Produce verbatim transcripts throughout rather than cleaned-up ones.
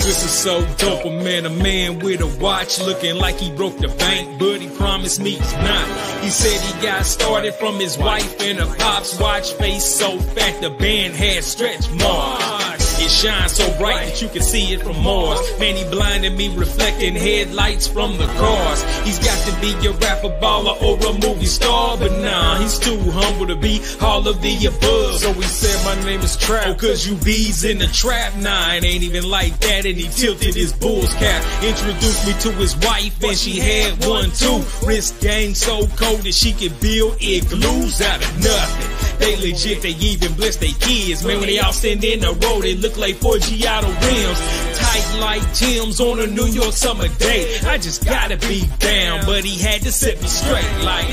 Verzus is so dope, a man, a man with a watch looking like he broke the bank, but he promised me he's not. He said he got started from his wife and a pop's watch, face so fat the band had stretch marks. It shines so bright that you can see it from Mars. Man, he blinded me, reflecting headlights from the cars. He's got to be a rapper, baller, or a movie star, but nah, he's too humble to be all of the above. So he said my name is Trap, oh, cause you bees in the trap. Nah, it ain't even like that, and he tilted his bull's cap. Introduced me to his wife, and she had one too. Wrist gang so cold that she could build igloos out of nothing. They legit, they even bless their kids. Man, when they all stand in a row, they look like four Giotto rims. Tight like gems on a New York summer day. I just gotta be down, but he had to set me straight like.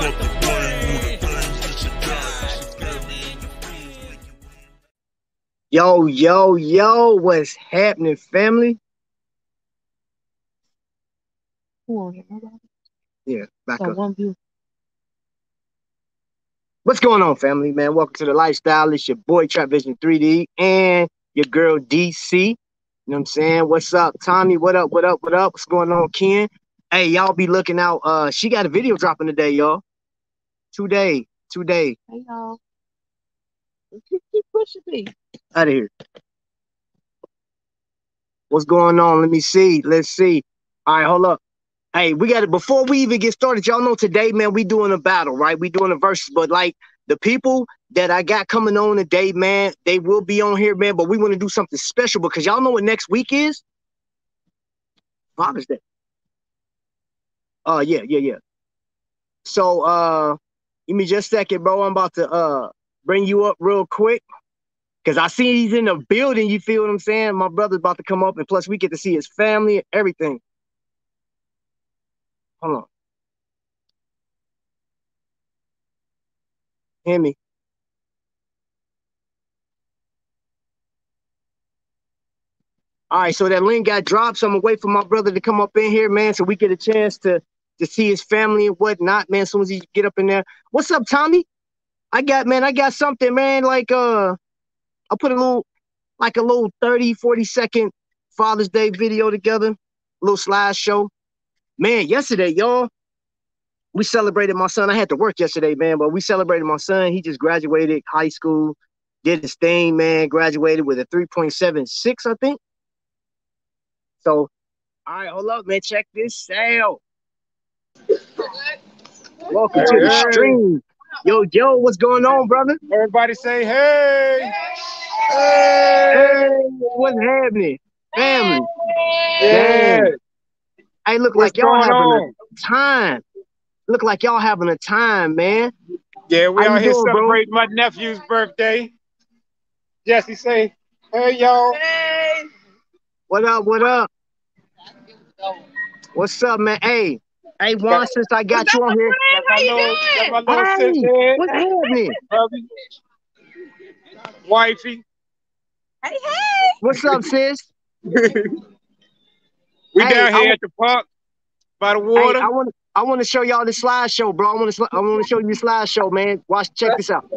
Yo, yo, yo, what's happening, family? Yeah, back up. One view. What's going on, family, man? Welcome to the lifestyle. It's your boy Trap Vision three D and your girl D C. You know what I'm saying? What's up, Tommy? What up? What up? What up? What's going on, Ken? Hey, y'all be looking out. Uh, she got a video dropping today, y'all. Today, today. Hey, y'all. Keep, keep pushing me. Out of here. What's going on? Let me see. Let's see. All right, hold up. Hey, we got it. Before we even get started, y'all know today, man, we doing a battle, right? We doing a versus, but like the people that I got coming on today, man, they will be on here, man. But we want to do something special because y'all know what next week is? Father's Day. Oh, uh, yeah, yeah, yeah. So, uh, give me just a second, bro. I'm about to uh bring you up real quick because I see he's in the building. You feel what I'm saying? My brother's about to come up, and plus we get to see his family and everything. Hold on. Hear me. All right, so that link got dropped, so I'm gonna wait for my brother to come up in here, man, so we get a chance to to see his family and whatnot, man, as soon as he get up in there. What's up, Tommy? I got, man, I got something, man, like, uh, I'll put a little, like a little thirty, forty second Father's Day video together, a little slideshow. Man, yesterday, y'all, we celebrated my son. I had to work yesterday, man, but we celebrated my son. He just graduated high school, did his thing, man, graduated with a three point seven six, I think. So, all right, hold up, man. Check this out. Welcome hey, to the hey. stream. Yo, Joe, what's going on, brother? Everybody say, hey. Hey, hey what's happening? Family. Yeah. Damn. Hey, look What's like y'all having on? a time. Look like y'all having a time, man. Yeah, we How out here doing, celebrating bro? my nephew's birthday. Jesse say, hey, y'all. Hey. What up, what up? What's up, man? Hey, hey, Juan, since I got What's you on here. That's my little, that's my little Hey, sister. what's happening? Wifey. Hey, hey. What's up, sis? we hey, down here I, at the park by the water. Hey, I want I want to show y'all the slideshow, bro. I want to I want to show you the slideshow, man. Watch, check this out.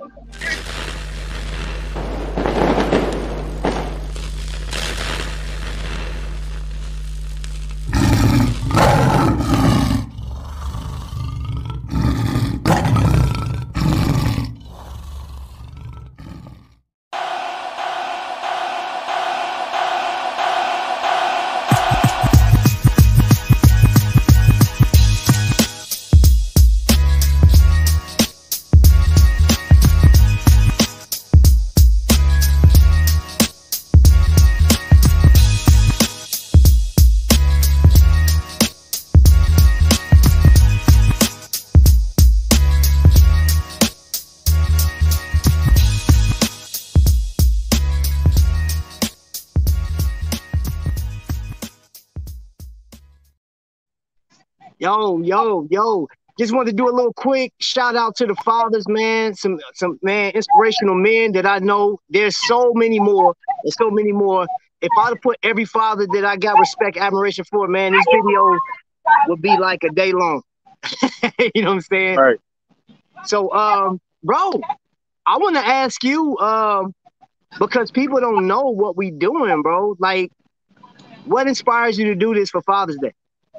Yo, yo, yo. Just wanted to do a little quick shout out to the fathers, man. Some, some man, inspirational men that I know. There's so many more. There's so many more. If I'd have put every father that I got respect, admiration for, man, this video would be like a day long. You know what I'm saying? Right. So, um, bro, I want to ask you, um, because people don't know what we doing, bro. Like, What inspires you to do this for Father's Day?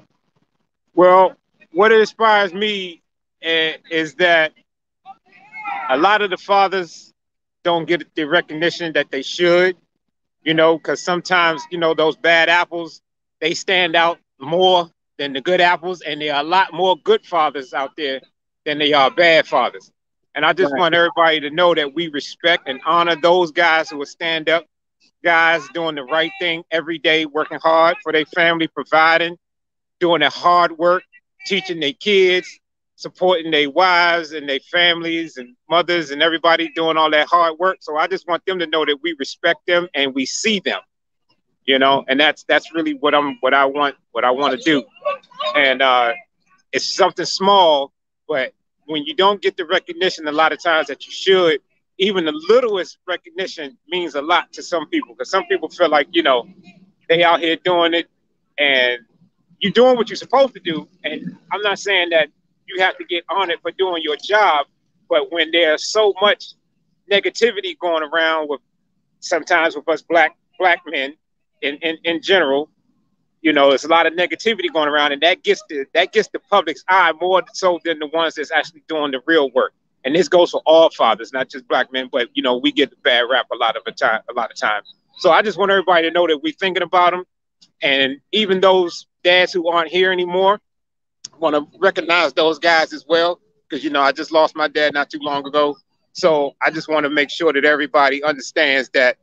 Well, what inspires me uh, is that a lot of the fathers don't get the recognition that they should, you know, because sometimes, you know, those bad apples, they stand out more than the good apples. And there are a lot more good fathers out there than they are bad fathers. And I just Right. want everybody to know that we respect and honor those guys who will stand up, guys doing the right thing every day, working hard for their family, providing, doing their hard work, teaching their kids, supporting their wives and their families and mothers and everybody doing all that hard work. So I just want them to know that we respect them and we see them, you know, and that's that's really what I'm what I want what I want to do. And uh, it's something small, but when you don't get the recognition a lot of times that you should, even the littlest recognition means a lot to some people, because some people feel like, you know, they out here doing it and you're doing what you're supposed to do. And I'm not saying that you have to get honored for doing your job, but when there's so much negativity going around with sometimes with us black black men in, in, in general, you know, there's a lot of negativity going around, and that gets the that gets the public's eye more so than the ones that's actually doing the real work. And this goes for all fathers, not just black men, but you know, we get the bad rap a lot of the time, a lot of times. So I just want everybody to know that we're thinking about them, and even those dads who aren't here anymore, want to recognize those guys as well, because you know, I just lost my dad not too long ago. So I just want to make sure that everybody understands that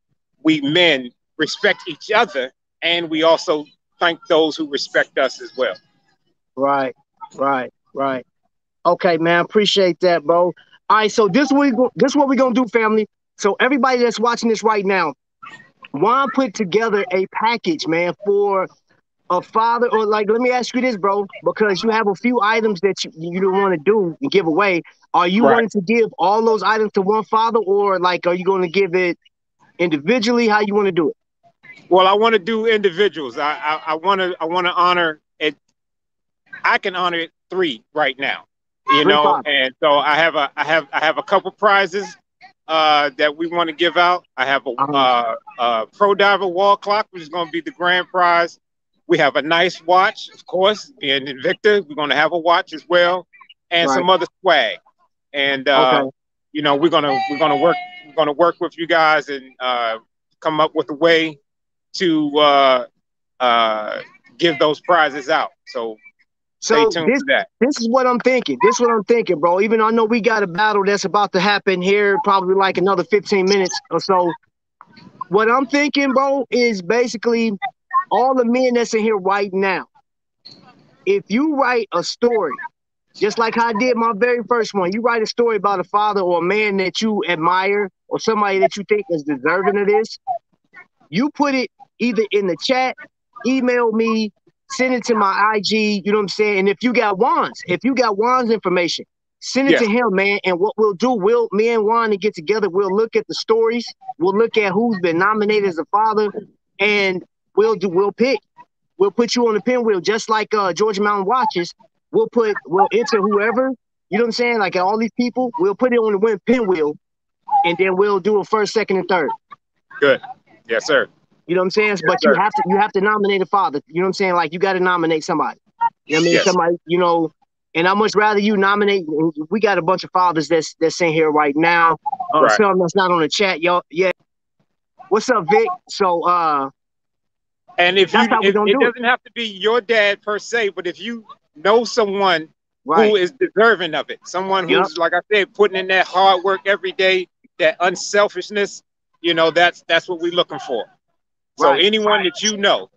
we men respect each other, and we also thank those who respect us as well. Right, right, right. Okay, man, appreciate that, bro. All right, so this we this what we're gonna do, family. So everybody that's watching this right now, Juan put together a package, man, for a father, or like, let me ask you this, bro, because you have a few items that you, you don't want to do and give away. Are you Right. wanting to give all those items to one father, or like, are you going to give it individually? How you want to do it? Well, I want to do individuals. I I, I want to I want to honor it. I can honor it three right now, you Three know, fathers. and so I have a I have I have a couple prizes uh, that we want to give out. I have a, Uh-huh. uh, a pro diver wall clock, which is going to be the grand prize. We have a nice watch, of course, in Invicta. We're going to have a watch as well, and Right. some other swag. And uh, Okay. you know, we're gonna we're gonna work we're gonna work with you guys and uh, come up with a way to uh, uh, give those prizes out. So stay So tuned this for that. this is what I'm thinking. This is what I'm thinking, bro. Even though I know we got a battle that's about to happen here, probably like another fifteen minutes or so. What I'm thinking, bro, is basically all the men that's in here right now. If you write a story, just like how I did my very first one, you write a story about a father or a man that you admire or somebody that you think is deserving of this, you put it either in the chat, email me, send it to my I G, you know what I'm saying? And if you got Juan's, if you got Juan's information, send it Yes. to him, man. And what we'll do, we'll me and Juan to get together, we'll look at the stories, we'll look at who's been nominated as a father, and we'll do we'll pick. We'll put you on the pinwheel, just like uh Georgia Mountain Watches. We'll put we'll enter whoever, you know what I'm saying? Like all these people, we'll put it on the win pinwheel, and then we'll do a first, second, and third. Good. Yes, sir. You know what I'm saying? Yes, But you sir. have to you have to nominate a father. You know what I'm saying? Like you got to nominate somebody. You know what I mean? Yes. Somebody, you know, and I much rather you nominate. We got a bunch of fathers that's that's in here right now. Uh, Right. some that's not on the chat, y'all. Yeah. What's up, Vic? So uh And if you, that's how we if, gonna it do it. doesn't have to be your dad per se, but if you know someone Right. who is deserving of it, someone Yep. who's, like I said, putting in that hard work every day, that unselfishness, you know, that's that's what we're looking for. So Right. anyone that you know.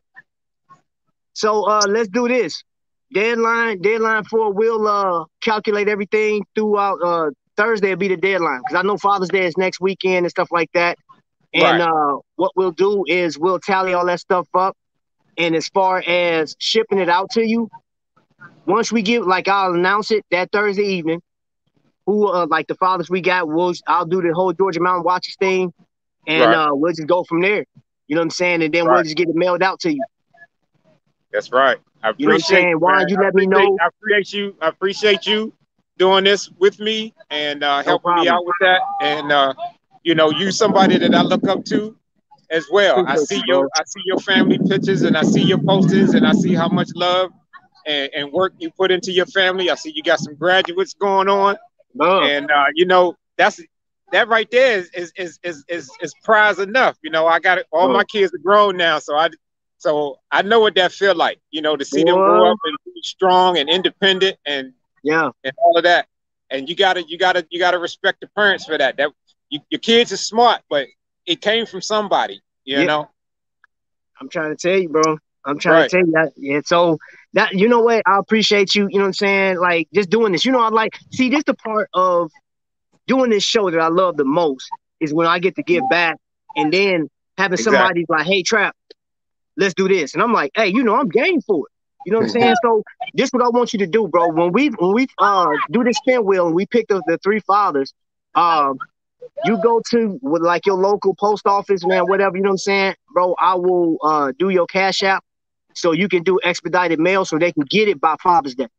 So uh let's do this. Deadline, deadline for we'll uh calculate everything throughout uh Thursday will be the deadline, because I know Father's Day is next weekend and stuff like that. And Right. uh what we'll do is we'll tally all that stuff up. And as far as shipping it out to you, once we give, like, I'll announce it that Thursday evening. Who uh like the fathers we got, we'll I'll do the whole Georgia Mountain Watches thing, and Right. uh we'll just go from there. You know what I'm saying? And then we'll Right. just get it mailed out to you. That's right. I You know what I'm appreciate saying? you, Why man. you I let me appreciate, know? I appreciate you. I appreciate you doing this with me and uh, No helping me problem. out with that. And uh, you know, you somebody that I look up to, as well. I Appreciate see you, your bro. I see your family pictures, and I see your posters, and I see how much love and, and work you put into your family. I see you got some graduates going on, Love. and uh, you know that's that right there is is is is is, is prize enough. You know, I got it. All my Bro. kids are grown now, so I so I know what that feel like. You know, to see them grow Boy. up and be strong and independent and Yeah. and all of that. And you gotta you gotta you gotta respect the parents for that. That you, your kids are smart, but it came from somebody. You Yeah. know. I'm trying to tell you, bro. I'm trying to Right. tell you that. Yeah. So that you know what? I appreciate you. You know what I'm saying? Like just doing this. You know, I like see this the part of doing this show that I love the most is when I get to give back and then having Exactly. somebody like, hey, Trap, let's do this. And I'm like, hey, you know, I'm game for it. You know what I'm saying? So this what I want you to do, bro. When we when we uh do this spin wheel and we pick up the three fathers, um, you go to with like your local post office, man, whatever, you know what I'm saying? Bro, I will uh do your cash app so you can do expedited mail so they can get it by Father's Day.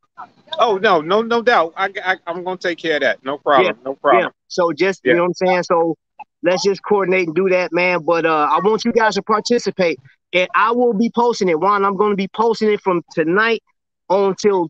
Oh no, no, no doubt. I, I I'm gonna take care of that. No Yeah, problem. No yeah. problem. So just you Yeah. know what I'm saying? So let's just coordinate and do that, man. But uh I want you guys to participate. And I will be posting it. Juan, I'm gonna be posting it from tonight on till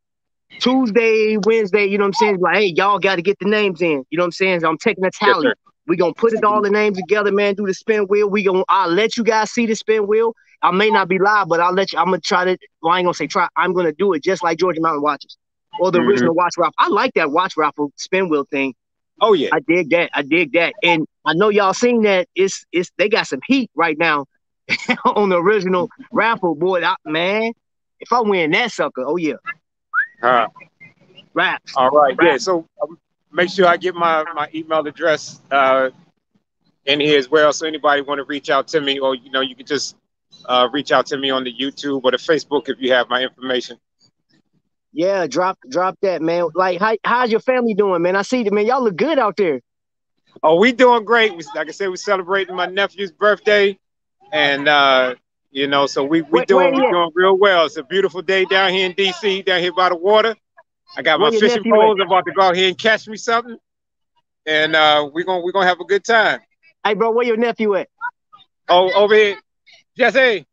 Tuesday, Wednesday, you know what I'm saying? Like, hey, y'all got to get the names in. You know what I'm saying? So I'm taking a Yes, tally. sir. We gonna put it all the names together, man. Do the spin wheel. We gonna I'll let you guys see the spin wheel. I may not be live, but I'll let you. I'm gonna try to. Well, I ain't gonna say try. I'm gonna do it just like Georgia Mountain Watches or the Mm-hmm. original watch raffle. I like that watch raffle spin wheel thing. Oh yeah. I dig that. I dig that. And I know y'all seen that. It's it's they got some heat right now on the original raffle, boy. I, man, if I win that sucker, oh yeah, Huh. raps. All right. Yeah. Raps. So um, make sure I get my my email address uh, in here as well. So anybody want to reach out to me, or you know, you can just uh, reach out to me on the YouTube or the Facebook if you have my information. Yeah, drop drop that, man. Like, how, how's your family doing, man? I see that, man. Y'all look good out there. Oh, we doing great. We, like I said, we're celebrating my nephew's birthday, and uh, you know, so we we Where, where doing we he at? doing real well. It's a beautiful day down here in D C, down here by the water. I got Where my your fishing nephew at? poles. I'm about to go out here and catch me something, and uh, we're gonna we're gonna have a good time. Hey, bro, where your nephew at? Oh, over here, Jesse.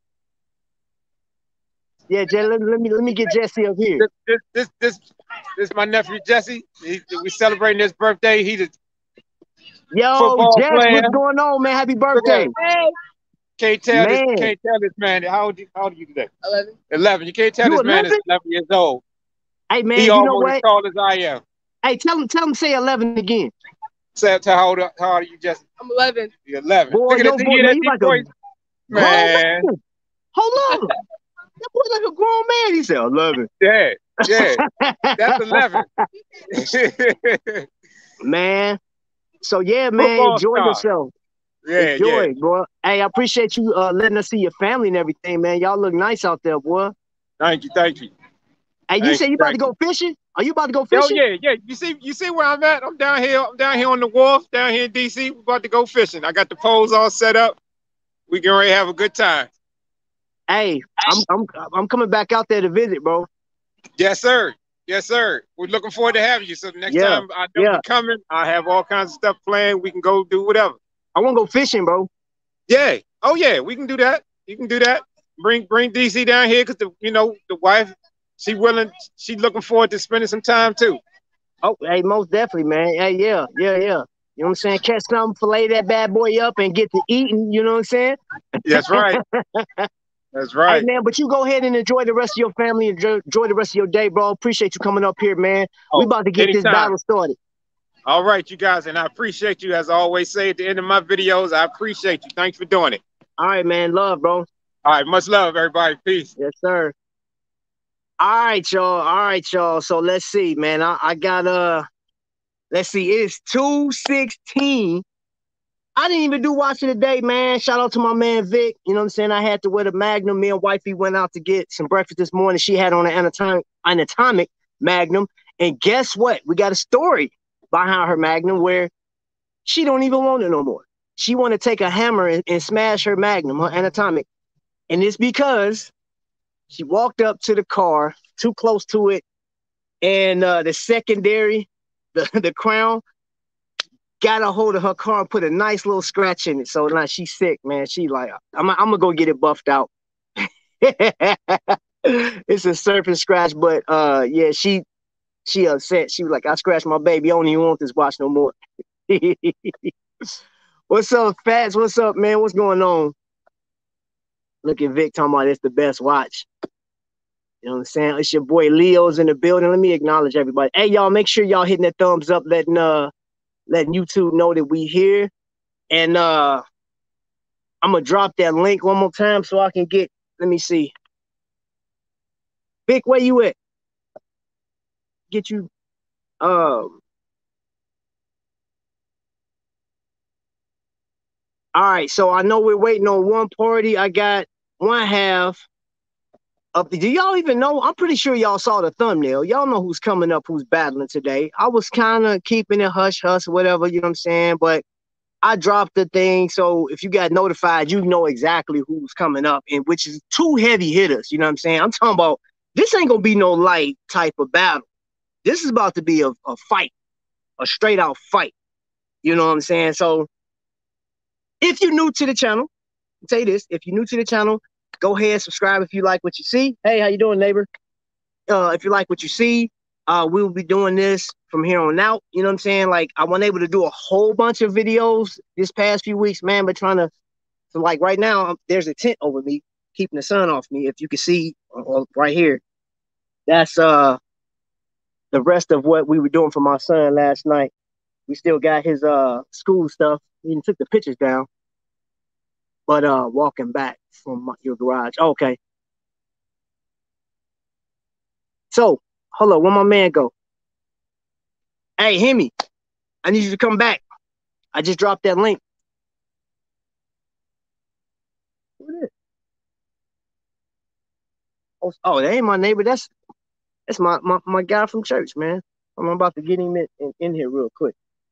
Yeah, Jay, let, let me let me get Jesse up here. This this this this, this is my nephew Jesse. He, we celebrating his birthday. He's a Yo, football Jess, player. what's going on, man? Happy Look at birthday, it. Can't tell this man. can't tell this man. How old you, how old are you today? Eleven. Eleven. You can't tell You this man is eleven? eleven years old. Hey, man, He you know almost as what? tall as I am. Hey, tell him tell him say eleven again. Say so how old how old are you, Jesse? I'm eleven. You're eleven. Boy, Look at yo, this. boy, You hear man, that you deep like a voice? grown Man. man. Hold up. That boy like a grown man. He said eleven. Yeah, yeah. That's eleven. Man. So yeah, man, Football enjoy star. yourself. Yeah, Enjoy yeah. it, bro. Hey, I appreciate you uh, letting us see your family and everything, man. Y'all look nice out there, boy. Thank you, thank you. Hey, you Thank say you, you about to thank you. go fishing? Are you about to go Oh fishing? yeah, yeah. You see, you see where I'm at? I'm down here. I'm down here on the wharf, down here in D C. We're about to go fishing. I got the poles all set up. We can already have a good time. Hey, I'm I'm I'm coming back out there to visit, bro. Yes, sir. Yes, sir. We're looking forward to having you. So the next Yeah, time I know yeah. you're coming, I have all kinds of stuff planned. We can go do whatever. I want to go fishing, bro. Yeah. Oh yeah, we can do that. You can do that. Bring bring D C down here because the you know the wife, she willing. She looking forward to spending some time too. Oh, hey, most definitely, man. Hey, yeah, yeah, yeah. You know what I'm saying? Catch something, fillet that bad boy up, and get to eating. You know what I'm saying? That's right. That's Hey, right. man, but you go ahead and enjoy the rest of your family. Enjoy, enjoy the rest of your day, bro. Appreciate you coming up here, man. We Oh, about to get this anytime. battle started. All right, you guys, and I appreciate you as I always say at the end of my videos. I appreciate you. Thanks for doing it. All right, man. Love, bro. All right, much love, everybody. Peace. Yes, sir. All right, y'all. All right, y'all. So let's see, man. I, I got uh let's see, it's two sixteen. I didn't even do watch of the day, man. Shout out to my man Vic. You know what I'm saying? I had to wear the Magnum. Me and wifey went out to get some breakfast this morning. She had on an anatomic, anatomic Magnum. And guess what? We got a story behind her Magnum where she don't even want it no more. She want to take a hammer and, and smash her Magnum, her anatomic. And it's because she walked up to the car, too close to it, and uh, the secondary, the, the crown, got a hold of her car and put a nice little scratch in it. So now she's sick, man. She like, I'm, I'm gonna go get it buffed out. It's a surface scratch, but uh, yeah, she she upset. She was like, I scratched my baby. I don't even want this watch no more. What's up, Fats? What's up, man? What's going on? Look at Vic talking about it's the best watch. You know what I'm saying? It's your boy Leo's in the building. Let me acknowledge everybody. Hey, y'all, make sure y'all hitting that thumbs up, letting uh letting YouTube know that we here. And uh I'm gonna drop that link one more time so I can get, let me see. Vic, where you at? Get you um all right, so I know we're waiting on one party. I got one half. Up, do y'all even know? I'm pretty sure y'all saw the thumbnail. Y'all know who's coming up, who's battling today. I was kind of keeping it hush hush, whatever, you know what I'm saying? But I dropped the thing, so if you got notified, you know exactly who's coming up, and which is two heavy hitters, you know what I'm saying? I'm talking about this ain't gonna be no light type of battle. This is about to be a, a fight, a straight out fight. You know what I'm saying? So if you're new to the channel, I'll tell you this, if you're new to the channel, go ahead, subscribe if you like what you see. Hey, how you doing, neighbor? Uh, if you like what you see, uh, we'll be doing this from here on out. You know what I'm saying? Like, I wasn't able to do a whole bunch of videos this past few weeks, man, but trying to, so like right now, there's a tent over me, keeping the sun off me. If you can see uh, right here, that's uh the rest of what we were doing for my son last night. We still got his uh school stuff. He even took the pictures down. But uh, walking back from my, your garage. Okay. So, hold on. Where my man go? Hey, Hemi, I need you to come back. I just dropped that link. Who is it? Oh, oh, that ain't my neighbor. That's that's my, my, my guy from church, man. I'm about to get him in, in, in here real quick.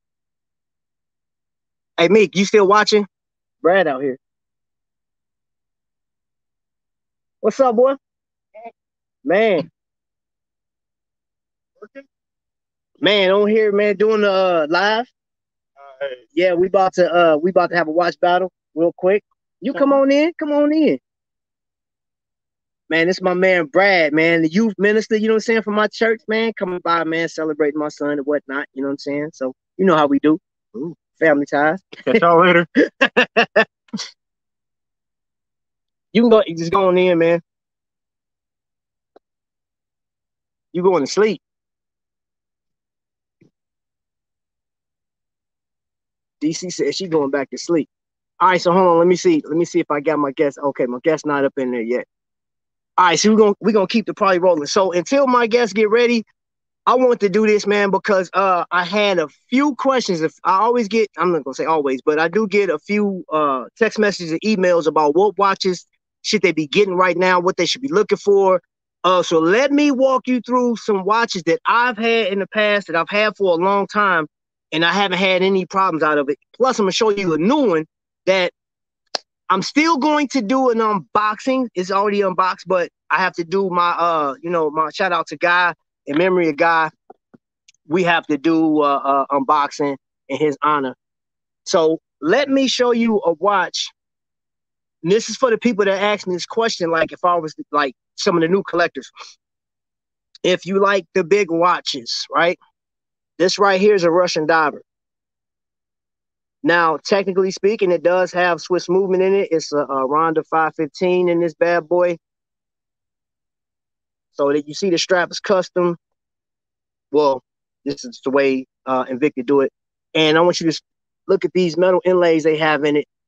Hey, Meek, you still watching? Brad out here. What's up, boy? Man. Man, on here, man, doing the uh, live. Uh, yeah, we about to uh we about to have a watch battle real quick. You come on in, come on in. Man, this is my man Brad, man, the youth minister, you know what I'm saying, from my church, man, coming by, man, celebrating my son and whatnot, you know what I'm saying? So, you know how we do. Ooh, family ties. Catch y'all later. You can go, just go on in, man. You going to sleep. D C said she going back to sleep. All right, so hold on, let me see. Let me see if I got my guest. Okay, my guest not up in there yet. All right, so we're gonna we're gonna keep the party rolling. So until my guests get ready, I want to do this, man, because uh I had a few questions. If I always get, I'm not gonna say always, but I do get a few uh text messages and emails about what watches should they be getting right now, what they should be looking for. Uh, so let me walk you through some watches that I've had in the past that I've had for a long time, and I haven't had any problems out of it. Plus, I'm gonna show you a new one that I'm still going to do an unboxing. It's already unboxed, but I have to do my, uh, you know, my shout out to Guy, in memory of Guy. We have to do uh, uh, unboxing in his honor. So let me show you a watch. And this is for the people that ask me this question, like if I was like some of the new collectors. If you like the big watches, right? This right here is a Russian diver. Now, technically speaking, it does have Swiss movement in it. It's a, a Ronda five fifteen in this bad boy. So that you see the strap is custom. Well, this is the way uh, Invicta do it. And I want you to look at these metal inlays they have in it.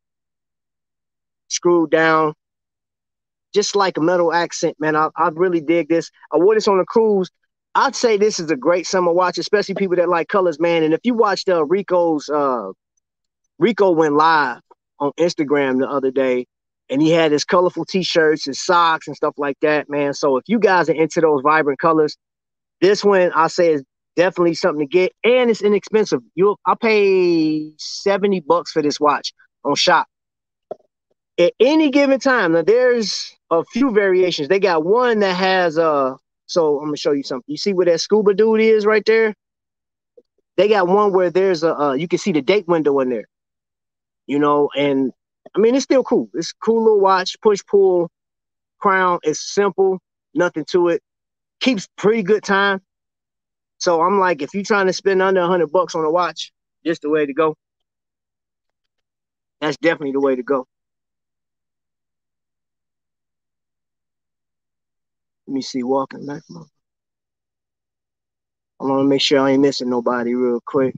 Screwed down. Just like a metal accent, man. I, I really dig this. I wore this on a cruise. I'd say this is a great summer watch, especially people that like colors, man. And if you watched uh, Rico's, uh, Rico went live on Instagram the other day, and he had his colorful T-shirts and socks and stuff like that, man. So if you guys are into those vibrant colors, this one I say is definitely something to get, and it's inexpensive. You, I pay seventy bucks for this watch on Shop. At any given time, now there's a few variations. They got one that has uh so I'm gonna show you something. You see where that scuba dude is right there? they got one where there's a uh, you can see the date window in there, you know, and I mean it's still cool. It's a cool little watch, push pull, crown. It's simple, nothing to it. Keeps pretty good time. So I'm like, if you're trying to spend under a hundred bucks on a watch, just the way to go. That's definitely the way to go. Let me see, walking back. I want to make sure I ain't missing nobody real quick.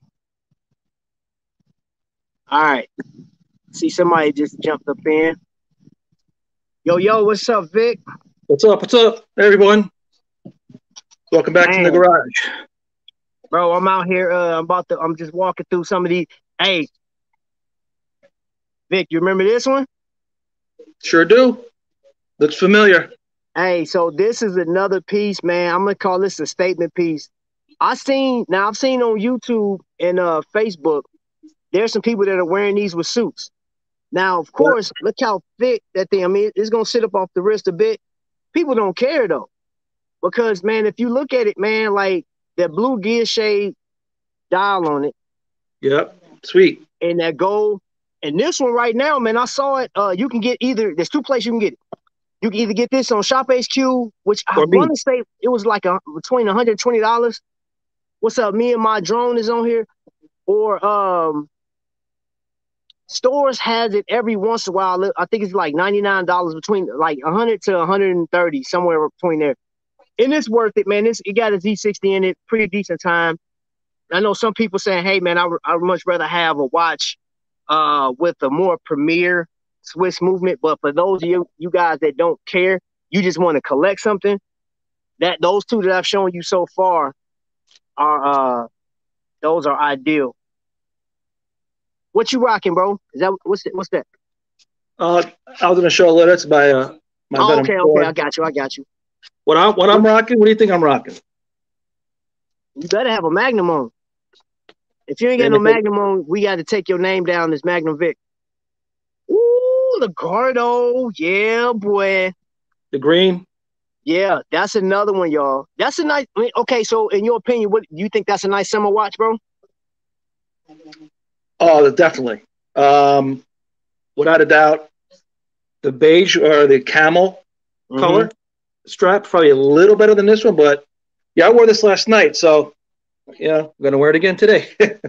All right. See, somebody just jumped up in. Yo, yo, what's up, Vic? What's up? What's up, everyone? Welcome back Man. to the garage. Bro, I'm out here. Uh, I'm about to. I'm just walking through some of these. Hey, Vic, you remember this one? Sure do. Looks familiar. Hey, so this is another piece, man. I'm gonna call this a statement piece. I seen now. I've seen on YouTube and uh Facebook. There's some people that are wearing these with suits. Now, of course, look how thick that thing. I mean, it's gonna sit up off the wrist a bit. People don't care though, because man, if you look at it, man, like that blue gear shade dial on it. Yep, sweet. And that gold. And this one right now, man, I saw it. Uh, you can get either. There's two places you can get it. You can either get this on Shop H Q, which I want to say it was like a, between one hundred twenty dollars. What's up? Me and my drone is on here. Or um, Stores has it every once in a while. I think it's like ninety-nine dollars, between like one hundred to one hundred thirty, somewhere between there. And it's worth it, man. It's, it got a Z sixty in it, pretty decent time. I know some people saying, hey, man, I, I would much rather have a watch uh, with a more premier Swiss movement. But for those of you, you guys that don't care, you just want to collect something, that those two that I've shown you so far are uh, those are ideal. What you rocking, bro? Is that what's that, what's that? Uh, I was gonna show a little. That's my uh, my. Oh, okay, okay, okay, I got you, I got you. What I what I'm rocking? What do you think I'm rocking? You better have a Magnum on. If you ain't got no Magnum on, we got to take your name down as Magnum Vic. Ooh, the Gardo, yeah, boy. The green. Yeah, that's another one, y'all. That's a nice. I mean, okay, so in your opinion, what do you think? That's a nice summer watch, bro? Oh, definitely. Um, without a doubt, the beige or the camel mm-hmm. color strap probably a little better than this one, but yeah, I wore this last night, so yeah, I'm gonna wear it again today.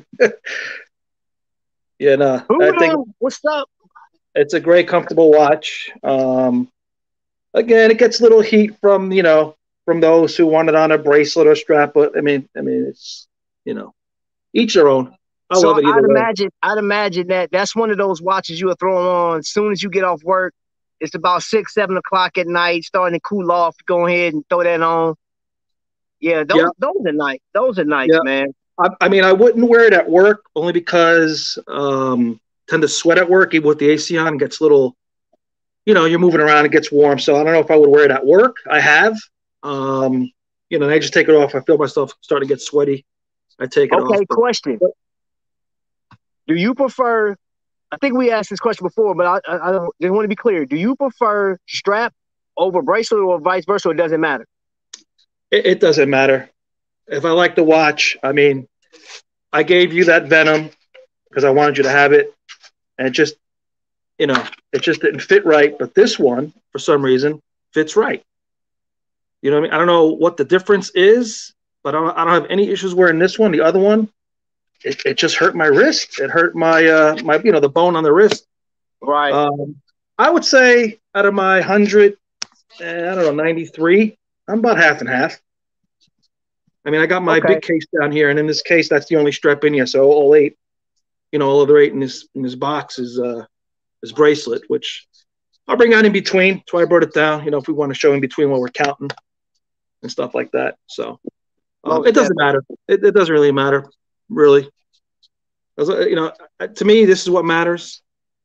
yeah, no, Who I think what's up? It's a great, comfortable watch. Um, again, it gets a little heat from you know from those who want it on a bracelet or strap, but I mean, I mean, it's you know, each their own. I so love it either I'd way. imagine, I'd imagine that that's one of those watches you are throwing on as soon as you get off work. It's about six, seven o'clock at night, starting to cool off. Go ahead and throw that on. Yeah, those, yeah. those are nice. Those are nice, yeah. man. I, I mean, I wouldn't wear it at work only because um, I tend to sweat at work, even with the A C on. It gets a little, you know, you're moving around, it gets warm. So I don't know if I would wear it at work. I have. Um, you know, and I just take it off. I feel myself starting to get sweaty. I take it okay, off. Okay, question. Do you prefer, I think we asked this question before, but I, I, I don't, just want to be clear. Do you prefer strap over bracelet or vice versa, or it doesn't matter? It, it doesn't matter. If I like the watch, I mean, I gave you that Venom because I wanted you to have it. And it just, you know, it just didn't fit right. But this one, for some reason, fits right. You know what I mean? I don't know what the difference is, but I don't, I don't have any issues wearing this one. The other one, It, it just hurt my wrist. It hurt my, uh, my, you know, the bone on the wrist. Right. Um, I would say out of my hundred, eh, I don't know, ninety-three, I'm about half and half. I mean, I got my okay. big case down here, and in this case, that's the only strap in here. So all eight, you know, all other eight in this in this box is uh, is bracelet, which I'll bring out in between. That's why I brought it down. You know, if we want to show in between while we're counting and stuff like that. So um, it doesn't matter. It, it doesn't really matter. Really, you know, to me, this is what matters.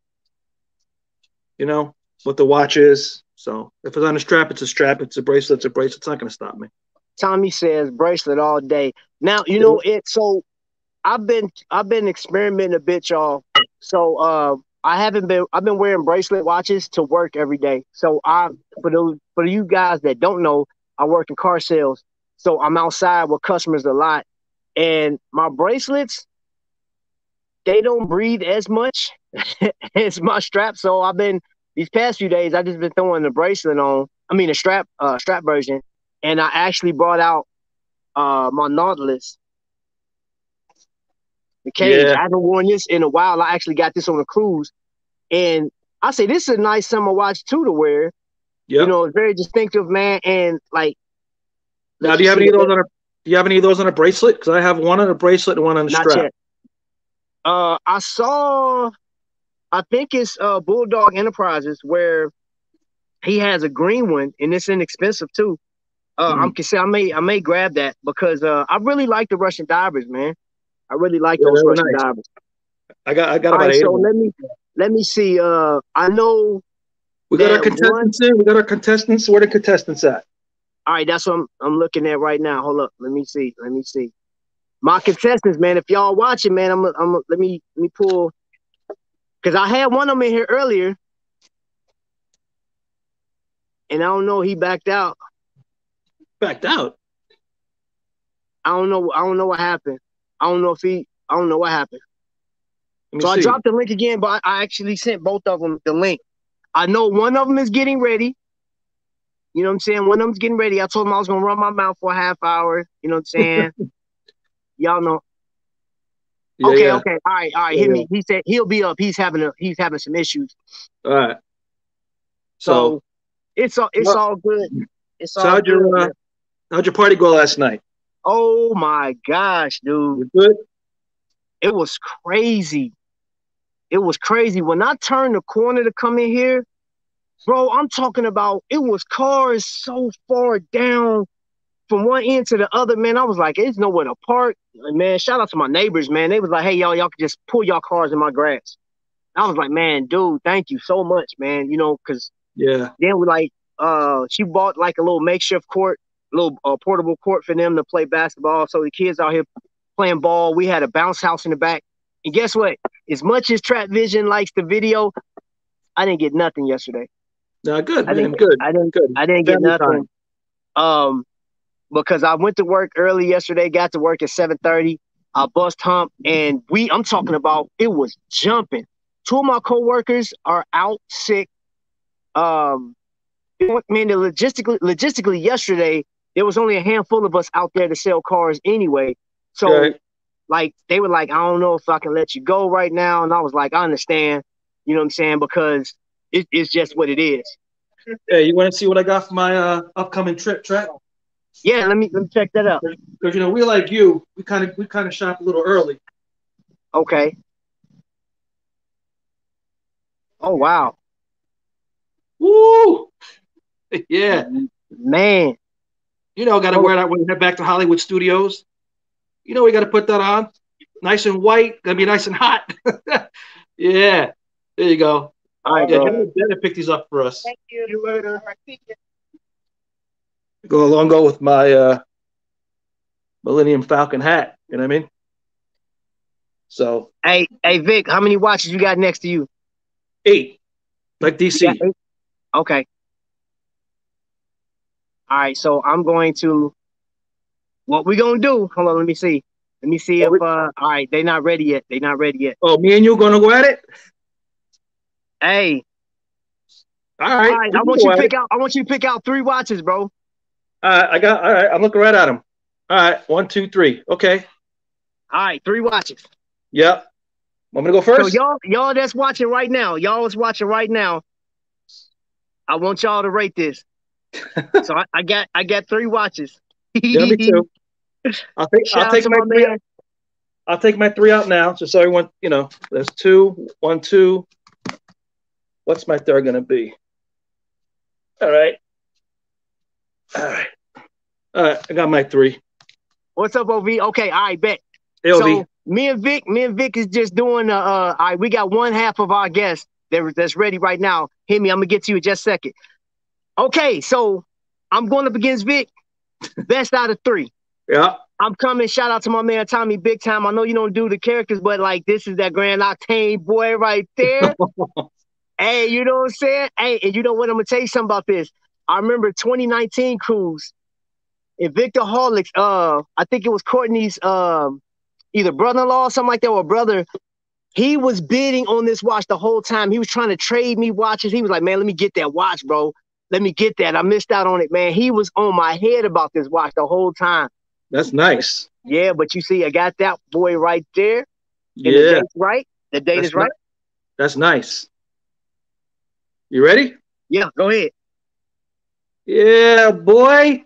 You know, what the watch is. So if it's on a strap, it's a strap. It's a bracelet, it's a bracelet. It's not going to stop me. Tommy says bracelet all day. Now, you know it. So I've been I've been experimenting a bit, y'all. So uh, I haven't been. I've been wearing bracelet watches to work every day. So I, for those for you guys that don't know, I work in car sales. So I'm outside with customers a lot. And my bracelets, they don't breathe as much as my strap. So I've been these past few days, I just been throwing the bracelet on. I mean, the strap, uh, strap version, and I actually brought out uh my Nautilus, the cage. Yeah. I haven't worn this in a while. I actually got this on a cruise, and I say this is a nice summer watch too to wear. Yep. You know, it's very distinctive, man. And like, now, do you have any of those on a do you have any of those on a bracelet? Because I have one on a bracelet and one on a not strap. yet. Uh, I saw, I think it's uh Bulldog Enterprises where he has a green one, and it's inexpensive too. Uh, Mm. I'm can say I may I may grab that because uh I really like the Russian divers, man. I really like Yeah, those they were Russian nice. divers. I got I got All about right, eight so of them. let me let me see. Uh, I know. We got our that contestants in. We got our contestants. Where the contestants at? All right, that's what I'm, I'm looking at right now. Hold up, let me see. Let me see. My contestants, man. If y'all watching, man, I'm I'm let me let me pull because I had one of them in here earlier, and I don't know he backed out. Backed out. I don't know. I don't know what happened. I don't know if he. I don't know what happened. Let me So see. I dropped the link again, but I actually sent both of them the link. I know one of them is getting ready. You know what I'm saying? One of them's getting ready. I told him I was gonna run my mouth for a half hour. You know what I'm saying? Y'all know. Yeah, okay, yeah. okay. All right, all right. Yeah, Hit yeah. me. He said he'll be up. He's having a he's having some issues. All right. So, So, it's all it's well, all good. It's so all how'd good. your uh, Man. how'd your party go last night? Oh my gosh, dude. You good? It was crazy. It was crazy. When I turned the corner to come in here, bro, I'm talking about it was cars so far down from one end to the other, man. I was like, there's nowhere to park. And man, shout out to my neighbors, man. They was like, hey, y'all, y'all can just pull y'all cars in my grass. I was like, man, dude, thank you so much, man. You know, because Yeah. then we like, uh, she bought like a little makeshift court, a little uh, portable court for them to play basketball. So the kids out here playing ball. We had a bounce house in the back. And guess what? As much as Trap Vision likes the video, I didn't get nothing yesterday. No, good, I man. didn't, Good. I didn't, Good. I didn't get Family nothing. time. Um, because I went to work early yesterday, got to work at seven thirty. I bust hump, and we, I'm talking about, it was jumping. Two of my coworkers are out sick. Um, man, the logistically, logistically yesterday, there was only a handful of us out there to sell cars anyway. So, Okay. like, they were like, I don't know if I can let you go right now. And I was like, I understand, you know what I'm saying? Because it, it's just what it is. Hey, you want to see what I got for my uh, upcoming trip, Trap? Yeah, let me let me check that out. Because you know, we like you, we kind of we kind of shop a little early. Okay. Oh wow. Woo! Yeah. Man. You know, got to Oh. wear that when we head back to Hollywood Studios. You know, we got to put that on. Nice and white. Gonna be nice and hot. Yeah. There you go. All right, Yeah, bro. Jenna, Jenna picked these up for us. Thank you. You later. Go along, go with my uh, Millennium Falcon hat. You know what I mean? So Hey, hey, Vic, how many watches you got next to you? eight, like D C. You got eight? Okay. All right, so I'm going to. What we gonna do? Hold on, let me see. Let me see if. Uh, all right, they not ready yet. They not ready yet. Oh, me and you gonna go at it? Hey. All right. All right. we I can want go you to at pick it. out. I want you to pick out three watches, bro. Uh, I got. All right. I'm looking right at them. All right. One, two, three. Okay. All right, three watches. Yep. Want me to go So first? y'all, y'all that's watching right now, y'all that's watching right now. I want y'all to rate this. So I, I got, I got three watches. Yeah, me too. I'll take. Shout I'll out take to my my three. man. I'll take my three out now, just so everyone, you know, there's two, one, two. What's my third gonna be? All right. All right. All right. I got my three. What's up, O V? Okay, all right, bet. Hey, O V. So me and Vic, me and Vic is just doing. Uh, uh, all right, we got one half of our guest that, that's ready right now. Hit me. I'm gonna get to you in just a second. Okay, so I'm going up against Vic. Best out of three. Yeah. I'm coming. Shout out to my man Tommy, big time. I know you don't do the characters, but like this is that Grand Octane boy right there. Hey, you know what I'm saying? Hey, and you know what? I'm gonna tell you something about this. I remember twenty nineteen cruise. Invicta Holics, uh, I think it was Courtney's um, either brother-in-law or something like that, or brother. He was bidding on this watch the whole time. He was trying to trade me watches. He was like, man, let me get that watch, bro. Let me get that. I missed out on it, man. He was on my head about this watch the whole time. That's nice. Yeah, but you see, I got that boy right there. Yeah. The date's right. The date That's is right. Ni- That's nice. You ready? Yeah, go ahead. Yeah, boy.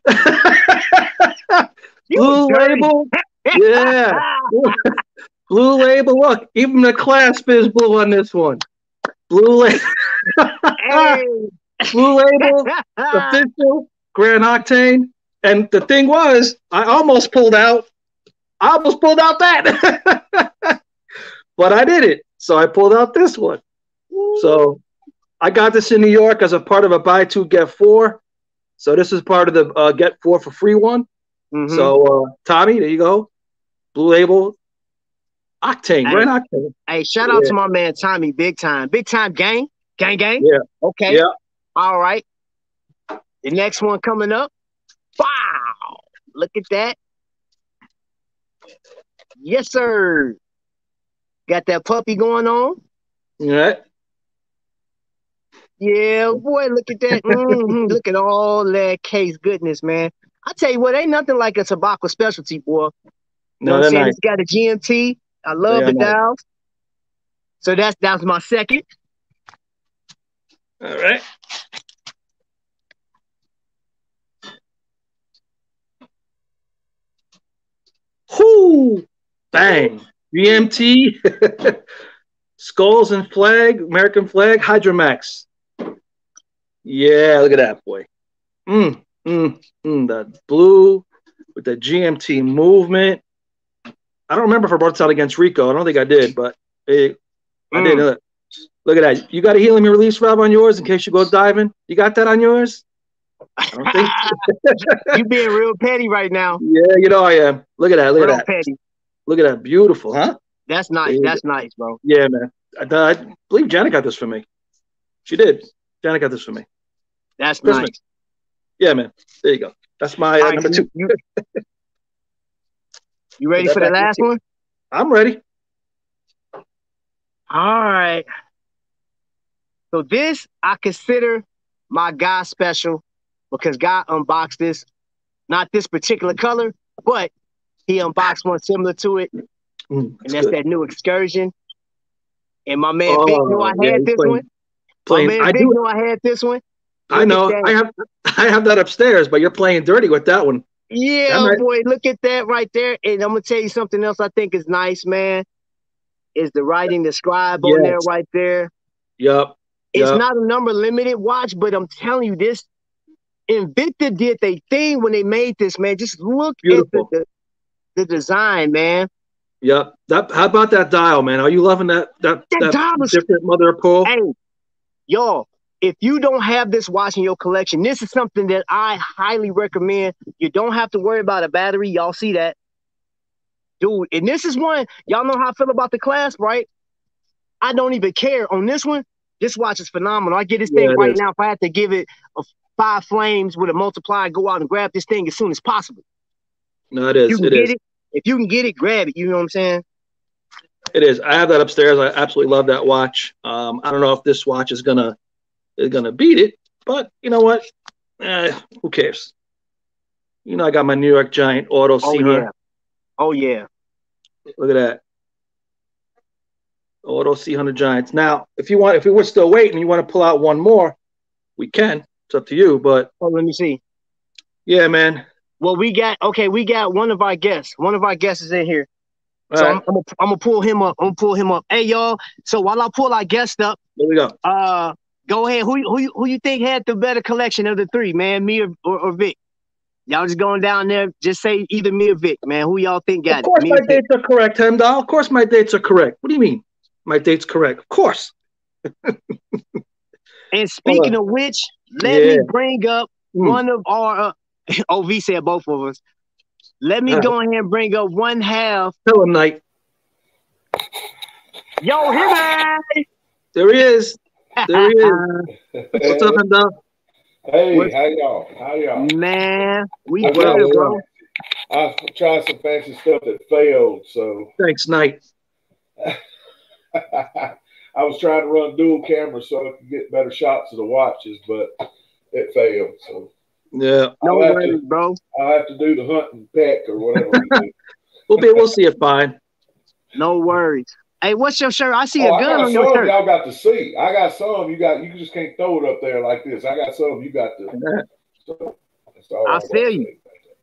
Blue label. Yeah. Blue label. Look, even the clasp is blue on this one. Blue label. Hey. Blue label. Official. Grand Octane. And the thing was, I almost pulled out. I almost pulled out that. But I did it. So I pulled out this one. So I got this in New York as a part of a buy two, get four. So this is part of the uh, get four for free one. Mm-hmm. So uh, Tommy, there you go. Blue label. Octane. Hey, Grand Octane. Hey, shout yeah. out to my man Tommy, big time. Big time gang. Gang, gang. Yeah. Okay. Yeah. All right. The next one coming up. Wow. Look at that. Yes, sir. Got that puppy going on. Yeah. Yeah, boy, look at that. Mm-hmm. Look at all that case goodness, man. I tell you what, ain't nothing like a tobacco specialty, boy. You know no, what I'm saying? Nice. It's got a G M T. I love yeah, the nice. dials. So that's that's my second. All right. Whoo! Bang. G M T. Skulls and flag, American flag, Hydromax. Yeah, look at that, boy. Mm, mm, mm. The blue with the G M T movement. I don't remember if I brought this out against Rico. I don't think I did, but it, I mm. did. Look. look at that. You got a helium release valve on yours in case you go diving? You got that on yours? I don't think so. You being real petty right now. Yeah, you know I am. Look at that. Look real at that. Petty. Look at that. Beautiful, huh? That's nice. That's nice, bro. Yeah, man. I, I believe Janet got this for me. She did. Janet got this for me. That's Christmas. Nice. Yeah, man. There you go. That's my uh, right, number two. You, you ready for the last one? I'm ready. All right. So this I consider my guy special because God unboxed this, not this particular color, but he unboxed one similar to it, mm, and that's good. That new Excursion. And my man oh, Vic knew I yeah, had this playing, one. Playing, my man I Vic do. knew I had this one. Look I know. I have I have that upstairs, but you're playing dirty with that one. Yeah, right. Boy, look at that right there. And I'm gonna tell you something else I think is nice, man. Is the writing, the scribe yes. on there right there. Yep. It's yep. not a number limited watch, but I'm telling you, this Invicta did their thing when they made this, man. Just look Beautiful. at the, the, the design, man. Yep. That. How about that dial, man? Are you loving that? That, that, that dial is different mother of pearl. Hey, y'all, if you don't have this watch in your collection, this is something that I highly recommend. You don't have to worry about a battery. Y'all see that, dude? And this is one. Y'all know how I feel about the clasp, right? I don't even care on this one. This watch is phenomenal. I get this thing yeah, right is. now. If I had to give it a five flames with a multiplier, go out and grab this thing as soon as possible. No, it is. You can it get is. It. If you can get it, grab it. You know what I'm saying? It is. I have that upstairs. I absolutely love that watch. Um, I don't know if this watch is gonna is gonna beat it, but you know what? Eh, who cares? You know, I got my New York Giant Auto. Oh yeah. Oh yeah. Look at that. Auto C one hundred Giants. Now, if you want, if we were still waiting, you want to pull out one more, we can. It's up to you. But oh, let me see. Yeah, man. Well, we got okay. We got one of our guests. One of our guests is in here. All so right. I'm, I'm, gonna, I'm gonna pull him up. I'm gonna pull him up. Hey, y'all. So while I pull our guest up, there we go. Uh, go ahead. Who who who you think had the better collection of the three, man? Me or, or, or Vic? Y'all just going down there. Just say either me or Vic, man. Who y'all think got it? Of course, me my dates Vic? are correct, Hemdahl. Of course, my dates are correct. What do you mean? My date's correct. Of course. And speaking of which, let yeah. me bring up mm. one of our uh, O V said both of us. Let me All go right. ahead and bring up one half. Tell him, Knight. Yo, hey, there he is. There he is. What's up, Hemdahl? Hey, What? how y'all? How y'all? Man, we I good, got bro. I tried some fancy stuff that failed, so Thanks, Knight. I was trying to run dual cameras so I could get better shots of the watches, but it failed. So Yeah. No I'll have worries, to, bro. I'll have to do the hunt and peck or whatever we do. We'll be. We'll see it fine. No worries. Hey, what's your shirt? I see Oh, a I gun got on your some shirt. y'all got to see. I got some you got. You just can't throw it up there like this. I got some you got to. So that's all I I feel you.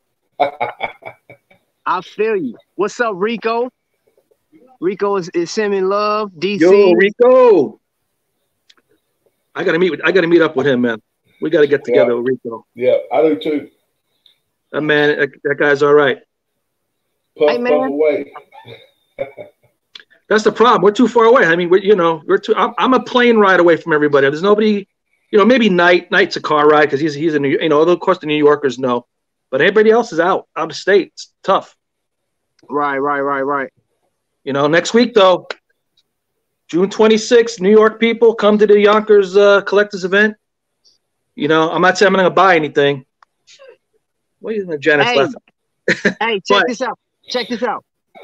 I feel you. What's up, Rico? Rico is, is sending love. D C. Yo, Rico. I gotta meet with. I gotta meet up with him, man. We gotta get together Yeah. with Rico. Yeah, I do too. That man, that, that guy's all right. Puff, Hey, man. puff away. That's the problem. We're too far away. I mean, we're, you know, we're too. I'm, I'm a plane ride away from everybody. There's nobody. You know, maybe Knight. Knight's a car ride because he's he's in. You know, of course the New Yorkers know, but everybody else is out out of state. It's tough. Right, right, right, right. You know, next week though, June twenty-sixth, New York people come to the Yonkers uh, Collectors event. You know, I'm not saying I'm going to buy anything. What are you doing, Janet's Hey, laughing? hey, check But- this out. Check this out.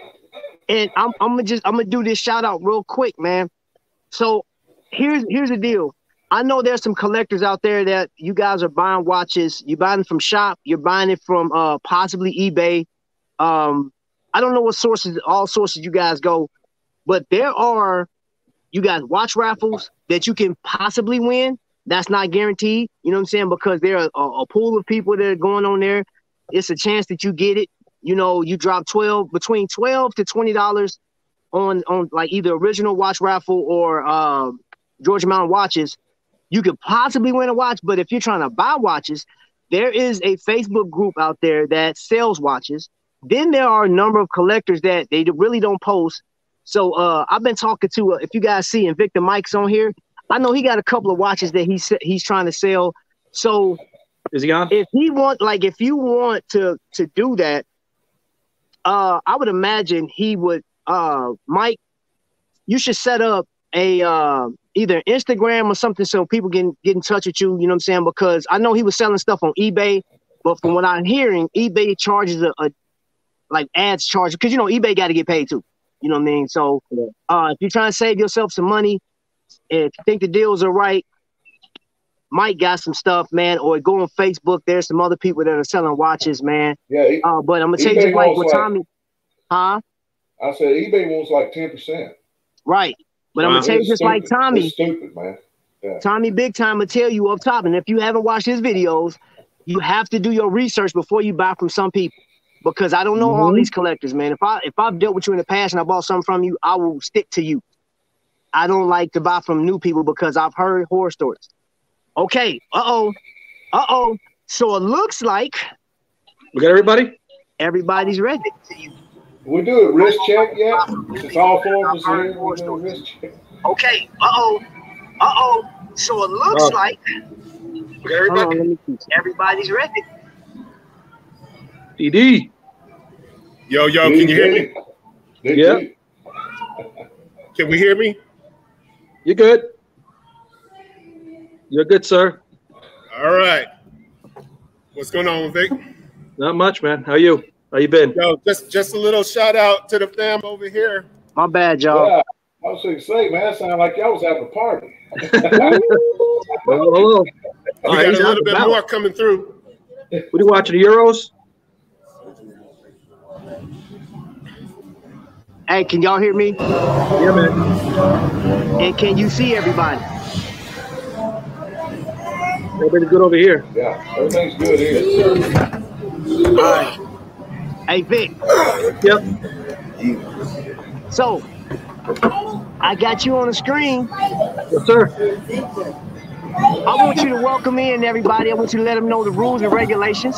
And I'm I'm gonna just I'm gonna do this shout out real quick, man. So here's here's the deal. I know there's some collectors out there that you guys are buying watches. You're buying from shop. You're buying it from uh possibly eBay. Um, I don't know what sources, all sources you guys go, but there are you guys watch raffles that you can possibly win. That's not guaranteed. You know what I'm saying? Because there are a, a pool of people that are going on there. It's a chance that you get it. You know, you drop twelve between twelve to twenty dollars on on like either original watch raffle or um, Georgia Mountain watches. You could possibly win a watch, but if you're trying to buy watches, there is a Facebook group out there that sells watches. Then there are a number of collectors that they really don't post. So uh, I've been talking to, uh, if you guys see Invicta Mike's on here, I know he got a couple of watches that he's he's trying to sell. So Is he on? if he want, like, if you want to to do that, uh, I would imagine he would, uh, Mike, you should set up a uh, either Instagram or something so people can get in touch with you. You know what I'm saying? Because I know he was selling stuff on eBay, but from what I'm hearing, eBay charges a, a like ads charge because you know eBay got to get paid too. You know what I mean? So uh, if you're trying to save yourself some money, if you think the deals are right, Mike got some stuff, man. Or go on Facebook. There's some other people that are selling watches, man. Yeah, he, Uh, but I'm gonna tell you eBay just like wants what like- Tommy, huh? I said eBay wants like ten percent. Right. But I'm Wow. gonna tell you It's just like stupid. Tommy. It's stupid, man. Yeah. Tommy Big Time will tell you up top. And if you haven't watched his videos, you have to do your research before you buy from some people. Because I don't know all Mhm. these collectors, man. If I if I've dealt with you in the past and I bought something from you, I will stick to you. I don't like to buy from new people because I've heard horror stories. Okay, uh-oh. Uh-oh. So it looks like We got everybody? everybody's ready. We do a wrist check yet? Since all four of us are here, we do a wrist check. Okay, uh-oh. Uh-oh. So it looks Oh. like We got hold everybody? on, let me see. Everybody's ready. D D. Yo, yo, can you hear me? Did Yeah. you? Can we hear me? You good? You're good, sir. All right. What's going on, Vic? Not much, man. How you? How you been? Yo, just just a little shout out to the fam over here. My bad, y'all. Yeah. I was going to say, man, that sounded like y'all was having a party. Hello, hello. We All right, got he's a out little bit and about. more coming through. What are you watching? The Euros? Hey, can y'all hear me? Yeah, man. And can you see everybody? Everybody's good over here. Yeah, everything's good here. All right. Hey, Vic. Yep. So, I got you on the screen. Yes, sir. I want you to welcome in everybody. I want you to let them know the rules and regulations.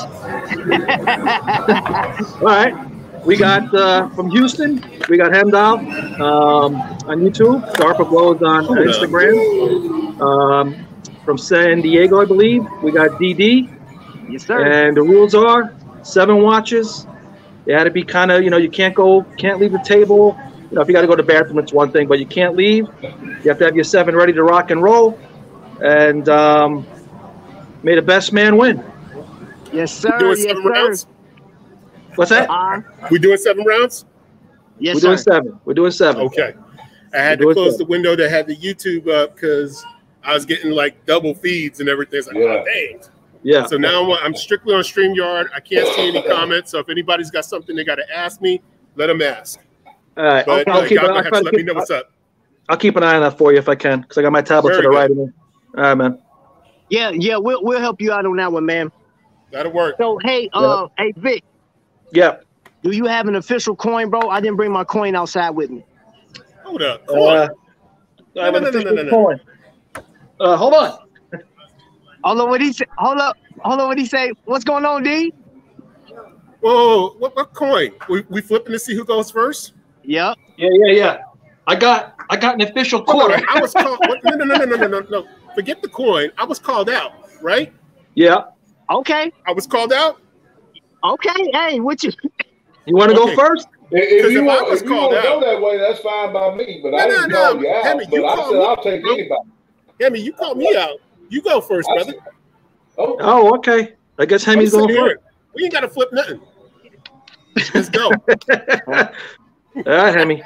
All right. We got uh, from Houston, we got Hemdal um, on YouTube. Darpa Blows on Instagram. Um, from San Diego, I believe, we got D D. Yes, sir. And the rules are seven watches. They had to be kind of, you know, you can't go, can't leave the table. You know, if you got to go to the bathroom, it's one thing, but you can't leave. You have to have your seven ready to rock and roll. And um, May the best man win. Yes, sir. Doing Yes, seven sir. rounds. What's that? Uh, We doing seven rounds? yes, We're sir. doing seven. We're doing seven. Okay. I had We're to doing close seven. the window that had the YouTube up because I was getting like double feeds and everything. It's like, Yeah. oh, dang. Yeah. So now I'm, I'm strictly on StreamYard. I can't see any comments. So if anybody's got something they got to ask me, let them ask. All right. But I'll uh, keep. y'all I'll, gonna have try to to let me keep know what's up. I'll keep an eye on that for you if I can, because I got my tablet Very to the good. right of me. All right, man. Yeah, yeah, we'll we'll help you out on that one, man. That'll work. So hey, uh, hey Vic, Yeah. do you have an official coin, bro? I didn't bring my coin outside with me. Hold up. Come on. Uh, I have No, an no, no, official no, no, no. coin. Uh, hold on. Hold on, what he say? Hold up, hold on, what he say? What's going on, D? Whoa, what, what coin? We, we flipping to see who goes first? Yep. Yeah, yeah, yeah. I got, I got an official Hold coin. on, I was called. What, no, no, no, no, no, no, no, no. Forget the coin. I was called out, right? Yeah. Okay. I was called out. Okay. Hey, what you? You want to Okay. go first? If, if you if I want, was if you called want to out- go that way, that's fine by me. But No, I no, didn't no. call you out. Hemi, you but I called said me. I'll take anybody. Hemi, you called me out. You go first, I brother. said, oh, Oh, okay. I guess Hemi's I'm going sitting first. here. We ain't got to flip nothing. Let's go. All right, Hemi.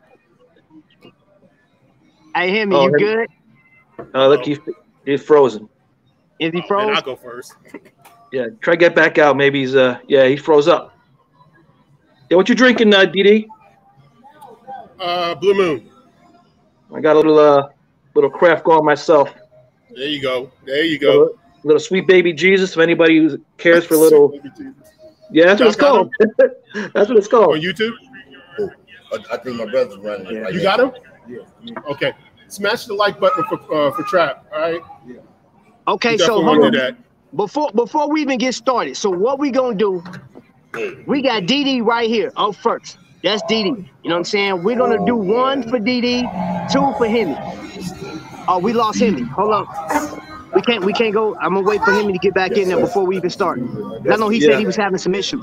Hey, him, Oh, you him. good? Oh, look, he's, he's frozen. Is he And froze? I'll go first. Yeah, try to get back out. Maybe he's, uh, yeah, he froze up. Yeah, what you drinking, uh, D D? Uh, Blue Moon. I got a little, uh, little craft going myself. There you go. There you Little, go. little sweet baby Jesus. If anybody who cares for little, yeah, that's what it's Y'all called. That's what it's On called. YouTube? I, I think my brother's running it right You now. got him? Okay. Smash the like button for uh, for Trap. All right. Okay, You so definitely hold want on. to do that. Before before we even get started, so what we gonna do? We got D D right here up first. That's D D. You know what I'm saying? We're gonna do one for D D, two for Hemi. Oh, we lost Hemi. Hold up. We can't we can't go. I'm gonna wait for Hemi to get back in there before we even start. I know he Yeah. said he was having some issues.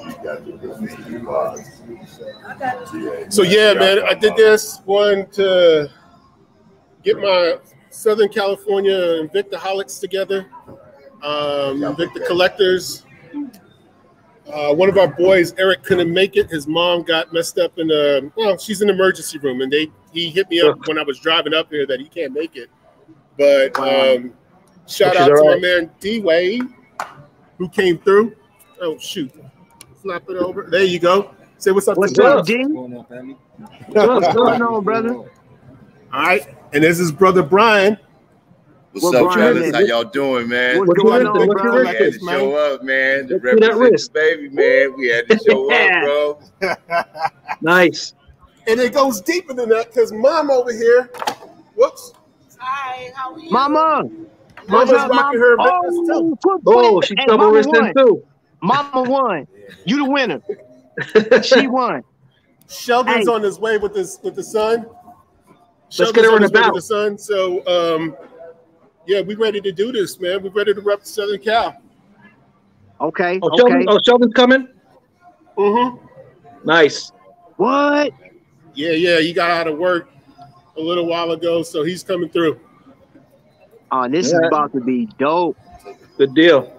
So yeah, man, I did this one to get my Southern California Invicta holics together. Um, Invicta collectors. Uh, one of our boys, Eric, couldn't make it. His mom got messed up in a well, she's in the emergency room, and they he hit me up when I was driving up here that he can't make it. But um, shout She's out to all my right. man D Wade, who came through. Oh shoot, flap it over. There you go. Say what's up What's to the up, boys. D? What's up? What's going on, brother? All right, and this is brother Brian. What's What up, Brian fellas? is? How y'all doing, man? What's What's going your on, wrist? What's your bro? We wrist? had to show up, man. To Let's see that represent wrist. the baby, man. We had to show up, bro. Nice. And it goes deeper than that because mom over here, whoops, Hi, how are you? Mama. mama's What's up, rocking Mama? her Invictus Oh, too. quick, Oh, quick. she Hey, double Mama wristed won. too. Mama won. You the winner. She won. Sheldon's Hey. on his way with his with the son. Let's Sheldon's get her on in his the way bout. with the son. So um, yeah, we ready to do this, man. We ready to rep Southern Cal. Okay, Oh, okay. Sheldon, oh, Sheldon's coming? Mm-hmm. Nice. What? Yeah, yeah. He got out of work a little while ago, so he's coming through. Oh, this Yeah. is about to be dope. Good deal.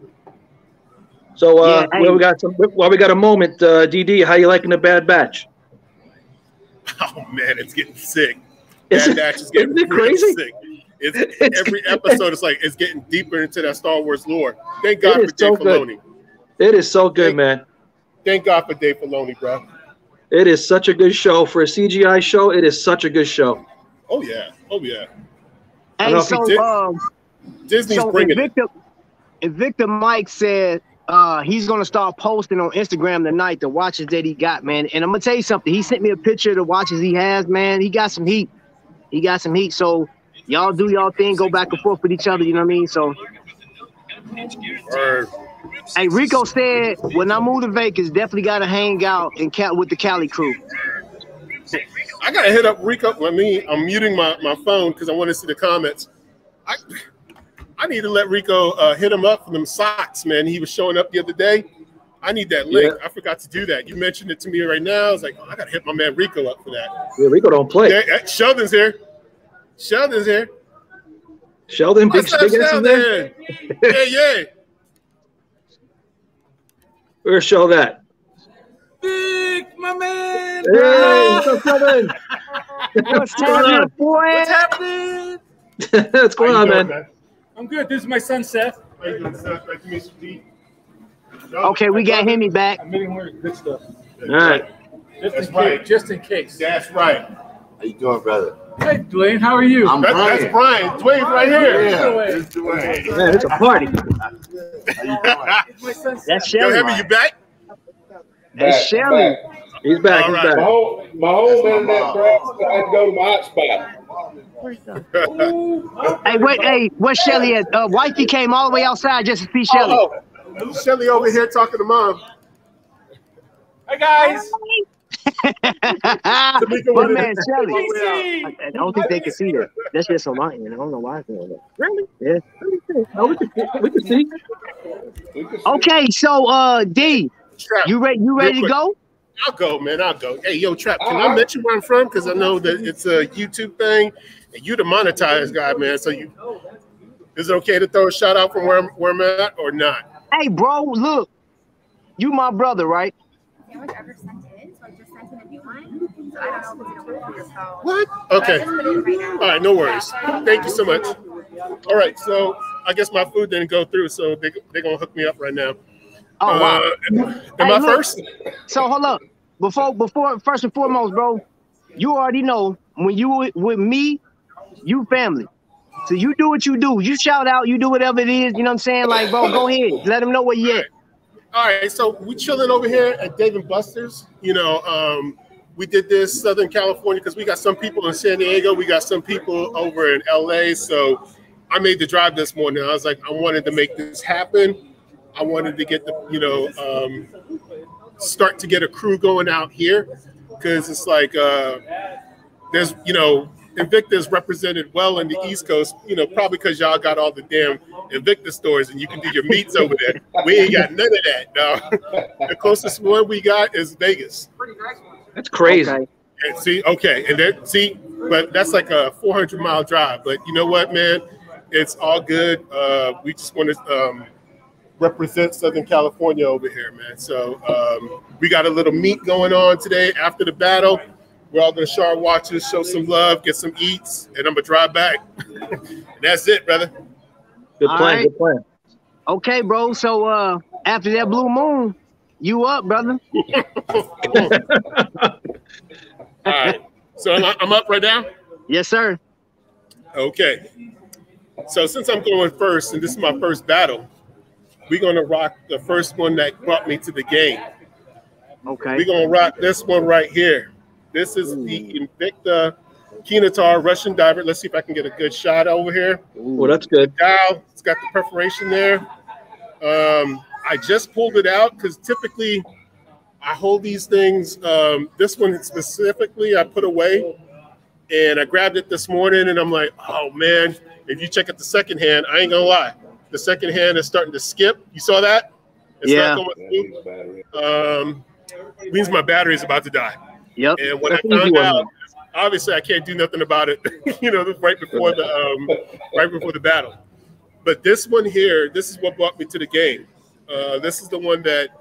So, uh, Yeah, hey. well, we got some. While we got a moment, uh, D D, how you liking the Bad Batch? Oh man, it's getting sick. Is That it- batch is getting isn't it really crazy? sick. It's, It's- every episode is like it's getting deeper into that Star Wars lore. Thank God It for is Dave so good. Filoni. It is so good, Thank- man. Thank God for Dave Filoni, bro. It is such a good show for a C G I show. It is such a good show. Oh yeah, oh yeah. I Hey, don't know if he so did- um, Disney's so bringing it. Invicta, Invicta Mike said uh he's gonna start posting on Instagram tonight the watches that he got, man. And I'm gonna tell you something. He sent me a picture of the watches he has, man. He got some heat. He got some heat. So y'all do y'all thing, go back and forth with each other. You know what I mean? So Or, hey, Rico said when I move to Vegas, definitely gotta hang out in Cal with the Cali crew. I gotta hit up Rico. I mean, I'm muting my, my phone because I want to see the comments. I I need to let Rico uh, hit him up for them socks, man. He was showing up the other day. I need that link. Yeah. I forgot to do that. You mentioned it to me right now. I was like, oh, I gotta hit my man Rico up for that. Yeah, Rico don't play. There, uh, Sheldon's here. Sheldon's here. Sheldon, big, What's up, big ass in there. Sheldon? Yeah, yeah. Where's Sheldon at? Big, my man. Hey, what's up, Sheldon? What's happening, boy? What's happening? What's going How on, you doing, man? I'm good. This is my son, Seth. How you doing, Seth? Nice to meet you, Pete. Okay, we got Hemi back. I'm meeting her good stuff. All right. Just That's in right. case. Just in case. That's right. How you doing, brother? Hey, Dwayne, how are you? I'm That, Brian. that's Brian. Dwayne's right here. Yeah, it's Dwayne. Man, it's a party. How you doing? It's my son, Seth. That's Yo, Shelly. Hemi, you back? That's Back, Shelly. back. He's back. All He's right. My back. home, my home internet breaks. So I had to go to my hotspot. Hey, wait, hey, where's Shelly at? Uh, Wifey came all the way outside just to see Shelly. Oh, Shelly over here talking to mom. Hi, guys. My man Shelly. Casey. I, I don't think they can see that. That's just on my end. I don't know why it's doing that. Really? Yeah. Oh, we can, we can see. We can see. Okay, so uh, D, Trap. you ready? You ready to Real go? I'll go, man. I'll go. Hey, yo, Trap, can All I right. mention where I'm from? Because I know that it's a YouTube thing. And you the monetized guy, man. So you, is it okay to throw a shout out from where I'm, where I'm at or not? Hey, bro, look, you my brother, right? sandwich ever sent in, so I just sent in a new one. So I don't know if it's gonna work, so What? I Okay. just put it in right now. All right, no worries. Thank you so much. All right, so I guess my food didn't go through, so they, they're going to hook me up right now. Oh, wow. Uh, am Hey, I look. first? So hold up. Before, before, first and foremost, bro, you already know when you with- with me, you family. So you do what you do. You shout out, you do whatever it is. You know what I'm saying? Like, bro, go ahead. Let them know where you at. All right, so we chilling over here at Dave and Buster's. You know, um, we did this Southern California because we got some people in San Diego. We got some people over in L A. So I made the drive this morning. I was like, I wanted to make this happen. I wanted to get the, you know, um, start to get a crew going out here because it's like uh, there's, you know, Invicta is represented well in the East Coast, you know, probably because y'all got all the damn Invicta stores and you can do your meets over there. We ain't got none of that. No. The closest one we got is Vegas. That's crazy. Okay. And see, okay, and then see, but that's like a four hundred mile drive. But you know what, man? It's all good. Uh, we just want to um, represent Southern California over here, man. So um, we got a little meet going on today after the battle. We're all gonna show our watches, show some love, get some eats, and I'm gonna drive back. And that's it, brother. Good All plan. right. Good plan. Okay, bro. So uh, after that blue moon, you up, brother? All right. So I'm, I'm up right now? Yes, sir. Okay. So since I'm going first, and this is my first battle, we're gonna rock the first one that brought me to the game. Okay. We're gonna rock this one right here. This is the Invicta Kinatar Russian diver. Let's see if I can get a good shot over here. Well, that's good. Dial, it's got the perforation there. Um, I just pulled it out because typically I hold these things. Um, this one specifically I put away, and I grabbed it this morning, and I'm like, oh man! If you check out the second hand, I ain't gonna lie, the second hand is starting to skip. You saw that? It's Yeah. not going through. Um, means my battery is about to die. Yep. And when That's I an easy found one, out, man. obviously I can't do nothing about it. You know, right before the um, right before the battle. But this one here, this is what brought me to the game. Uh, this is the one that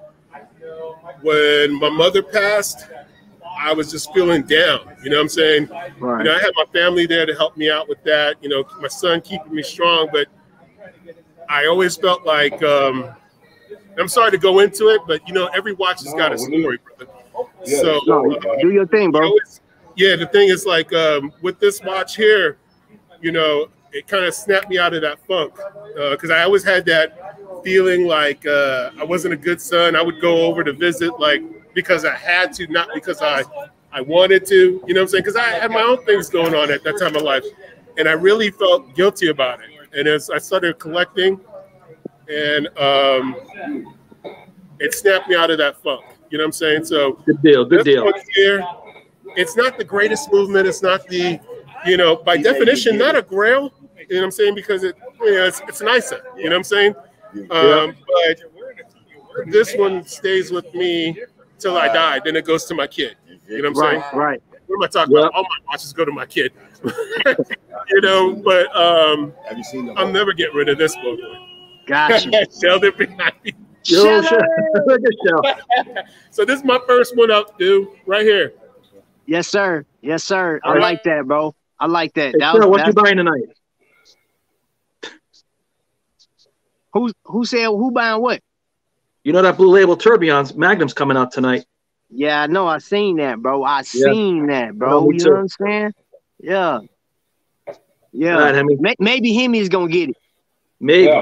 when my mother passed, I was just feeling down. You know what I'm saying? Right. You know, I had my family there to help me out with that. You know, my son keeping me strong, but I always felt like um, I'm sorry to go into it, but you know, every watch has got a story, brother. Yeah, So No, uh, do your thing, you bro. know, it's- yeah, the thing is like um, with this watch here, you know, it kind of snapped me out of that funk because I always had that feeling like uh, I wasn't a good son. I would go over to visit like because I had to, not because I I wanted to. You know what I'm saying? Because I had my own things going on at that time of life, and I really felt guilty about it. And as I started collecting, and um, it snapped me out of that funk. You know what I'm saying? So Good deal. Good this deal. one here, it's not the greatest movement. It's not the, you know, by definition, not a grail. You know what I'm saying? Because it, you know, it's, it's nicer. You know what I'm saying? Um, but this one stays with me till I die. Then it goes to my kid. You know what I'm Right, saying? right. What am I talking Yep. about? All my watches go to my kid. You know you know, but um, Have you seen the I'll never get rid of this book. Gotcha. Sheldon behind me. Yo, Shut Look at Shell. So this is my first one up, dude, right here. Yes, sir. Yes, sir. I All right. like that, bro. I like that. Hey, that Shell, was, what you that, buying tonight? who who said who buying what? You know that Blue Label Tourbillon's Magnum's coming out tonight. Yeah, I know. I seen that, bro. I Yeah. seen that, Oh, bro. me You too. know what I'm saying? Yeah. Yeah. All right, Hemi. May- maybe Hemi's gonna get it. Maybe. Yeah.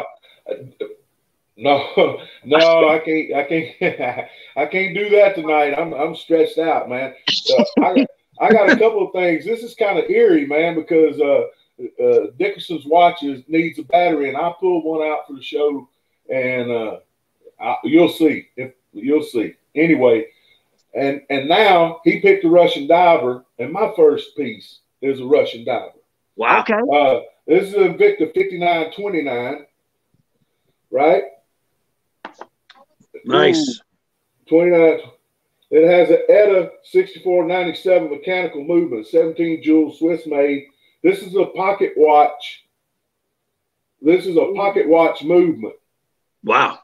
No, no, I can't. I can't. I can't do that tonight. I'm I'm stretched out, man. Uh, I I got a couple of things. This is kind of eerie, man, because uh, uh, Dickerson's watches needs a battery, and I pulled one out for the show, and uh, I, you'll see. If you'll see. Anyway, and and now he picked a Russian diver, and my first piece is a Russian diver. Wow. Okay. Uh, this is a Invicta fifty-nine twenty-nine, right? Nice. twenty-nine. It has an ETA sixty-four ninety-seven mechanical movement, seventeen jewel Swiss made. This is a pocket watch. This is a pocket watch movement. Wow.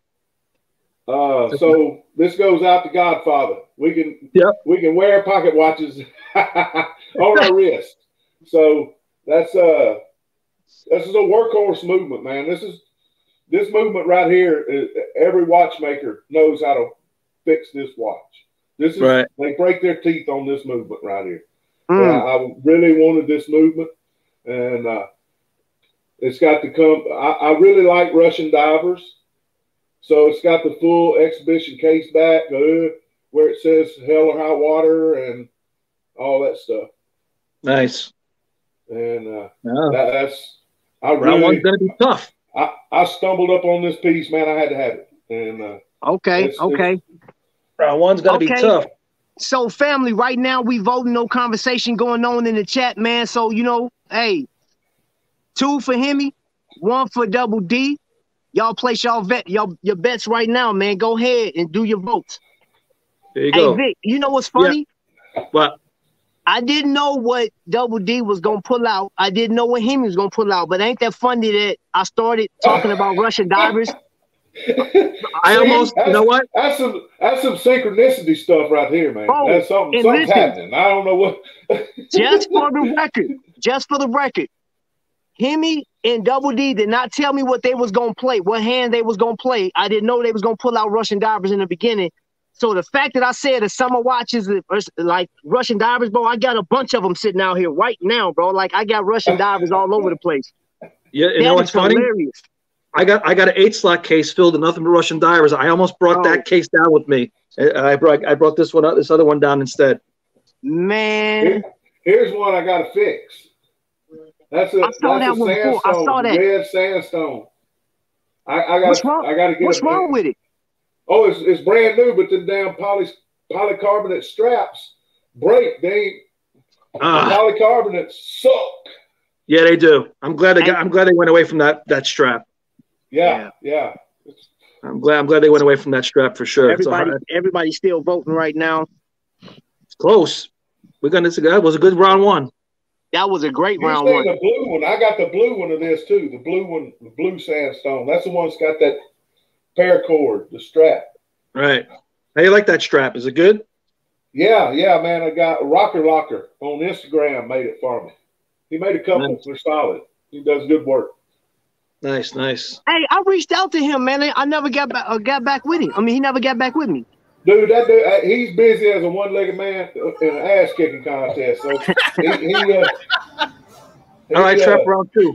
Uh, so this goes out to Godfather. We can Yep. we can wear pocket watches on our wrist. So that's uh this is a workhorse movement, man. This is this movement right here. Is, every watchmaker knows how to fix this watch. This is Right. They break their teeth on this movement right here. Mm. And I, I really wanted this movement, and uh, it's got to come. I, I really like Russian divers, so it's got the full exhibition case back uh, where it says "Hell or High Water" and all that stuff. Nice. And uh, Yeah. that, that's I Round really one's gonna be tough. I, I stumbled up on this piece, man. I had to have it, and uh, Okay. It's- Okay. Round one's gonna be Okay. tough. So, family, right now we voting, no conversation going on in the chat, man. So, you know, hey, two for Hemi, one for Double D. Y'all place y'all bet y'all your bets right now, man. Go ahead and do your votes. There you Hey, go. Vic, you know what's funny? What? I didn't know what Double D was gonna pull out. I didn't know what Hemi was gonna pull out. But ain't that funny that I started talking about Russian divers? I almost, you know what? That's some that's some synchronicity stuff right here, man. Oh, that's something and something's listen. happening. I don't know what. Just for the record, just for the record, Hemi and Double D did not tell me what they was gonna play, what hand they was gonna play. I didn't know they was gonna pull out Russian divers in the beginning. So the fact that I said the summer watches is like Russian divers, bro, I got a bunch of them sitting out here right now, bro. Like I got Russian divers all over the place. Yeah, you That know is what's funny? hilarious. I got I got an eight slot case filled with nothing but Russian divers. I almost brought Oh. that case down with me. I I brought I brought this one up, this other one down instead. Man, Here- here's one I got to fix. That's a I saw that's that a one before. I sandstone, saw that. red sandstone. I, I got what's wrong? I got to get What's a, wrong with it? Oh, it's, it's brand new, but the damn poly polycarbonate straps break. They ain't Ah, polycarbonate suck. yeah, they do. I'm glad they got. I'm glad they went away from that that strap. Yeah, yeah. I'm glad. I'm glad they went away from that strap for sure. It's, a Everybody, hard- everybody's still voting right now. it's close. We're gonna. That was a good round one. That was a great You round seen one. the blue one? I got the blue one of this too. The blue one, the blue sandstone. That's the one that's got that paracord, the strap. Right. How you like that strap? Is it good? Yeah, yeah, man. I got Rocker Locker on Instagram made it for me. He made a couple. Nice. They're solid. He does good work. Nice, nice. Hey, I reached out to him, man. I never got back, uh, got back with him. I mean, he never got back with me. Dude, that dude, uh, he's busy as a one-legged man in an ass-kicking contest. So he, he, uh, he, All right, uh, trap round two.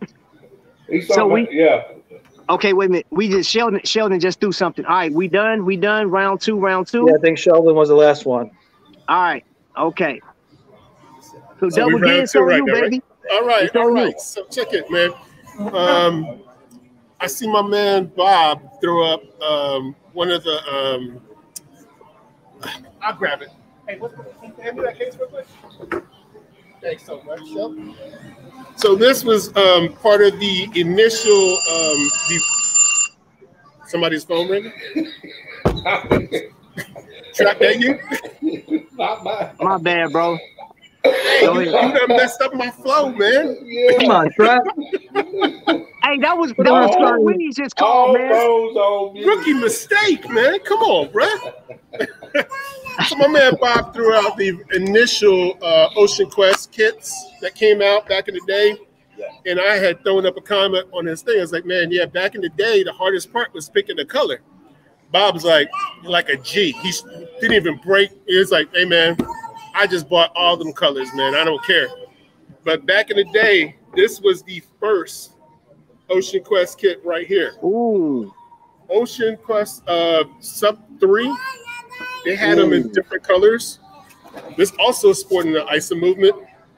He's So something, we- yeah. Okay, wait a minute. We just Sheldon. Sheldon just do something. All right, we done. We done. Round two. Round two. Yeah, I think Sheldon was the last one. All right. Okay. So, So we Double D, round it's two on right you, now, right? baby. All right, It's on all you. right. So check it, man. Um, I see my man Bob throw up um, one of the. Um, I'll grab it. Hey, what's hand me that case real quick? Thanks so much, Sheldon. So this was um, part of the initial. Um, the, somebody's phone ringing. Trap that you? Not mine. My bad, bro. Hey, you, you done messed up my flow, man. Yeah. Come on, Trap. Hey, that was that was all- Cool Weeds just All called, man. phones on mute. Rookie mistake, man. Come on, bruh. So my man Bob threw out the initial uh, Ocean Quest kits that came out back in the day. And I had thrown up a comment on his thing. I was like, man, yeah, back in the day, the hardest part was picking the color. Bob's like, like a G. He didn't even break. He was like, hey, man, I just bought all them colors, man. I don't care. But back in the day, this was the first Ocean Quest kit right here. Ooh. Ocean Quest uh, Sub three. They had Ooh. them in different colors. This also sporting the I S O movement.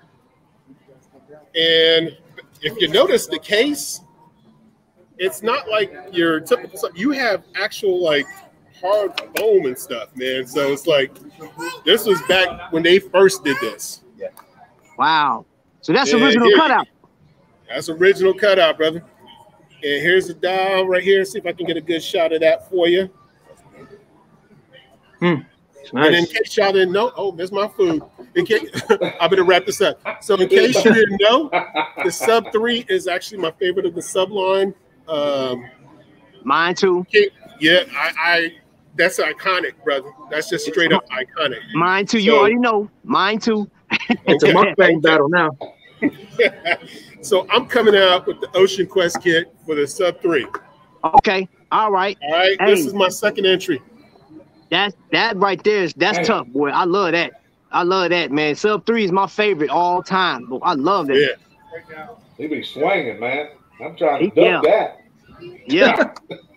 And if you notice the case, it's not like your typical stuff. You have actual like hard foam and stuff, man. So it's like this was back when they first did this. Wow. So that's And original here- cutout. That's original cutout, brother. And here's the dial right here. See if I can get a good shot of that for you. Hmm. It's And in nice. case y'all didn't know, oh, there's my food. In case, I better wrap this up. So in case you didn't know, the Sub three is actually my favorite of the sub line. Um, Mine too. yeah, I, I that's iconic, brother. That's just straight up iconic. Mine too. You So- already know. Mine too. It's a Okay. mukbang battle now. So I'm coming out with the Ocean Quest kit for the Sub three. Okay. All right. All right, Hey. this is my second entry. That that right there is that's Hey. tough, boy. I love that. I love that, man. Sub three is my favorite all time. But I love that. Yeah. He be swinging, man. I'm trying to He- duck that. Yeah.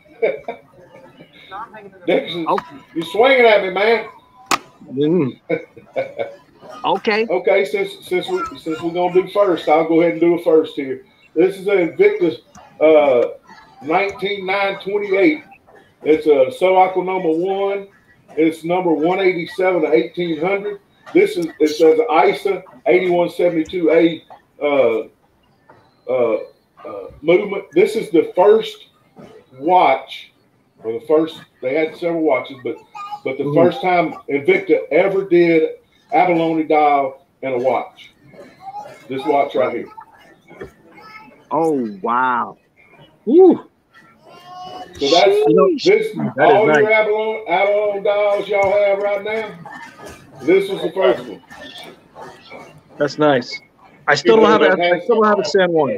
Dixon, Oh. you swinging at me, man. Mm. Okay. Okay, since since we since we're gonna do first, I'll go ahead and do it first here. This is an Invicta uh, nineteen nine twenty-eight. It's a sub aqua number one. It's number one eighty-seven to eighteen hundred. This is it says I S A eighty-one seventy-two A uh, uh, uh, movement. This is the first watch, or the first. They had several watches, but but the Mhm. first time Invicta ever did abalone dial and a watch. This watch right here. Oh wow. Woo. So that's Sheesh. this. That is All nice. your abalone abalone dials y'all have right now. This was the first one. That's nice. I still don't have a. I still don't have a San Juan.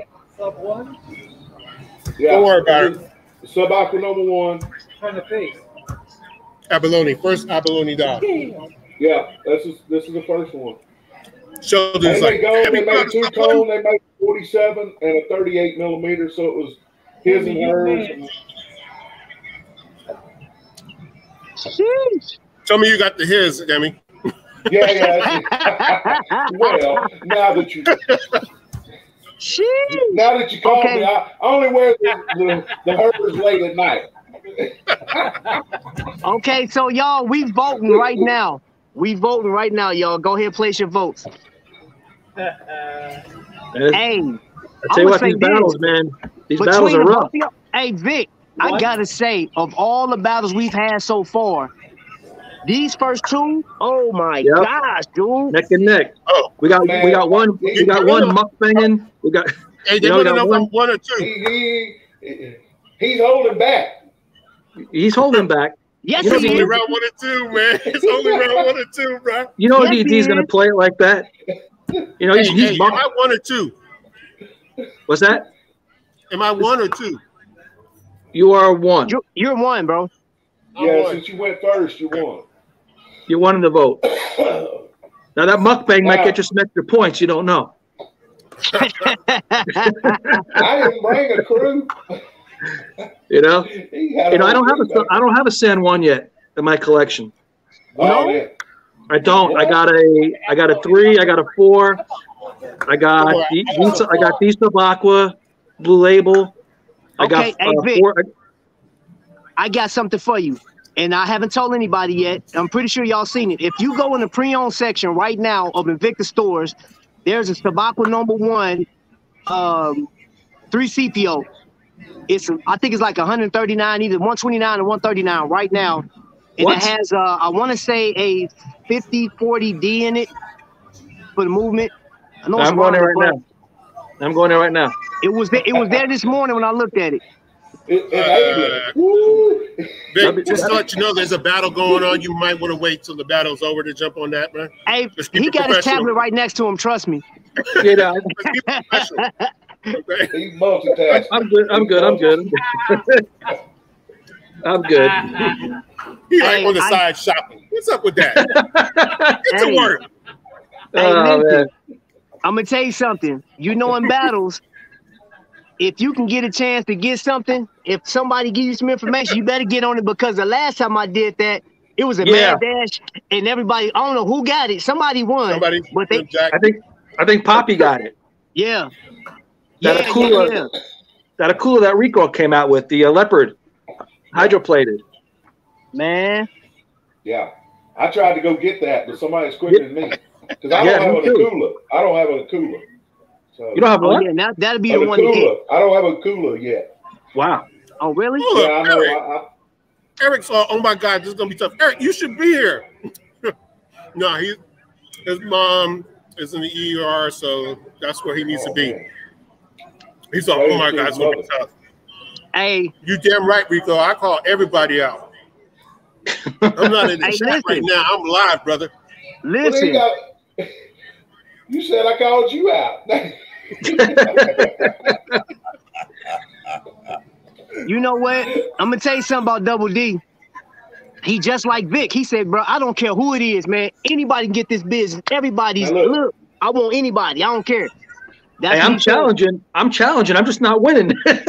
Yeah. Don't worry about it. Sub aqua number one. Abalone, first abalone dog. Yeah, this is this is the first one. Shoulders They like make gold. They heavy make two brothers. cone. They make forty-seven and a thirty-eight millimeter. So it was his and hers. Sheesh. Tell me you got the his, Demi. Yeah, yeah. Well, now that you Sheesh. now that you called Okay. me, I, I only wear the, the, the hers late at night. Okay, so y'all, we voting right now. We voting right now, y'all. Go ahead, place your votes. Man, Hey, I tell you what, say these battles, this. man, these battles between are the rough. both of y'all, hey Vic, I gotta say, of all the battles we've had so far, these first two, oh my Yep. gosh, dude. Neck and neck. Oh, We got Man. we got one we got one mukbanging. We got hey, You they know, want we to got know if I'm one. one or two. He, he he's holding back. he's holding back. Yes, You know, he It's only is. round one or two, man. It's only round one or two, bro. You know Yes, D he D's gonna is. play it like that. You know, he's, Hey, he's hey, buck- am I one or two? What's that? Am I one or two? You are one. You're, you're one, bro. I'm Yeah, one. since you went first, you won. You're one in the vote. Now that mukbang might Wow. get you some extra points. You don't know. I didn't bring a crew. You know. He had You know, I a don't have crew a back. I don't have a San Juan yet in my collection. Oh, man. I don't. I got a I got a three. I got a four. I got the- these. I got these of Aqua, Blue Label. I got Okay, hey, uh, Vic. four. I got something for you. And I haven't told anybody yet. I'm pretty sure y'all seen it. If you go in the pre-owned section right now of Invicta stores, there's a Tabacco number one um, three C P O. It's I think it's like one thirty-nine, either one twenty-nine or one thirty-nine right now. And What? it has uh, I want to say a fifty forty D in it. for the movement. I know No, it's I'm going there right Rhonda, now. I'm going there right now. It was there, it was there this morning when I looked at it. It, it uh, Vic, just to let you know, there's a battle going on. You might want to wait till the battle's over to jump on that, man. Hey, he got his tablet right next to him. Trust me. You know, Okay. He's multitasking. I'm good. I'm good. I'm good. I'm good. He like Hey, on the I- side shopping. What's up with that? Get to Hey. work. Hey, Oh, listen, man. I'm gonna tell you something. You know, in battles, if you can get a chance to get something, if somebody gives you some information, you better get on it, because the last time I did that, it was a Yeah. mad dash, and everybody, I don't know who got it. Somebody won. Somebody, but they, Jack. I think I think Poppy got it. yeah, That yeah, Akula, yeah, yeah. that Akula that Rico came out with, the uh, leopard, hydroplated. Man, Yeah. I tried to go get that, but somebody's quicker than me. Because I don't Yeah, have me an too. Akula. I don't have an Akula. So, You don't have oh one? yeah, now that'll be an the one to Akula. get. I don't have a Akula yet. Wow. Oh really? Hold Yeah, I up, know. Eric. I, I, Eric saw, oh my God, this is gonna be tough. Eric, you should be here. No, he, his mom is in the E R, so that's where he needs oh, to be. man. He saw, oh my God, it's gonna be tough. Hey, You damn right, Rico. I call everybody out. I'm not in the Hey, chat right listen. now. I'm live, brother. Well, then you, listen. got, you said I called you out. You know what? I'm gonna tell you something about Double D. He just like Vic. He said, bro, I don't care who it is, man. Anybody can get this business. Everybody's Now, look. look. I want anybody. I don't care. That's Hey, what I'm he said. challenging. I'm challenging. I'm just not winning.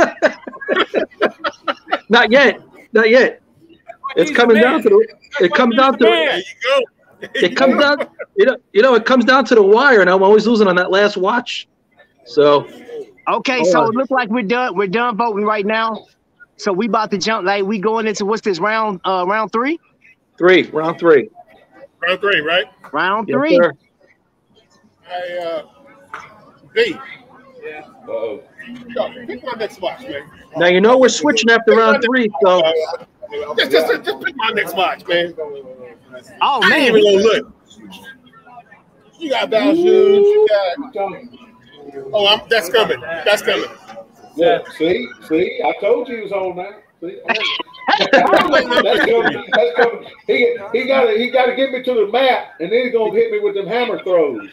Not yet. Not yet. It's coming down to the. It comes down to. There you go. It comes down. You know. You know. It comes down to the wire, and I'm always losing on that last watch. So. Okay, Hold so on. it looks like we're done. We're done voting right now. So we about to jump. Like we going into what's this round? Uh, round three. Three. Round three. Round three, right? Round Yes, three. sir. I, uh, B. Uh-oh. Yo, pick my next watch, man. Now you know we're switching after round three. So. Uh, just, just, just pick my next watch, man. Oh I ain't man. even gonna look. You got Val shoes. You got. Oh, I'm, that's coming. That's coming. Yeah, see, see, I told you he was on now. See, that's coming. That's coming. He he got to he got to get me to the mat, and then he's gonna hit me with them hammer throws.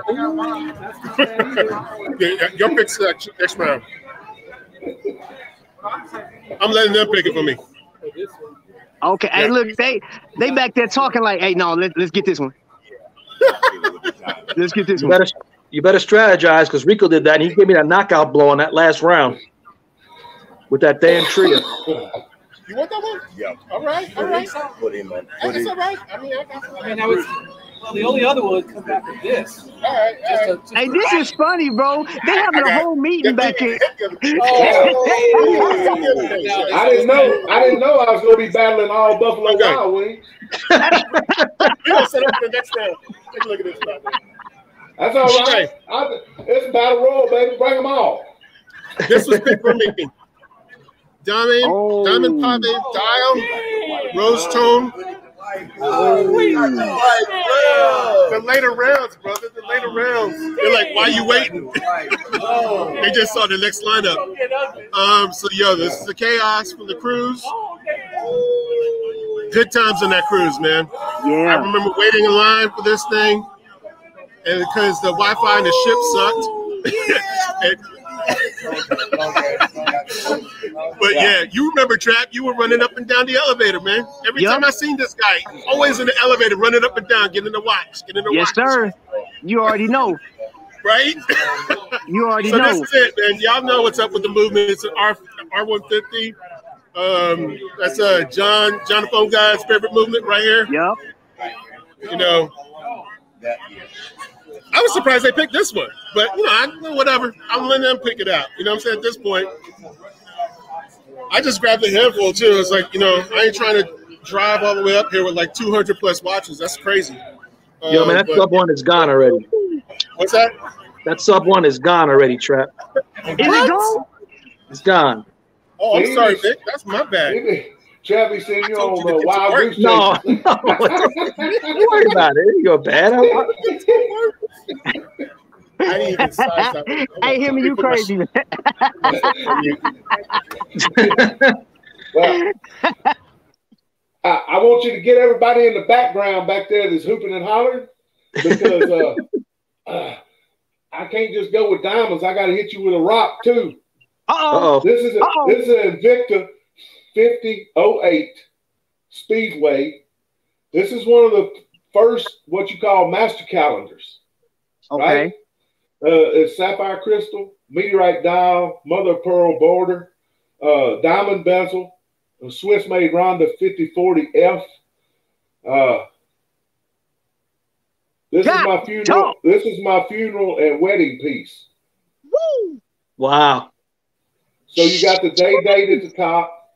Yeah, your pick's uh, next round. I'm letting them pick it for me. Okay. Hey, look, they they back there talking like, hey, no, let's let's get this one. Let's get this You one. better. You better strategize, because Rico did that, and he gave me that knockout blow on that last round with that damn trio. You want that one? Yeah. All right, all right. Put him on. Put That's him. all right. I mean, I got I mean, I was, well, the only other one would come back with this. All right, all Just right. a, just Hey, a this is funny, bro. They having a whole meeting back here. Oh, I didn't know. I didn't know I was gonna be battling all Buffalo Okay. Wild Wings. We're gonna set up for the next round. Take a look at this. Brother. That's all right. I, it's battle royal, baby. Bring them all. This was picked for me. Diamond, Oh. Diamond Pave, Dial, Rose Tone. The later rounds, brother. The later rounds. They're like, why you waiting? They just saw the next lineup. Um, so yo, this is the chaos from the cruise. Good times on that cruise, man. I Yeah. remember waiting in line for this thing, and because the Wi-Fi in the ship sucked. And- but yeah, you remember, Trap, you were running up and down the elevator, man. Every Yep. time I seen this guy, always in the elevator, running up and down, getting the watch, getting the Yes, watch. sir. You already know. Right? You already So know. this is it, man. Y'all know what's up with the movement. It's an R R one fifty. Um, that's uh John Jonathan guy's favorite movement right here. Yep. You know, I was surprised they picked this one, but you know, I, whatever. I'm letting them pick it out. You know what I'm saying? At this point, I just grabbed a handful too. It's like, you know, I ain't trying to drive all the way up here with like two hundred plus watches. That's crazy. Yo, Uh, man, that but- sub one is gone already. What's that? That sub one is gone already, Trap. Is it gone? It's gone. Oh, I'm sorry, Vic. That's my bad. He, Chevy send you on the wild goose chase. No, no. Don't worry about it. You go bad. I, I didn't even size that one. Hey, hear me, you crazy, man. Well, I, I want you to get everybody in the background back there that's hooping and hollering because uh, uh, I can't just go with diamonds. I got to hit you with a rock too. Uh-oh. This is a, Uh-oh. this is an Invicta fifty oh eight Speedway. This is one of the first what you call master calendars. Okay. Right? Uh, it's sapphire crystal, meteorite dial, mother of pearl border, uh, diamond bezel, a Swiss-made Ronda fifty forty F. Uh, this God, is my funeral. talk. This is my funeral and wedding piece. Woo! wow. So you got the day date at the top,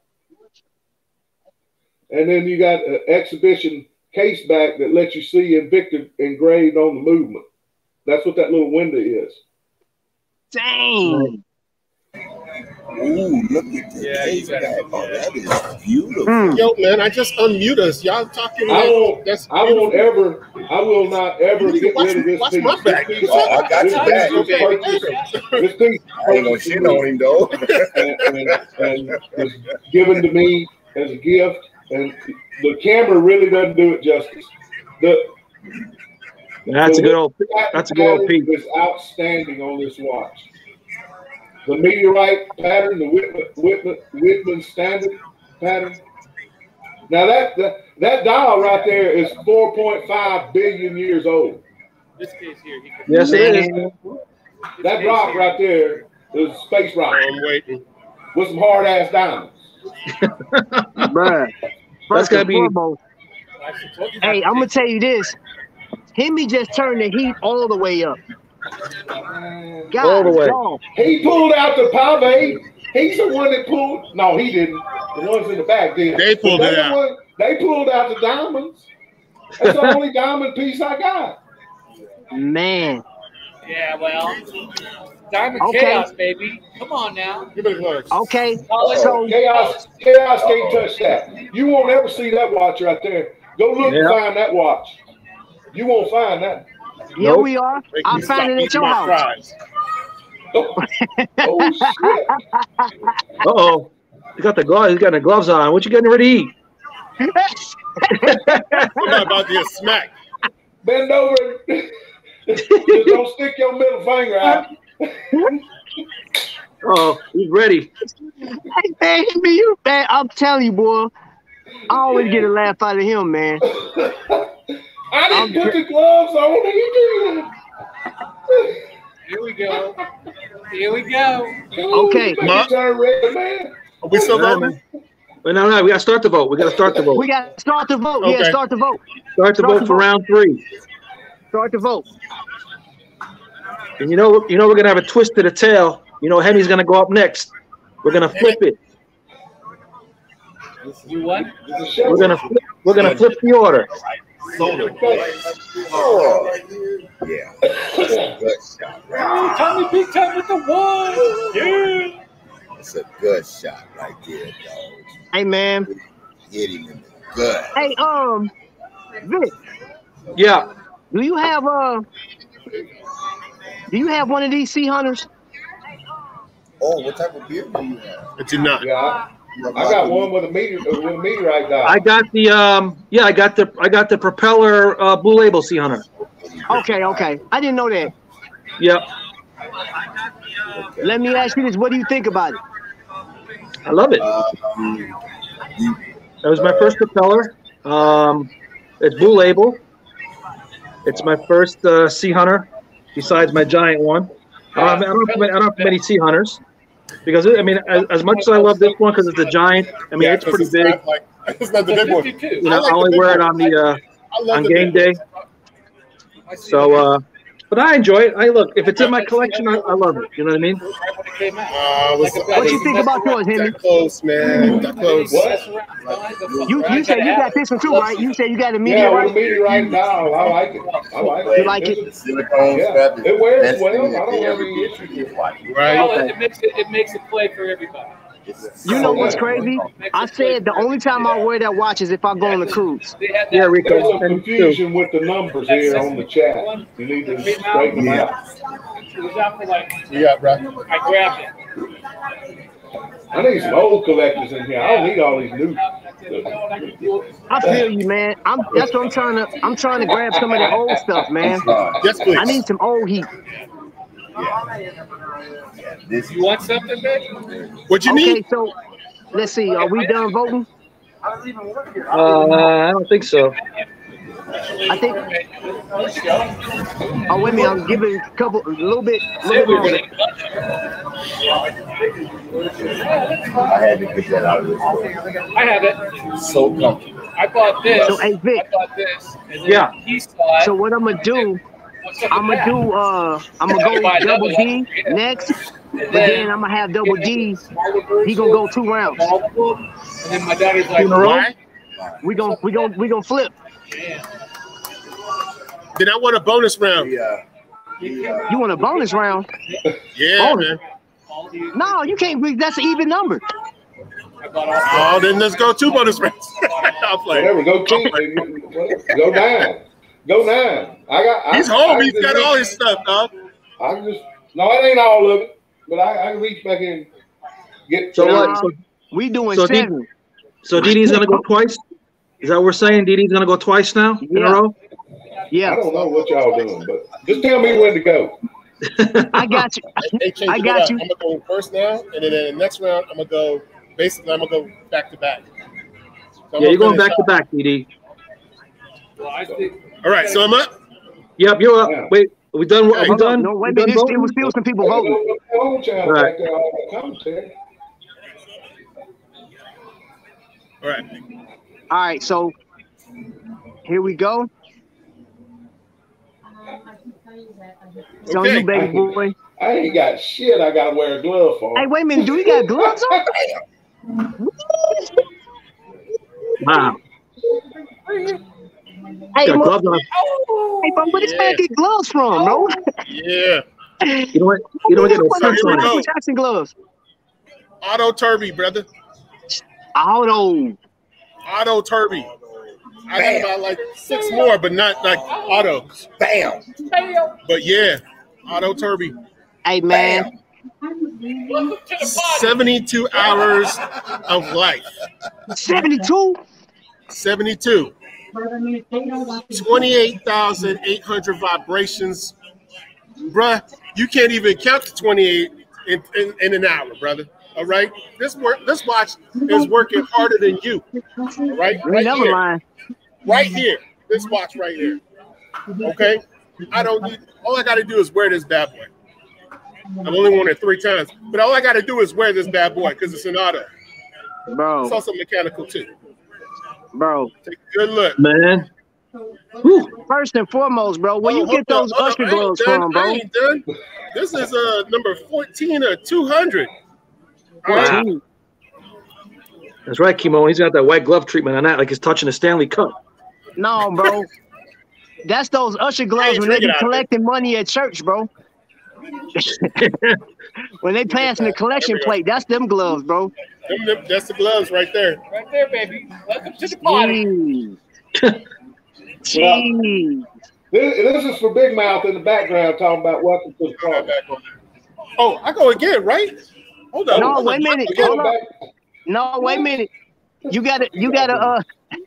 and then you got an exhibition case back that lets you see Invicta engraved on the movement. That's what that little window is. Dang. Ooh, look at the Yeah, case you got back. it. Oh, that is beautiful. Mm. Yo, man, I just unmute us. Y'all talking I like won't. that's I won't ever. I will not ever You need to get watch- rid of this watch piece. my back. This piece, Oh, I got this your piece back. was purchased. This piece I ain't gonna was shit on him though. and, and, and was given to me as a gift. And the camera really doesn't do it justice. The That's the a good old. pattern That's a good old piece. is outstanding on this watch. The meteorite pattern, the Whitman, Whitman, Whitman standard pattern. Now that, that that dial right there is four point five billion years old. This case here. He can, Yes, it is. That rock right there is a space rock I'm waiting. with some hard ass diamonds. Bruh. That's First gotta and be- foremost, I told you hey, I'm gonna tell you this. Himmy just turned the heat all the way up. God, All the way. dog. He pulled out the pave. He's the one that pulled. No, he didn't. The ones in the back did. They pulled But it they out. One, they pulled out the diamonds. That's the only diamond piece I got. Man. Yeah, well, Diamond Okay. Chaos, baby. Come on now. Give me the gloves. Okay. Oh, So Chaos, chaos can't touch that. You won't ever see that watch right there. Go look Yeah. and find that watch. You won't find that. here Nope. we are. Make I me stop found it at eating your my house. fries. Oh, oh shit! Uh oh. You got the gloves. You got the gloves on. What you getting ready to eat? I'm about to get smacked. Bend over. Just don't stick your middle finger out. Oh, he's ready. Hey, man, Himmy, you man, I'm telling you, boy. I always get a laugh out of him, man. I didn't I'm put the gloves on. He did. Here we go. Here we go. Okay. You make it turn red, man. Are we still Yeah, voting? Wait, no, no, we got to start the vote. We got to start the vote. We got to start the vote. Yeah, Okay. start the vote. Start the start vote the for vote. round three. Start the vote. And you know, you know, we're gonna have a twist to the tail. You know, Hemi's gonna go up next. We're gonna flip it. You what? We're gonna flip, we're gonna flip the order. Oh, yeah. That's a good shot. Oh, Right Tommy Big Time with the one. Yeah. there. That's a good shot right there, dog. Hey, man. Hit him in the gut. Hey, um, Vic, Yeah. do you have uh, do you have one of these sea hunters? Oh, what type of beer do you have? I do not. Yeah, I, I got one with a meteor with a meteorite dial. I got the um. Yeah, I got the I got the propeller uh, Blue Label Sea Hunter. Okay, okay. I didn't know that. Yep. Let me ask you this: what do you think about it? I love it. Um, you, That was my first propeller. Um, it's Blue Label. It's my first uh, Sea Hunter, besides my giant one. I don't have, I don't have, I don't have many Sea Hunters because I mean, as, as much as I love this one because it's a giant. I mean, Yeah, it's 'cause pretty it's big. not like, it's not the big one. fifty-two. You know, I like I the only big wear it one. on the uh, I love on the game big day. I see So, it. uh, but I enjoy it. I look if it's in my collection, I, I love it. You know what I mean? Right when it came out. Uh, was, Like a What bad you think about yours, Henry? that close, man. That close. What? You you said you got this one too, right? You said you got a Yeah, with a meteorite. meteorite dial. I like it. I like it. You like it? The silicone Yeah, strap is it wears the best well. thing I that don't they have ever any did issues for with this it. watch. Right. Well, it, it makes it it makes it play for everybody. You know what's crazy? I said the only time I wear that watch is if I go on the cruise. Yeah, Rico. There's some confusion with the numbers here on the chat. You need to straighten them out. It was out for like. Yeah, bro. I grabbed it. I need some old collectors in here. I don't need all these new. I feel you, man. I'm that's what I'm trying to. I'm trying to grab some of the old stuff, man. Yes, please. I need some old heat. This you want something, baby? What you Okay, need? so let's see. Are we done voting? Uh, I don't think so. I think. Oh, wait a minute. I'm giving a couple, a little bit, a little bit longer. I had to get that out of this. I have it. So comfortable. I bought this. So, hey, Vic. I bought this. And then Yeah. he saw it. So what I'm gonna do? What's up I'm with gonna that? do. Uh, I'm gonna go double D next, but then I'm gonna have double D. He gonna go two rounds. And then my daughter's like, Why? We gonna, we gonna, we gonna flip. Then I want a bonus round. Yeah. You want a bonus round? Yeah, Bonus. man. No, you can't. we- That's an even number. Oh, then let's go two bonus rounds. I'll play. Whatever, go keep. Go down. Go down. I got. I, He's home. I He's can got reach- all his stuff, dog. I can just. No, it ain't all of it, but I, I can reach back in. Get. So Nah, what? So, we doing So Dee- seven. so Dee Dee's gonna go twice. Is that what we're saying? Dee Dee's gonna go twice now in Yeah. a row. I Yeah, don't know what y'all doing, but just tell me when to go. I got you. Hey, change I it got up. you. I'm gonna go first now, and then in the next round, I'm gonna go. Basically, I'm gonna go back to back. So I'm Yeah, you're gonna going back finish to back, Dee Dee. well, I think. up. All right, so I'm up. Yep, you're up. Yeah. Wait, are we done? Are we Hold on. done? No, wait We a done minute. There's voting? still, still some people Hey, voting. look, look, look, look, child, Right. back there, all that commentary. All right. All right, so here we go. It's on Okay. you, baby boy. I ain't got shit. I gotta wear a glove for. Hey, wait a minute. Do we got gloves on? Wow. Hey, Got mo- gloves on. hey, bro, where this Yeah. man get gloves from, bro? Yeah. You know what? You don't get no What So sense here we on it. go. Michael Jackson gloves. Auto Turby, brother. Auto. Auto Turby. I got about like six more, but not like autos. Bam. But yeah, Auto Turby. Hey, man. seventy-two hours of life. seventy-two? seventy-two. twenty-eight thousand eight hundred vibrations. Bruh, you can't even count to twenty-eight in, in, in an hour, brother. All right? This work, this watch is working harder than you. All right? You Right never here. mind. Right here. This watch right here. Okay? I don't need, all I got to do is wear this bad boy. I've only worn it three times, but all I got to do is wear this bad boy because it's an auto. It's Bro, also mechanical too. bro. Take a good look. Man. Whew. First and foremost, bro, where Oh, you hold get those up, hold Usher up. I ain't gloves done. from, I bro? ain't done. This is uh number fourteen or two hundred. All right. fourteen. That's right, Kimo. He's got that white glove treatment on that, like he's touching a Stanley Cup. No, bro. That's those Usher gloves ain't when they drinking be out there. collecting money at church, bro. When they passing the collection There we go. plate, that's them gloves, bro. Them- them- That's the gloves right there. Right there, baby. Welcome to the party. Jeez. Jeez. This, this is for Big Mouth in the background talking about welcome to the party. Back on. Oh, I go again, right? Hold on. No, hold wait a on. minute. Go Hold up. back. No, wait a minute. You gotta, you gotta, uh,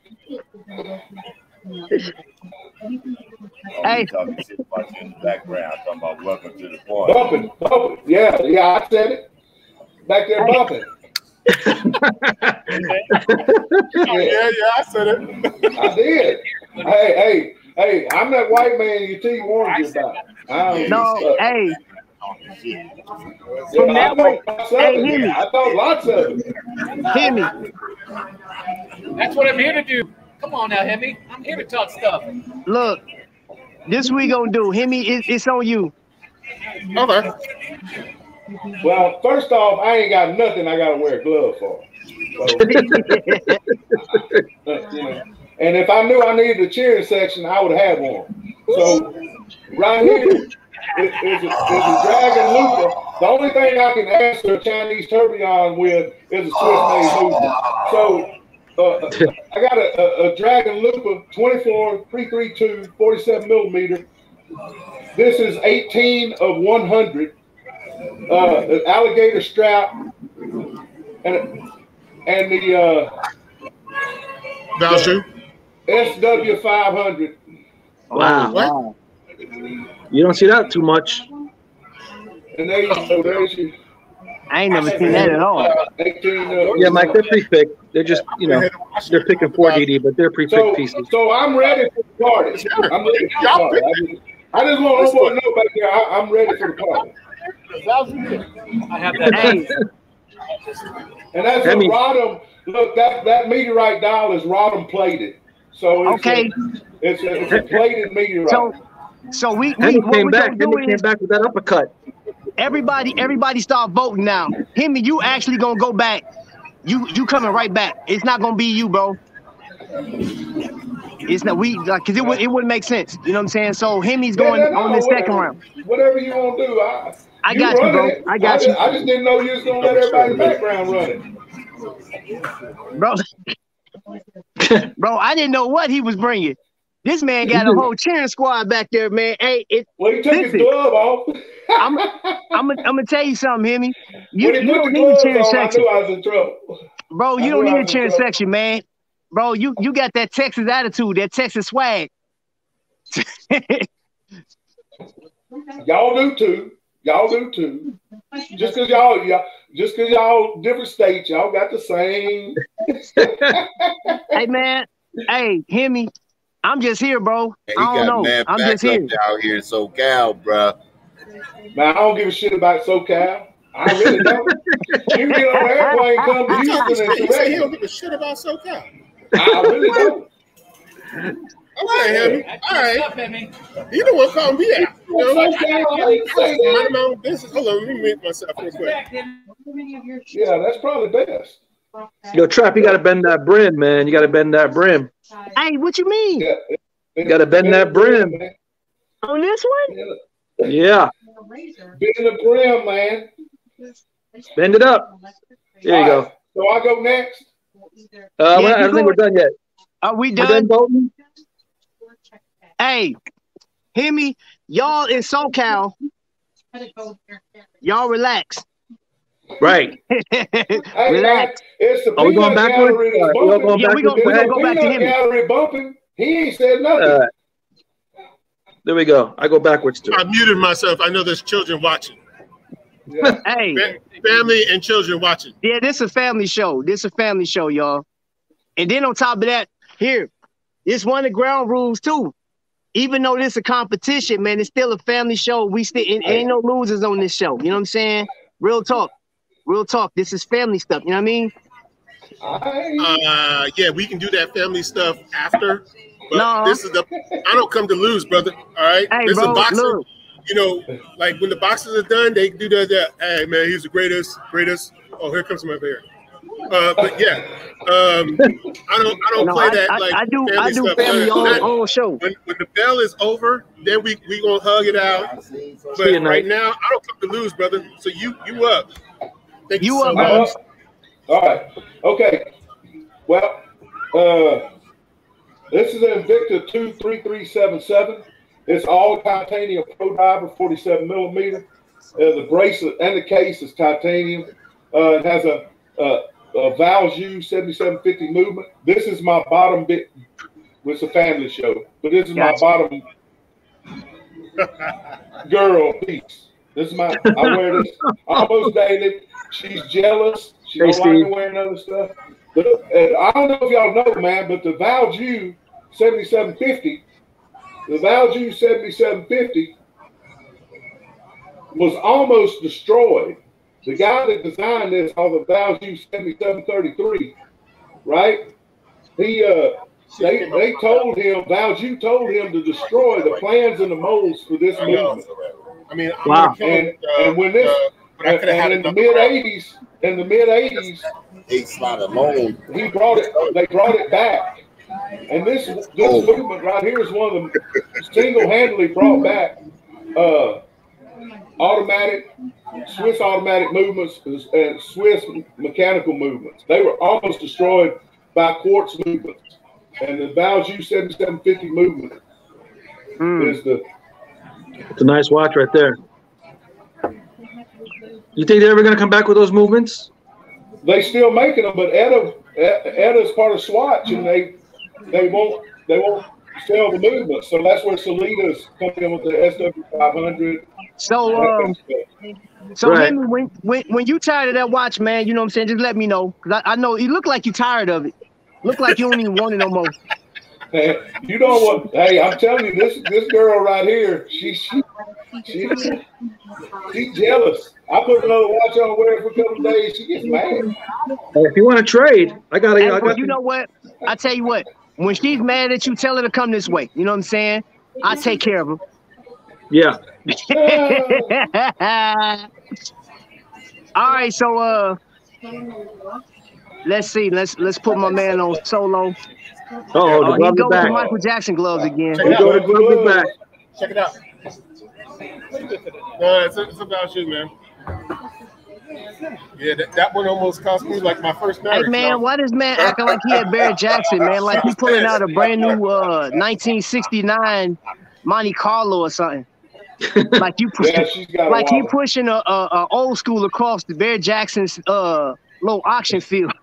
Hey. Talking shit about you in the background, talking about welcome to the party. Bumping, bumping. Yeah, yeah, I said it. Back there bumping. Oh, yeah, yeah, I said it. I did. Hey, hey, hey, I'm that white man your T warned you about. I don't no, hey, Talking shit. yeah, from that I way, thought lots of hey, it. hear me. I thought lots of it. hear me. That's what I'm here to do. Come on now, Hemi. I'm here to talk stuff. Look, this we gonna do. Hear me, it, it's on you. Okay. Well, first off, I ain't got nothing I gotta wear a glove for. So, you know, and if I knew I needed a cheering section, I would have one. So right here is, is, a, is a Dragon Luca The only thing I can answer a Chinese tourbillon with is a Swiss-made movement. So uh, I got a, a, a Dragon Looper twenty-four, three thirty-two, forty-seven millimeter. This is eighteen of one hundred. Uh, an alligator strap and and the uh, Valju S W five hundred. Wow. Wow. You don't see that too much. And there you go. There's your I ain't never seen that at all. eighteen. Uh, Yeah, Mike, they're pre-picked. They're just, you know, they're picking four D D, but they're pre-picked so, pieces. so I'm ready for the party. I'm ready for the party. I just, I just want everyone to know back there. I, I'm ready for the party. I have that. Hey, And that's That a means- Rodham. Look, that, that meteorite dial is Rodham plated. So it's okay. a, it's a, it's a plated meteorite. So, so we, we Henry what came we back. gonna do Henry came is back with that uppercut. everybody, everybody start voting now. Him and you actually gonna go back. You, you coming right back. It's not gonna be you, bro. It's not we like because it would it wouldn't make sense. You know what I'm saying? So Hemi's going Yeah, no, on the whatever, second round. Whatever you want to do. I, I got you, running bro. it. I got I you. Just, I just didn't know you was going to let everybody in the background run it. Bro, bro, I didn't know what he was bringing. This man got a whole cheering squad back there, man. Hey, it, Well, he took listen, his glove off. I'm, I'm, I'm gonna tell you something, Hemi. You, When he you put don't the need a gloves cheering on, I section, knew I was in trouble. bro. I You don't knew I need a was in cheering trouble. section, man. Bro, you, you got that Texas attitude, that Texas swag. Y'all do too. Y'all do too. Just cause y'all, y'all just cause y'all different states, y'all got the same. Hey, man. Hey, Hemi. I'm just here, bro. He I don't got know. mad I'm just here. backup out here in SoCal, bro. Man, I don't give a shit about SoCal. I really don't. You can get on an airplane, come to Houston, and He said he correct don't me. give a shit about SoCal. I really don't. Okay, Hemi. All right. You the one calling me out. You know, Well, like, SoCal, I, I didn't say that. mind my own business. Hold on, let me mute myself real quick. Yeah, that's probably best. Yo, Trap, you got to bend that brim, man. You got to bend that brim. Hey, what you mean? Yeah. You got to bend that brim. Man. On this one? Yeah. Bend the brim, man. Bend it up. There you All go. right, so I go next. Uh, Yeah, well, I you don't think we're done yet. Are we We're done? done voting? Hey, Hemi, y'all in SoCal, y'all relax. Right. Hey, man, Relax. it's the Are we going peanut backwards? gallery that's Uh, we all bumping. going Yeah, we backwards? go- we It's gonna the go back to peanut him. gallery bumping. He ain't said nothing. Uh, there we go. I go backwards too. I muted myself. I know there's children watching. Yeah. Hey, Fa- Family and children watching. yeah, this is a family show. This is a family show, y'all. And then on top of that, here, it's one of the ground rules too. Even though this is a competition, man, it's still a family show. We still it ain't no losers on this show. You know what I'm saying? Real talk. Real talk. This is family stuff. You know what I mean? Uh, yeah, we can do that family stuff after. But No. this is the. I don't come to lose, brother. All right. Hey, this bro, is boxing. look. You know, like when the boxers are done, they do that. that hey, man, he's the greatest, greatest. Oh, here comes my bear. Uh, but yeah, um, I don't. I don't No, play I, that I, like I do family I do stuff. family Uh, on, not- on show. when, when the bell is over, then we we gonna hug it out. See But you, right Knight. now, I don't come to lose, brother. So you you up? Thank you, You so up, much. brother. Uh, all right. Okay. Well, uh, this is an Invicta two three three seven seven. It's all titanium pro diver, forty-seven millimeter. Uh, the bracelet and the case is titanium. Uh, it has a, a, a Valju seventy-seven fifty movement. This is my bottom bit. It's a family show, but this is my Gotcha. bottom girl piece. This is my. I wear this almost daily. She's jealous. She Hey, don't like me Steve. wearing other stuff. But uh, I don't know if y'all know, man, but the Valju seventy-seven fifty, the Valju seventy-seven fifty was almost destroyed. The guy that designed this called the Valju seventy-seven thirty-three, right? He uh they they told him, Valju told him to destroy the plans and the molds for this movement. I mean, I'm Wow. gonna kill And him, uh, and when this uh, but I and, could have had and in the another mid round. eighties, in the mid eighties, Eight slot alone. he brought it. They brought it back, and this this Oh. movement right here is one of them single-handedly brought back uh, automatic Swiss automatic movements and Swiss mechanical movements. They were almost destroyed by quartz movements. And the Verzus seventy-seven fifty movement mm. is the. It's a nice watch right there. You think they're ever going to come back with those movements? They still making them, but Etta, Etta is part of Swatch, and they they won't they won't sell the movement. So that's where Salita's coming in with the S W five hundred. So, um, so right. Henry, when, when when you tired of that watch, man, you know what I'm saying? Just let me know. Cause I, I know you look like you tired of it. Look like you don't even want it no more. Hey, you know what? Hey, I'm telling you, this this girl right here, she she she she's jealous. I put another watch on, wear it for a couple of days. She gets mad. If you want to trade, I got Hey, I got you know what? I tell you what. When she's mad at you, tell her to come this way. You know what I'm saying? I take care of her. Yeah. All right, so uh, let's see. Let's let's put my man on solo. Oh, oh the he go back. with the Michael Jackson gloves again. We go to glove back. Check it out. No, it's, it's about you, man. Yeah, that, that one almost cost me like my first marriage. Hey man, no? why does man acting like he had Barrett Jackson, man? Like he pulling out a brand new uh nineteen sixty-nine Monte Carlo or something. Like you pushing, yeah, like he pushing a, a, a old school across the Barrett Jackson's uh low auction field.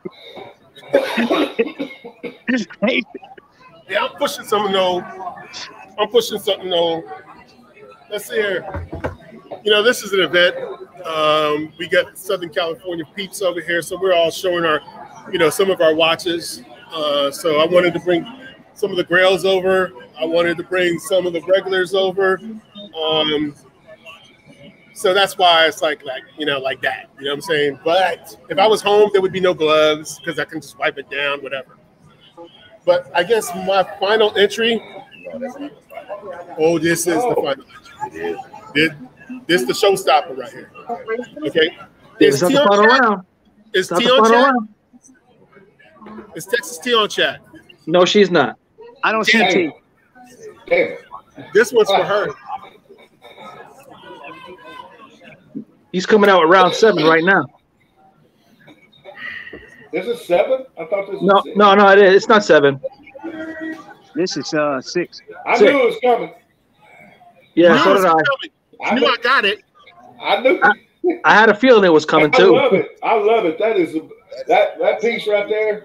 Hey. Yeah, I'm pushing something though. I'm pushing something though. Let's see here. You know, this is an event. Um, we got Southern California peeps over here, so we're all showing our, you know, some of our watches. Uh, so I wanted to bring some of the Grails over. I wanted to bring some of the regulars over. Um, so that's why it's like, like, you know, like that. You know what I'm saying? But if I was home, there would be no gloves because I can just wipe it down, whatever. But I guess my final entry. Oh, this is the final entry. This, this is the showstopper right here. Okay. Is T on chat? Is T on chat? Is Texas T on chat? No, she's not. I don't see T. Damn. This one's for her. He's coming out at round seven right now. This is seven? I thought this was no, six. No, no, it is. It's not seven. This is uh six. I six. knew it was coming. Yeah, so did I. I knew I got it. I knew. I, I had a feeling it was coming I too. I love it. I love it. That is a, that that piece right there.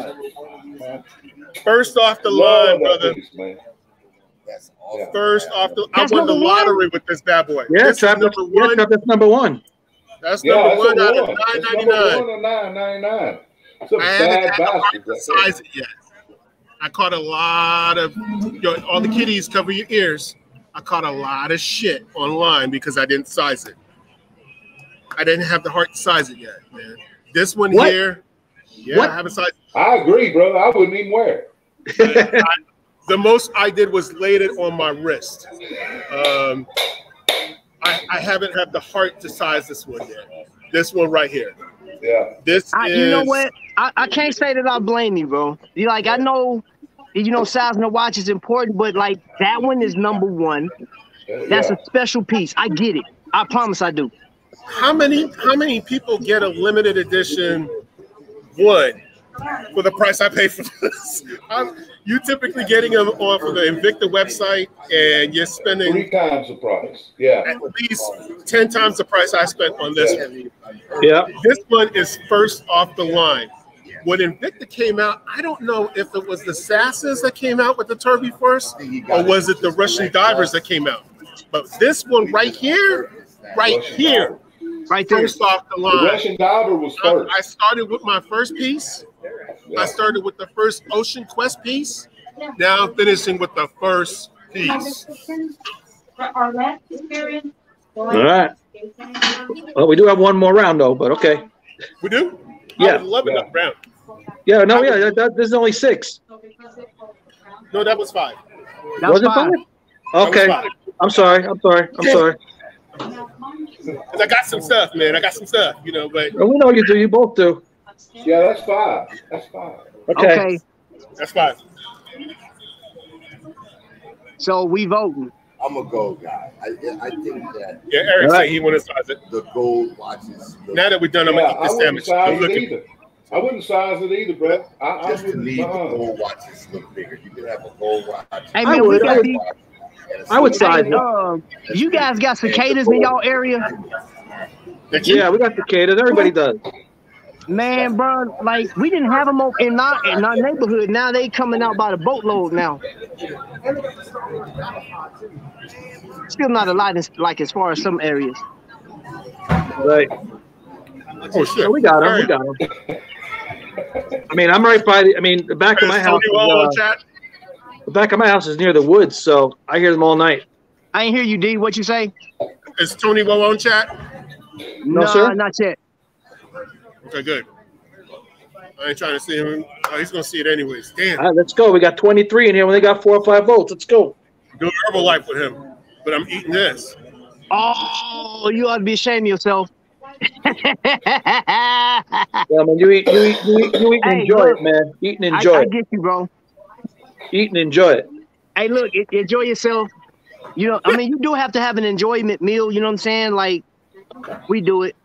First off the line, brother. Piece, man. That's awesome. First off the, I won the lottery with this bad boy. Yeah, this Trap, number yeah, one. Trap, that's number one. That's yeah, number that's one out one. of nine ninety nine. Nine ninety nine. I haven't had the heart to size it yet. I caught a lot of yo, all the kiddies cover your ears. I caught a lot of shit online because I didn't size it. I didn't have the heart to size it yet, man. This one what? here, yeah, what? I haven't sized it. I agree, brother. I wouldn't even wear it. I, the most I did was laid it on my wrist. Um, I, I haven't had the heart to size this one yet. This one right here. Yeah. This I, is. You know what? I, I can't say that I blame you, bro. You like I know, you know, sizing the watch is important, but like that one is number one. That's yeah. a special piece. I get it. I promise I do. How many how many people get a limited edition one for the price I pay for this? I'm, you typically getting them off of the Invicta website, and you're spending three times the price. Yeah, at least ten times the price I spent on this yeah. one. Yeah, this one is first off the line. When Invicta came out, I don't know if it was the Sasses that came out with the Turby first, or was it the Russian divers that came out. But this one right here, right here, right there, first off the line. The Russian diver was first. I, I started with my first piece. Yeah. I started with the first Ocean Quest piece. Now I'm finishing with the first piece. All right. Well, we do have one more round though, but okay. We do? Yeah. I would love yeah. another round. Yeah, no, yeah, that, that, this is only six. No, that was five. That was, was it five? five? Okay. Five. I'm sorry. I'm sorry. I'm sorry. Because I got some stuff, man. I got some stuff, you know, but. Well, we know you do. You both do. Yeah, that's five. That's five. Okay. okay. That's five. So we voting. I'm a gold guy. I I think that. Yeah, Eric Right. said he wouldn't size it. The gold watches. Look, Now that we're done, I'm Yeah, gonna eat I this wouldn't sandwich. size I'm it looking. either. I wouldn't size it either, bro. I, I just to wouldn't. me, the Uh-uh. gold watches look bigger. You can have a gold watch. Hey I man, we would, I got would, these. I would size Hey, it. uh, you guys got cicadas in y'all area? Yeah, we got cicadas. Everybody does. Man, bro, like we didn't have them in our in our neighborhood. Now they coming out by the boatload now. Still not a lot, like as far as some areas. Right. Oh shit! So we got them. We got them. I mean, I'm right by the. I mean, the back of my Is house. Tony Is, Wall in uh, chat? the back of my house is near the woods, so I hear them all night. I ain't hear you, D. What you say? Is Tony Wall on chat? No, Nah, sir. not yet. Okay, good. I ain't trying to see him. Oh, he's gonna see it anyways. Damn. All right, let's go. We got twenty-three in here when they got four or five votes. Let's go. Do Herbalife with him, but I'm eating this. Oh, you ought to be ashamed of yourself. Yeah, man, you eat, you eat, you eat, you eat and Hey, enjoy look, it, man. Eat and I, enjoy I it. get you, bro. Eat and enjoy it. Hey, look, e- enjoy yourself. You know, I mean, you do have to have an enjoyment meal. You know what I'm saying? Like, we do it.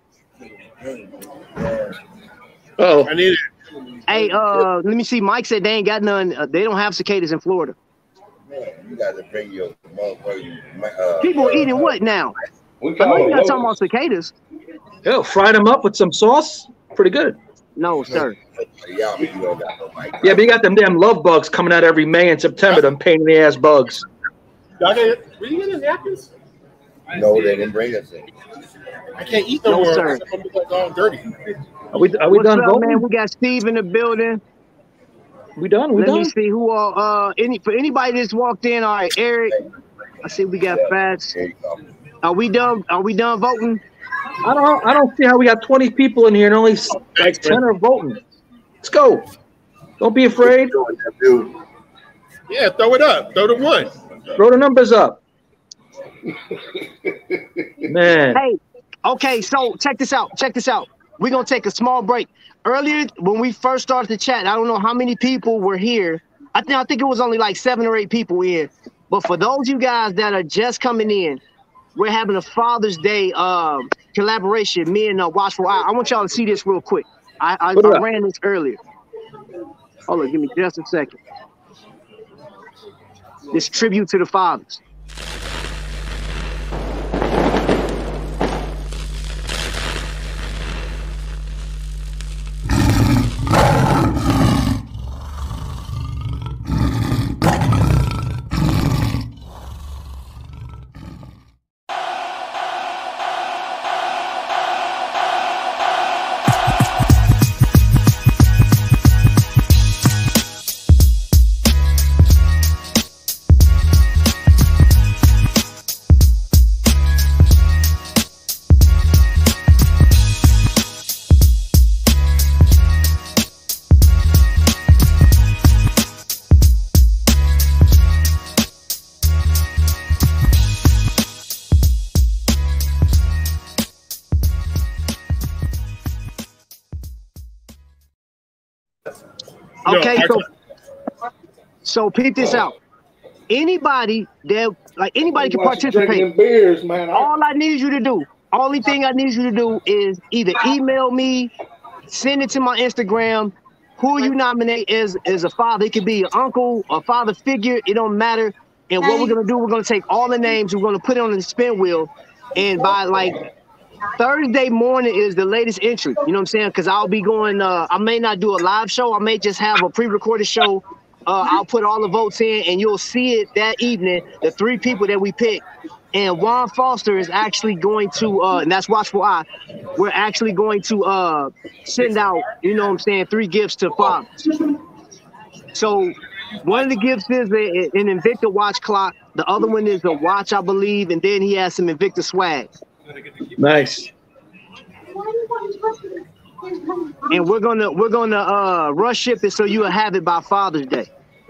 Oh, I need it. Hey, uh, let me see. Mike said they ain't got none. Uh, they don't have cicadas in Florida. Man, you got to bring your motherfucking. Uh, People eating what now? We I know call you're it not talking about locusts. cicadas. hell, fried them up with some sauce. Pretty good. No, sir. Yeah, I mean, you don't got no mic. Yeah, but you got them damn love bugs coming out every May and September. Them pain in the ass bugs. Y'all get it? Were you getting napkins? No, they didn't bring us in. I can't eat no, No, more. sir. I'm gonna be like all dirty. Are we? Are we What's done up, voting? man? We got Steve in the building. We done? We Let done? me see who all. Uh, any for anybody that's walked in. All right, Eric. I see we got Fats. Here you go. Are we done? Are we done voting? I don't. I don't see how we got twenty people in here and only s- like ten are voting. Let's go. Don't be afraid. Dude, Yeah, throw it up. Throw the one. Throw the numbers up. Man. Hey, okay, so check this out. Check this out. We're gonna take a small break. Earlier, when we first started the chat, I don't know how many people were here. I think I think it was only like seven or eight people in. But for those of you guys that are just coming in, we're having a Father's Day um, collaboration. Me and uh, Watchful Eye. I want y'all to see this real quick. I, I, Put it I up. ran this earlier. Hold on, give me just a second. This tribute to the fathers. No, Okay, I- so so peep this out. Anybody that like anybody can Watch you drinking participate. them beers, man. I, All I need you to do, only thing I need you to do is either email me, send it to my Instagram. Who you nominate as as a father, it could be your uncle, a father figure, it don't matter. And what we're gonna do, we're gonna take all the names, we're gonna put it on the spin wheel, and by like Thursday morning is the latest entry. You know what I'm saying? Because I'll be going. Uh, I may not do a live show. I may just have a pre-recorded show. Uh, I'll put all the votes in, and you'll see it that evening. The three people that we pick, and Juan Foster is actually going to, uh, and that's Watchful Eye. We're actually going to uh, send out. You know what I'm saying? Three gifts to fathers. So one of the gifts is a, an Invicta watch clock. The other one is a watch, I believe, and then he has some Invicta swag. Nice. And we're gonna we're gonna uh rush ship it so you'll have it by Father's Day.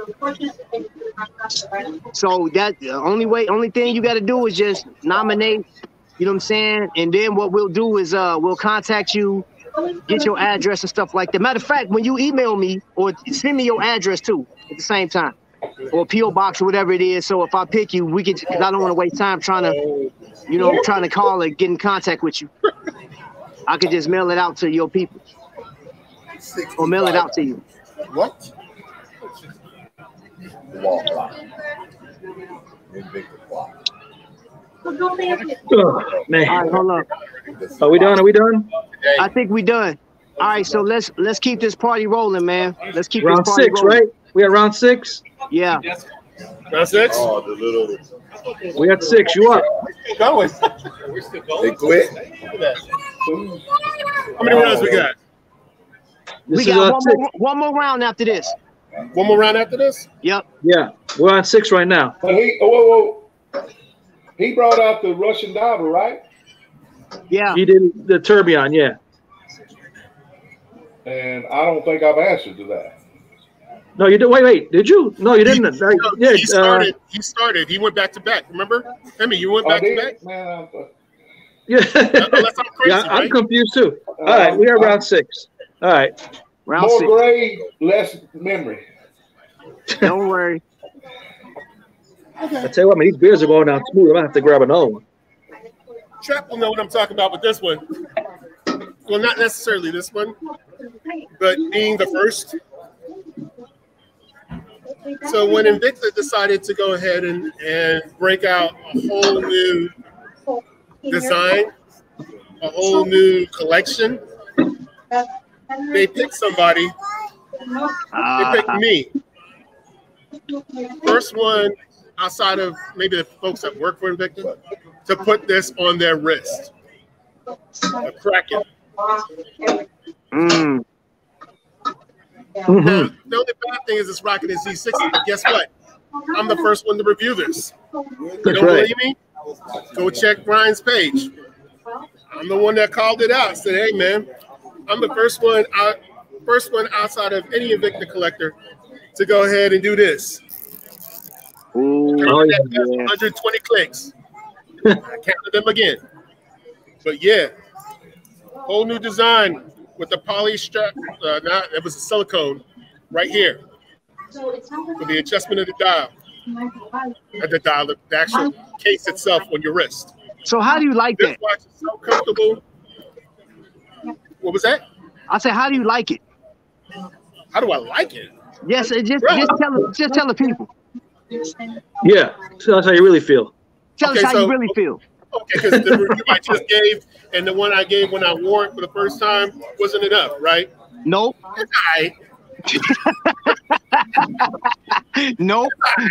So that the only way, only thing you got to do is just nominate. You know what I'm saying? And then what we'll do is uh we'll contact you, get your address and stuff like that. Matter of fact, when you email me or send me your address too at the same time. or P O box or whatever it is. So if I pick you, we could. Cause I don't want to waste time trying to, you know, trying to call and get in contact with you. I could just mail it out to your people, or mail it out to you. What? Wall clock. Invicta clock. Oh, man. All right, hold up. Are we done? Are we done? I think we done. All right, so let's let's keep this party rolling, man. Let's keep Round this party six, rolling. right? We at round six? Yeah. Round six? Oh, the little. We at six. You up? Going. We're still going. They quit. Look at that. How many rounds we got? We This is, got uh, one six. more, one more round after this. One more round after this? Yep. Yeah, we're on six right now. But he, oh, whoa, whoa. He brought out the Russian diver, right? Yeah. He did the tourbillon, yeah. And I don't think I've answered to that. No, you did. Wait, wait. Did you? No, you didn't. He, Uh, no, yeah, he started. uh, he started. He went back to back. Remember? Emmy, you went I back to did, back? man. I'm, yeah. Unless I'm crazy, yeah, I'm right? confused too. All right, we are round six. All right. Round more six. grade, less memory. Don't worry. I tell you what, man, these beers are going down smooth. I'm gonna have to grab another one. Trap will know what I'm talking about with this one. Well, not necessarily this one, but being the first. So when Invicta decided to go ahead and, and break out a whole new design, a whole new collection, they picked somebody. They picked me. First one outside of maybe the folks that work for Invicta to put this on their wrist. A Kraken. Mm. Mm-hmm. Now, the only bad thing is it's rocking in Z sixty, but guess what? I'm the first one to review this. You That's don't right. believe me? Go check Brian's page. I'm the one that called it out. Said, "Hey, man, I'm the first one out, first one outside of any Invicta collector to go ahead and do this." Ooh, Oh, yeah, That has yeah. one hundred twenty clicks. I counted them again. But yeah, whole new design with the poly strap. Uh, not, it was a silicone right here for the adjustment of the dial. At the dial, the actual case itself on your wrist. So how do you like This that? watch is so comfortable. What was that? I said, how do you like it? How do I like it? Yes, it just Right. just tell the- just tell the people. Yeah, so that's how you really feel. Tell Okay, us how so- you really feel. Okay, because the review I just gave and the one I gave when I wore it for the first time wasn't enough, right? Nope. It's all right. Nope.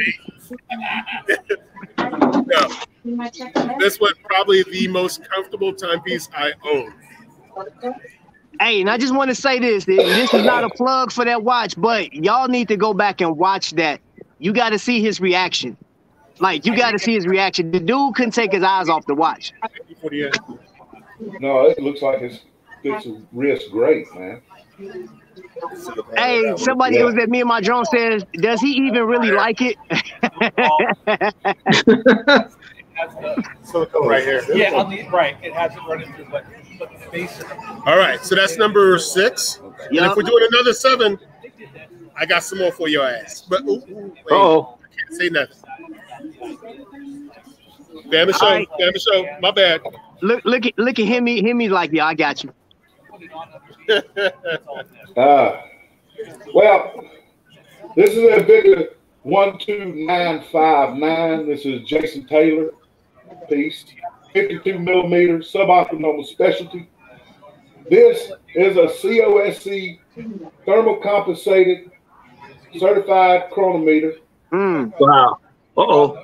No. This was probably the most comfortable timepiece I own. Hey, and I just want to say this. This is not a plug for that watch, but y'all need to go back and watch that. You got to see his reaction. Like, you got to see his reaction. The dude couldn't take his eyes off the watch. No, it looks like it's it's a wrist great, man. Hey, somebody Yeah. was at me and my drone says, does he even really like it? Silicone right here. Yeah, on the right. It has it running through, but but the base. All right, so that's number six. And Yup. if we're doing another seven, I got some more for your ass. But ooh, ooh, wait, Uh-oh. I can't say nothing. Damn the show, All right. damn the show. My bad. Look, look at look at him. He, him, he's like, yeah, I got you. Uh, well, this is a Invicta one two nine five nine. This is Jason Taylor piece, fifty-two millimeter suboptimal specialty. This is a C O S C thermocompensated certified chronometer. Mm. Wow. Uh-oh.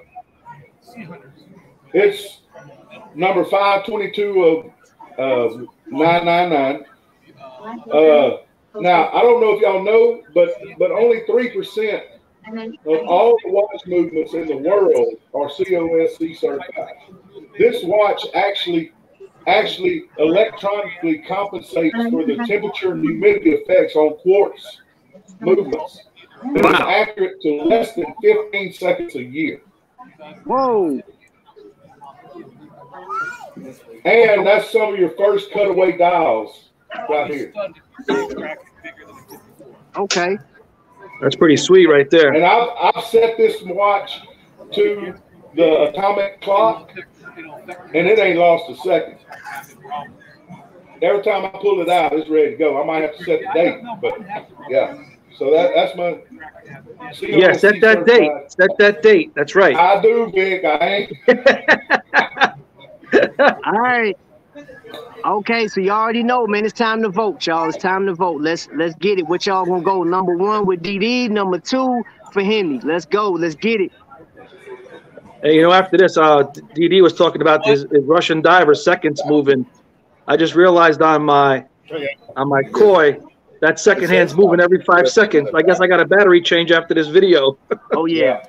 It's number five twenty-two of uh, nine ninety-nine. Uh, now, I don't know if y'all know, but but only three percent of all the watch movements in the world are C O S C certified. This watch actually actually electronically compensates for the temperature and humidity effects on quartz movements. It is accurate to less than fifteen seconds a year. Whoa. And that's some of your first cutaway dials right here. Okay. That's pretty sweet right there. And I've I've set this watch to the atomic clock, and it ain't lost a second. Every time I pull it out, it's ready to go. I might have to set the date, but yeah. So that that's my. Yeah, set that date. Set that date. That's right. I do, Vic. I ain't. All right. Okay, so you already know, man. It's time to vote, y'all. It's time to vote. Let's let's get it. What y'all gonna go? Number one with D D. Number two for Hemi. Let's go. Let's get it. Hey, you know, after this, uh, D D was talking about his, his Russian diver seconds moving. I just realized on my on my koi that second hand's moving every five seconds. I guess I got a battery change after this video. Oh yeah.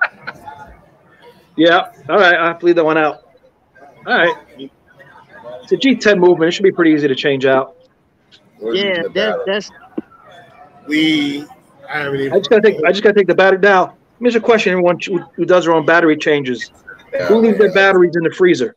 Yeah. All right. I'll leave that one out. All right. It's a G ten movement. It should be pretty easy to change out. Yeah, that, that's. We. I haven't even. I just gotta take. I just gotta take the battery now. Here's a question: everyone who, who does their own battery changes, who leaves their batteries in the freezer?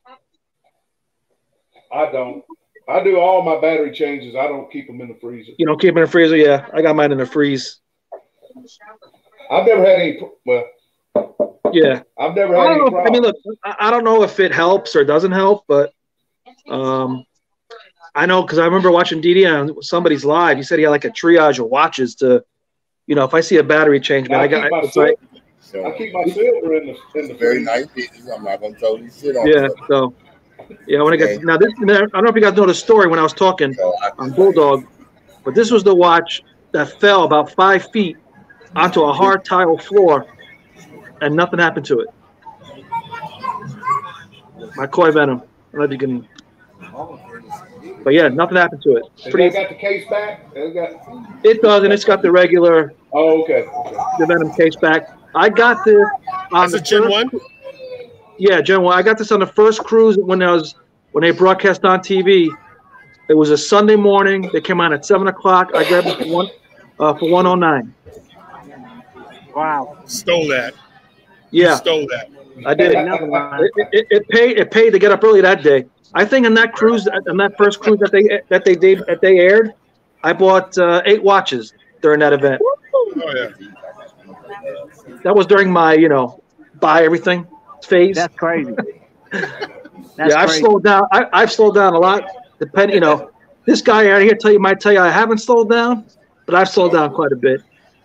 I don't. I do all my battery changes. I don't keep them in the freezer. You don't keep them in the freezer? Yeah, I got mine in the freeze. I've never had any. Well. Yeah. I've never had I any know, problems. I mean, look, I don't know if it helps or doesn't help, but um, I know because I remember watching D D on somebody's live. He said he had like a triage of watches to, you know, if I see a battery change, man, I, I got. My It's like, so, I keep my silver in the in the very nice pieces. I'm not gonna totally sit on. Yeah. So, yeah, when I got now this, I don't know if you guys know the story when I was talking on Bulldog, but this was the watch that fell about five feet onto a hard tile floor, and nothing happened to it. My koi venom. I don't know if you can. But yeah, nothing happened to it. Has Pretty, that got the case back? It, got... it does, and it's got the regular. Oh, okay. okay. The venom case back. I got this. On That's a Gen one. Yeah, Gen one. I got this on the first cruise when I was when they broadcast on T V. It was a Sunday morning. They came on at seven o'clock. I grabbed it for one uh, for one oh nine. Wow. Stole that. Yeah. You stole that. I did. it, it, it paid. It paid to get up early that day. I think on that cruise, on that first cruise that they that they did that they aired, I bought uh, eight watches during that event. Oh yeah. That was during my, you know, buy everything phase. That's crazy. That's yeah, I've crazy. slowed down. I, I've slowed down a lot. Depending, you know, this guy out here tell you might tell you I haven't slowed down, but I've slowed down quite a bit.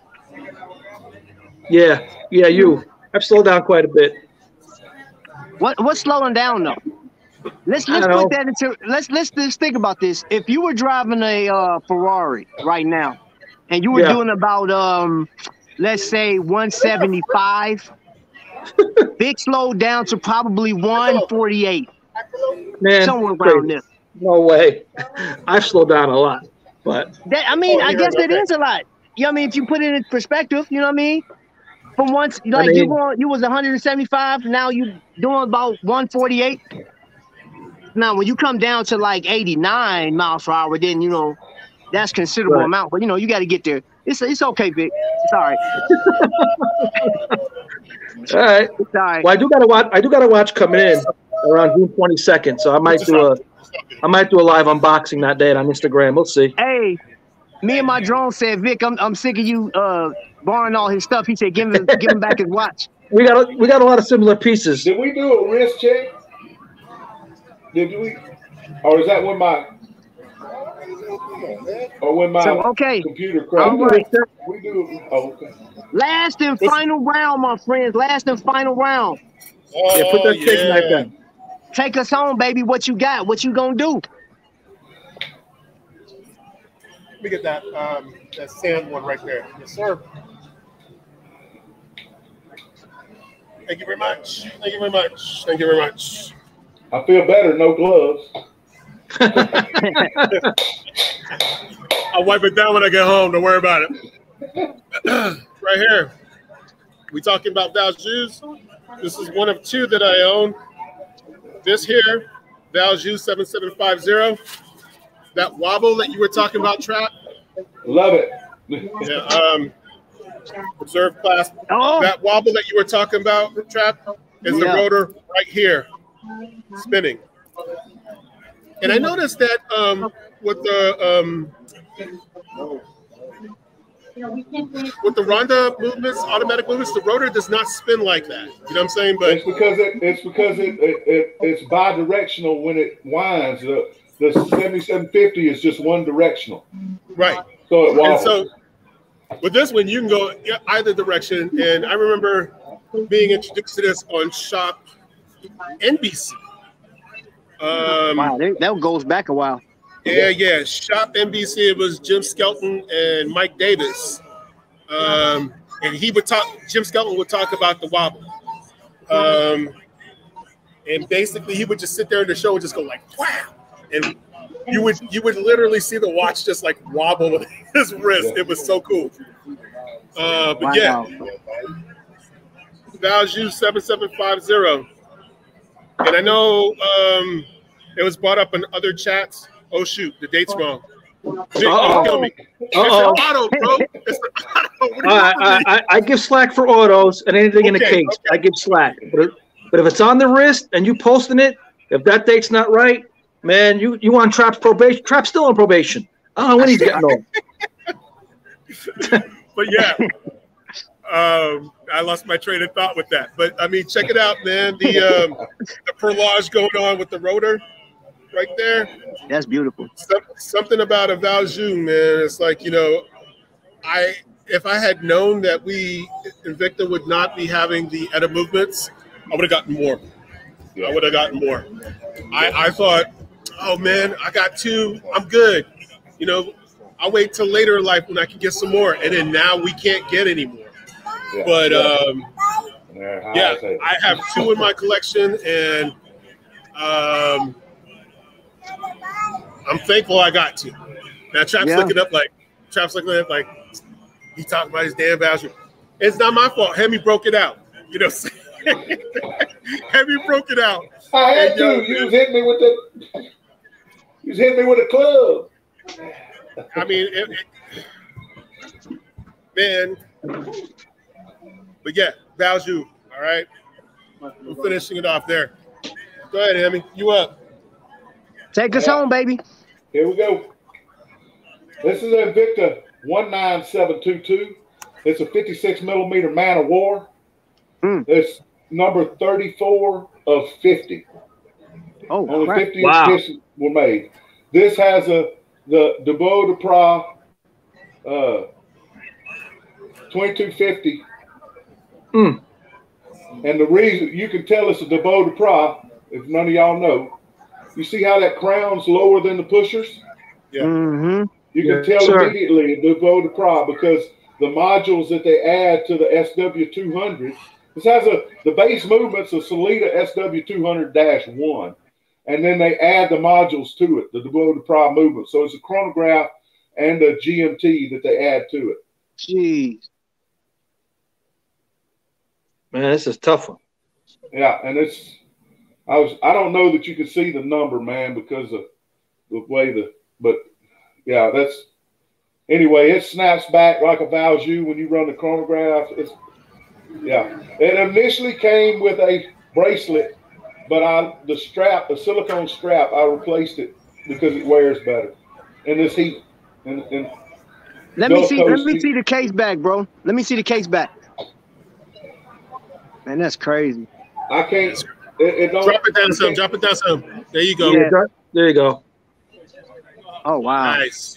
Yeah, yeah, you. I've slowed down quite a bit. What what's slowing down though? Let's let's I don't put that into let's let's just think about this. If you were driving a uh, Ferrari right now, and you were Yeah. doing about um, let's say one seventy-five, big slowed down to probably one forty-eight, Man, somewhere crazy. around there. No way. I've slowed down a lot, but That I mean, Oh, I yeah, guess that okay. is a lot. You know what I mean? If you put it in perspective, you know what I mean? From once like mean- you going, you was one seventy-five, now you doing about one forty-eight. Now, when you come down to like eighty-nine miles per hour, then, you know, that's considerable Right. amount. But, you know, you got to get there. It's it's okay, Vic. It's all right. all right. It's all right. Well, I do gotta watch. I do gotta watch coming in around June twenty-second. So I might do a, I might do a live unboxing that day on Instagram. We'll see. Hey, me and my drone said, Vic, I'm I'm sick of you uh, borrowing all his stuff. He said, give him give him back his watch. We got a, we got a lot of similar pieces. Did we do a wrist check? Did we? Or is that when my or when my So, okay. computer All crashed? right. We do. Oh, okay. Last and final round, my friends. Last and final round. Oh, Yeah, put that yeah. steak knife down. Take us home, baby. What you got? What you gonna do? Let me get that um, that sand one right there. Yes, sir. Thank you very much. Thank you very much. Thank you very much. I feel better. No gloves. I'll wipe it down when I get home. Don't worry about it. Right here. We talking about Verzus. This is one of two that I own. This here, Verzus seven seven five zero. That wobble that you were talking about, Trap. Love it. Yeah, um, reserve class. Oh. That wobble that you were talking about, Trap, is the Yeah. rotor right here, spinning. And I noticed that um, with the um, with the Ronda movements, automatic movements, the rotor does not spin like that. You know what I'm saying? But it's because it, it's because it, it, it it's bi-directional when it winds. The the seventy-seven fifty is just one directional. Right. So it wobbles. And so with this one, you can go either direction. And I remember being introduced to this on Shop N B C. Um, wow, that goes back a while. Yeah, yeah. Shop N B C. It was Jim Skelton and Mike Davis, um, and he would talk. Jim Skelton would talk about the wobble, um, and basically he would just sit there in the show and just go like, "Wow!" And you would you would literally see the watch just like wobble with his wrist. It was so cool. Uh, but wow. yeah, Verzus seven seven five zero, and I know um, it was brought up in other chats. Oh shoot, the date's wrong. Uh-oh. Kill me. It's Uh-oh. an auto, bro. It's an auto. I, I, I, I give slack for autos and anything okay, in the case. Okay. I give slack. But if, but if it's on the wrist and you posting it, if that date's not right, man, you you on Trap's probation. Trap's still on probation. I don't know when he's getting old. But yeah, um, I lost my train of thought with that. But I mean, check it out, man. The um, the perlage going on with the rotor. Right there. That's beautiful. Some, something about a Verzus, man. It's like, you know, I if I had known that we Invicta would not be having the E T A movements, I would have gotten more. Yeah. I would have gotten more. I, I thought, oh man, I got two. I'm good. You know, I'll wait till later in life when I can get some more. And then now we can't get any more. Yeah. But um, yeah, yeah I have two in my collection, and um. I'm thankful I got to. Now Trap's yeah. looking up like Trap's looking up like he talking about his damn Verzus. It's not my fault. Hemi broke it out. You know what I'm saying? Hemi broke it out. I had and, to. Yo, you was hitting me with the you was hitting me with a club. I mean it, it, man. But yeah, Verzus. All right. We're finishing it off there. Go ahead, Hemi. You up. Take us yeah. home, baby. Here we go. This is an Invicta one nine seven two two. It's a fifty-six millimeter man of war. Mm. It's number thirty-four of fifty. Oh, only crap. fifty Wow. editions were made. This has a the Debo de Pra uh, twenty-two fifty. Mm. And the reason you can tell it's a Debo de Pra, if none of y'all know. You see how that crown's lower than the pushers? Yeah. Mm-hmm. You can yeah, tell sure. immediately the Debo de Pra because the modules that they add to the S W two hundred. This has a the base movement's a Solita S W two hundred dash one, and then they add the modules to it, the Debo de Pra movement. So it's a chronograph and a G M T that they add to it. Jeez. Man, this is a tough one. Yeah, and it's. I was I don't know that you can see the number, man, because of the way the but yeah, that's anyway, it snaps back like a Verzus when you run the chronograph. It's yeah. It initially came with a bracelet, but I the strap, the silicone strap, I replaced it because it wears better in this heat. And, and let me see let me heat. see the case back, bro. Let me see the case back. Man, that's crazy. I can't It, it don't, drop it down some. Drop it down some. There you go. Yeah. There you go. Oh wow! Nice.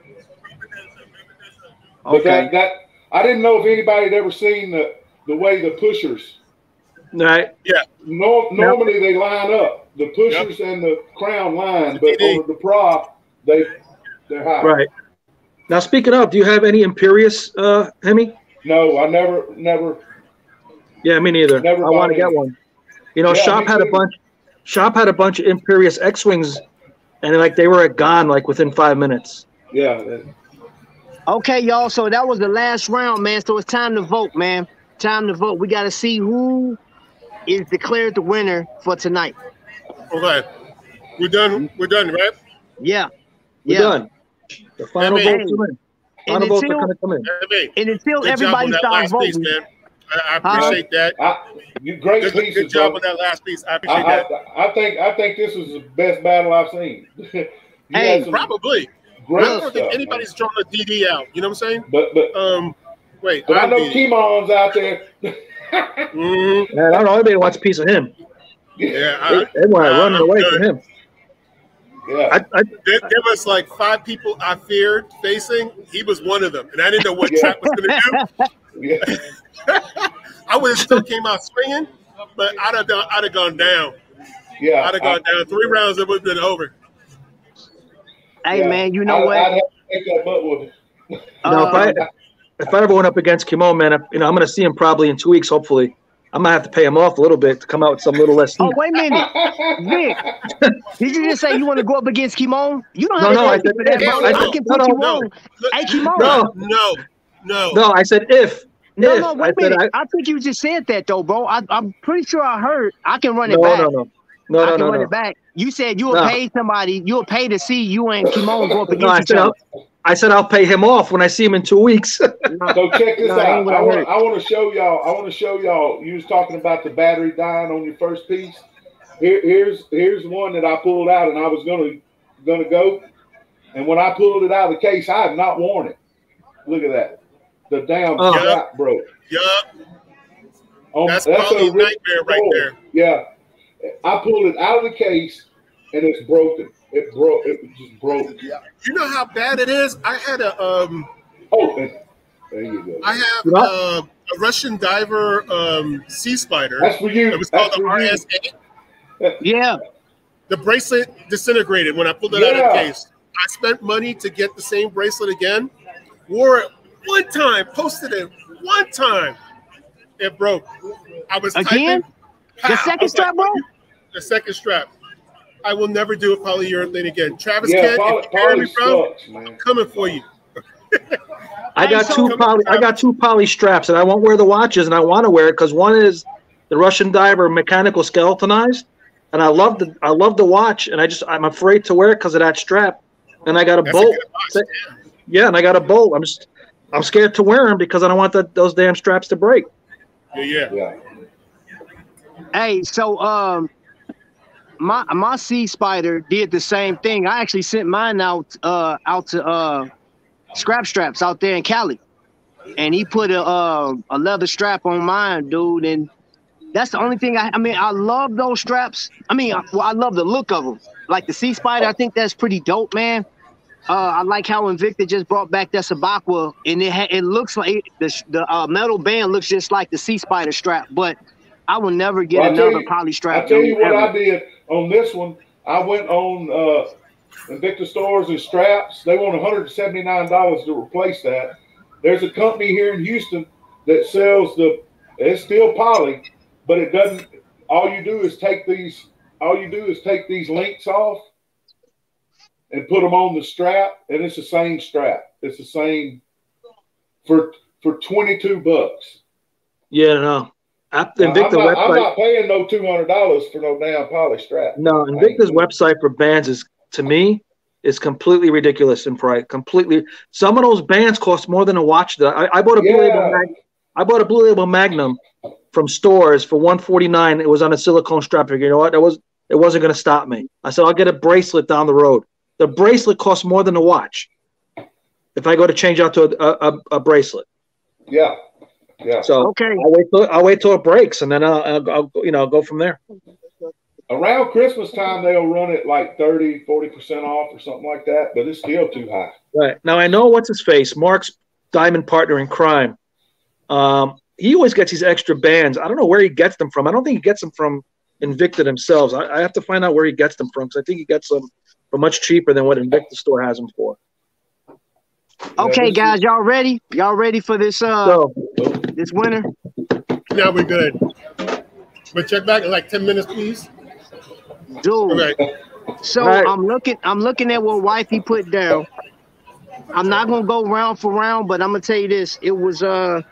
But okay. that, that I didn't know if anybody had ever seen the the way the pushers. Right. Yeah. No, normally yep. they line up. The pushers yep. and the crown line, but over the prop, they they're high. Right. Now speaking of, do you have any Imperious, uh, Hemi? No, I never, never. Yeah, me neither. Never I want to get one. You know, yeah, Shop had a bunch. Shop had a bunch of Imperious X-wings, and like they were gone like within five minutes. Yeah. Okay, y'all. So that was the last round, man. So it's time to vote, man. Time to vote. We got to see who is declared the winner for tonight. Okay, we're done. We're done, right? Yeah. We're yeah. done. The final votes are in. Final votes are going to come in. And until everybody starts voting, piece, man. I, I appreciate huh? that. I, you great good, pieces, good job bro. with that last piece. I appreciate I, that. I, I think I think this was the best battle I've seen. Hey, probably. great I don't stuff, think anybody's man. drawing a D D out. You know what I'm saying? But but um, wait. But I know D D. Kemon's out there. mm-hmm. Man, I don't know. Everybody wants a piece of him. Yeah, I, everyone uh, running I'm away good. from him. Yeah, I, I, there, there was like five people I feared facing. He was one of them, and I didn't know what Yeah. Trap was going to do. Yeah. I would have still came out swinging, but I'd have done, I'd have gone down. Yeah, I'd have gone I, down. Three rounds, it would have been over. Hey yeah. man, you know I, what? I'd have to take that butt with him. you know, if I if I ever went up against Kimon, man, if, you know, I'm going to see him probably in two weeks. Hopefully, I'm gonna have to pay him off a little bit to come out with some little less. Oh wait a minute, Vic. Did you just say you want to go up against Kimon? You don't have No, to no, I pay said for that, if. bro. I I, said- can no, put no, you no. on. Hey Kimon. No. No, no. No, I said if. No, if. no, I wait a said minute. I, I, think you just said that though, bro. I, I'm pretty sure I heard. I can run it no, back. no, no, no, I no, can no, run no. it back. You said you will No. pay somebody. You'll pay to see you and Kimon go up No, against I each said other. I'll, I said I'll pay him off when I see him in two weeks. So check this No, that out. ain't what I I want heard. I want to show y'all. I want to show y'all. You was talking about the battery dying on your first piece. Here, here's here's one that I pulled out, and I was gonna gonna go. And when I pulled it out of the case, I have not worn it. Look at that. The damn Oh. strap broke. Yup. On, That's, that's probably a a nightmare right there. Yeah. I pulled it out of the case, and it's broken. It broke. It just broke. You know how bad it is? I had a um. Oh, and, there you go. I have What? uh, a Russian diver um, sea spider. That's for you. It was That's called the for you. R S eight. Yeah. The bracelet disintegrated when I pulled it out of Yeah. the case. I spent money to get the same bracelet again. Wore it one time, posted it one time. It broke. I was Again? typing. The Pow! I second was strap, like, bro? The second strap. I will never do a polyurethane again. Travis Yeah, Kent, poly, if you hear me, poly bro, sucks, man. I'm coming for you. I got Hey, so- two poly. I got two poly straps, and I won't wear the watches, and I want to wear it because one is the Russian diver mechanical skeletonized, and I love the I love the watch, and I just I'm afraid to wear it because of that strap, and I got a That's a bolt. good watch. Yeah, and I got a bolt. I'm just I'm scared to wear them because I don't want that those damn straps to break. Yeah, yeah. Yeah. Hey, so um, my my sea spider did the same thing. I actually sent mine out uh out to uh scrap straps out there in Cali, and he put a uh, a leather strap on mine, dude. And that's the only thing I I mean I love those straps. I mean, I, well, I love the look of them. Like the sea spider, I think that's pretty dope, man. Uh, I like how Invicta just brought back that Sabakwa, and it ha- it looks like it, the the uh, metal band looks just like the sea spider strap, but I will never get Well, I tell another you- poly strap. I tell you dude, what ever. I did on this one. I went on uh, Invicta stores and straps. They want one hundred seventy-nine dollars to replace that. There's a company here in Houston that sells the. It's still poly, but it doesn't. All you do is take these. All you do is take these links off and put them on the strap, and it's the same strap. It's the same for for twenty-two bucks. Yeah, no. At the Now, Invicta I'm, not, I'm website. not paying no two hundred dollars for no damn poly strap. No, I ain't Invicta's doing it. website for bands is, to me, is completely ridiculous in price. Completely. Some of those bands cost more than a watch. That I, I bought a blue Yeah. label. Mag, I bought a blue label Magnum from stores for one forty-nine. It was on a silicone strap. I figured, you know what? That was it wasn't going to stop me. I said I'll get a bracelet down the road. The bracelet costs more than a watch. If I go to change out to a, a, a bracelet, Yeah, yeah. so Okay. I'll wait till I'll wait till it breaks, and then I'll, I'll, I'll you know go from there. Around Christmas time, they'll run it like thirty, forty percent off or something like that, but it's still too high. Right. Now I know what's his face, Mark's diamond partner in crime. Um, he always gets these extra bands. I don't know where he gets them from. I don't think he gets them from Invicta themselves. I, I have to find out where he gets them from because I think he gets them for much cheaper than what Invicta store has them for. Okay, this guys, y'all ready? Y'all ready for this uh So this winter? Now we're good. But check back in like ten minutes, please. Dude. Okay. So All right. I'm looking I'm looking at what wifey put down. I'm not gonna go round for round, but I'm gonna tell you this. It was uh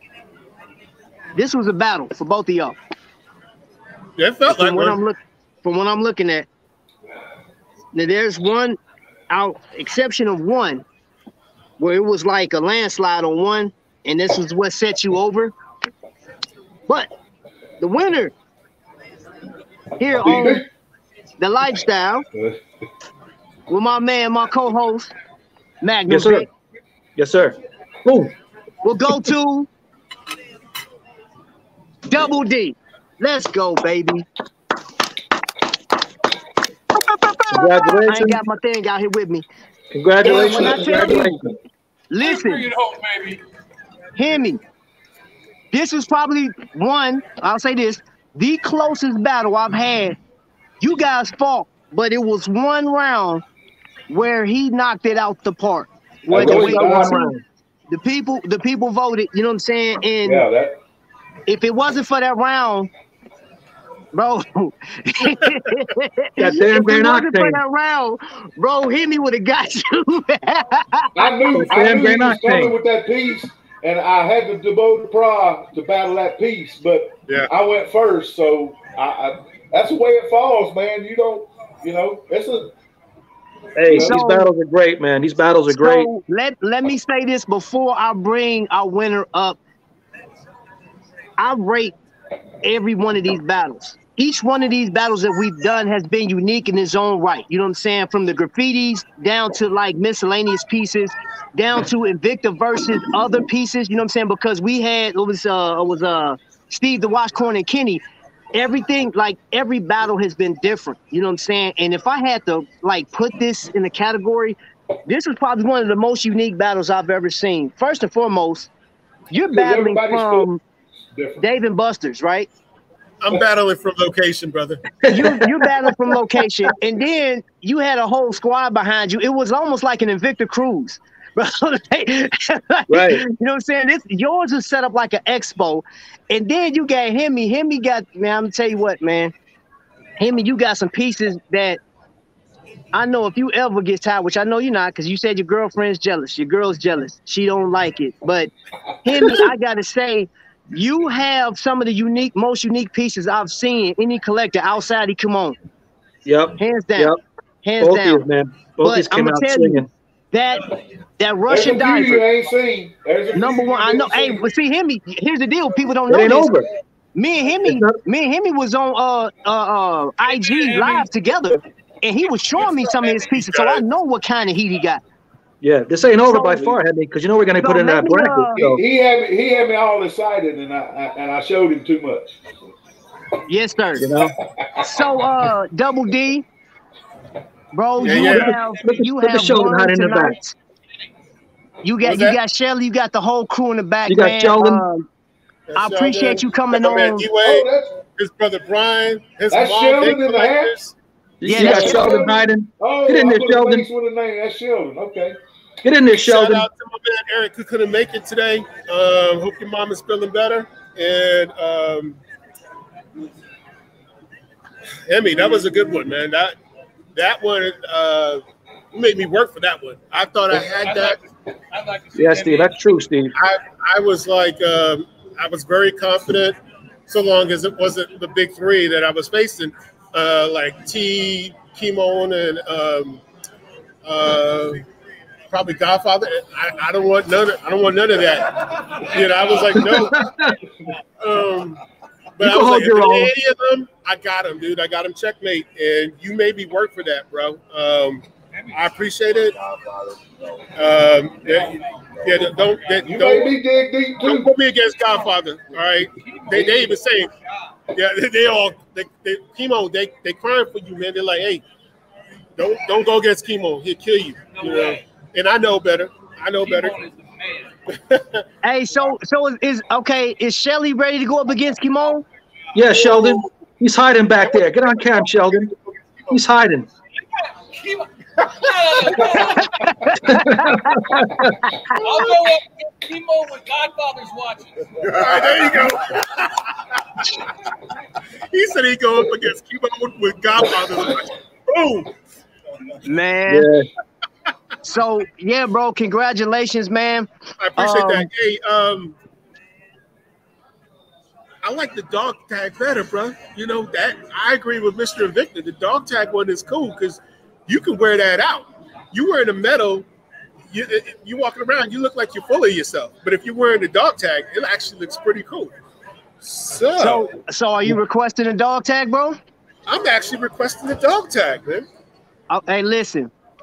this was a battle for both of y'all. Yeah, it felt like From what I'm one. look from what I'm looking at. Now there's one out exception of one where it was like a landslide on one, and this is what set you over. But the winner here on the lifestyle with my man, my co-host, Magnum Yes, sir. Vic. Yes, sir. Boom. We'll go to Double D. Let's go, baby. Congratulations. I ain't got my thing out here with me. Congratulations. When I tell you, Congratulations. listen, Bring it home, baby. hear me. This is probably one, I'll say this, the closest battle I've had. You guys fought, but it was one round where he knocked it out the park. Where That the was way one you see, round. the people, the people voted, you know what I'm saying? And Yeah, that. if it wasn't for that round, bro, That if damn it Van wasn't for Octane. that round, bro, hit me would have got you. I knew, That I damn knew he Van was coming Octane. with that piece, and I had to devote the pra to battle that piece, but Yeah. I went first, so I, I that's the way it falls, man. You don't, you know, it's a. Hey, you know, these So- battles are great, man. These battles are great. So let let me say this before I bring our winner up. I rate every one of these battles. Each one of these battles that we've done has been unique in its own right. You know what I'm saying? From the graffitis down to like miscellaneous pieces, down to Invicta versus other pieces. You know what I'm saying? Because we had it was uh it was uh Steve the Washcorn and Kenny. Everything, like every battle has been different. You know what I'm saying? And if I had to like put this in a category, this is probably one of the most unique battles I've ever seen. First and foremost, you're because battling everybody's from different. Dave and Buster's, right? I'm battling from location, brother. You you battling from location, and then you had a whole squad behind you. It was almost like an Invicta cruise. Bro, like, Right. You know what I'm saying? This yours is set up like an expo, and then you got Hemi. Hemi got man. I'm gonna tell you what, man. Hemi, you got some pieces that I know if you ever get tired, which I know you're not, because you said your girlfriend's jealous. Your girl's jealous. She don't like it. But Hemi, I gotta say, you have some of the unique, most unique pieces I've seen any collector outside of Come On. Yep. Hands down. Yep. Hands Both down. these, man. Both But these I'm came gonna out tell swinging. you that that There's a Russian few you diver, ain't seen. There's a few number one. you I know. ain't Hey, seen. but see, Hemi. Here's the deal. People don't It know ain't this. over. Me and Hemi, It's not- me and Hemi was on uh uh uh I G live together, and he was showing me some of his pieces, so I know what kind of heat he got. Yeah, this ain't over So- by far, Henry, because you know we're going to So put in that maybe, bracket. uh, So. He, he had me, he had me all excited, and I, I and I showed him too much. Yes, sir. You know, So uh, Double D, bro, Yeah, you yeah. have Look at- you look at have Sheldon won hiding in the back. tonight. You got What's you that? got Shelly, you got the whole crew in the back, You got man. Sheldon. Um, I appreciate you coming my man on. D-Wade, Oh, that's his brother Brian, his That's mom, Sheldon they in the hat? collectors. you Yeah, you got that's Sheldon Sheldon. hiding. oh, Get in I there, put a Sheldon. face with a name. That's Sheldon. Okay. Get in there, Shout Sheldon. out to my man Eric who couldn't make it today. Um, hope your mom is feeling better. And um, Emmy, that was a good one, man. That that one uh, made me work for that one. I thought I had I'd that. like, I'd like to see Yeah, Emmy- Steve, that's true, Steve. I, I was like, um, I was very confident, so long as it wasn't the big three that I was facing, uh, like T, Kimon, and um, uh, probably Godfather. I, I don't want none. Of, I don't want none of that. You know, I was like, no. Um, but You I can was hold like, your if own. any of them, I got them, dude. I got them checkmate, and you made me work for that, bro. Um, I appreciate it. Um, yeah, yeah, don't, that, You don't, made me dig deep don't too. put me against Godfather. All right, they they even say, yeah, they, they all they, they chemo. They they crying for you, man. They're like, hey, don't don't go against chemo. He'll kill you. You know, and I know better. I know better. Hey, so so is, is okay? Is Shelly ready to go up against Kimon? Yeah, Sheldon. He's hiding back there. Get on cam, Sheldon. He's hiding. I'll go up with Chemo when Godfather's watching. All right, there you go. He said he'd go up against chemo with Godfather. Boom. Man. Yeah. So yeah, bro. Congratulations, man. I appreciate Um, that. Hey, um, I like the dog tag better, bro. You know that I agree with Mister Invicta. The dog tag one is cool because you can wear that out. You wearing a medal, you you walking around, you look like you're full of yourself. But if you're wearing the dog tag, it actually looks pretty cool. So, So so are you requesting a dog tag, bro? I'm actually requesting the dog tag, man. Oh, hey, listen.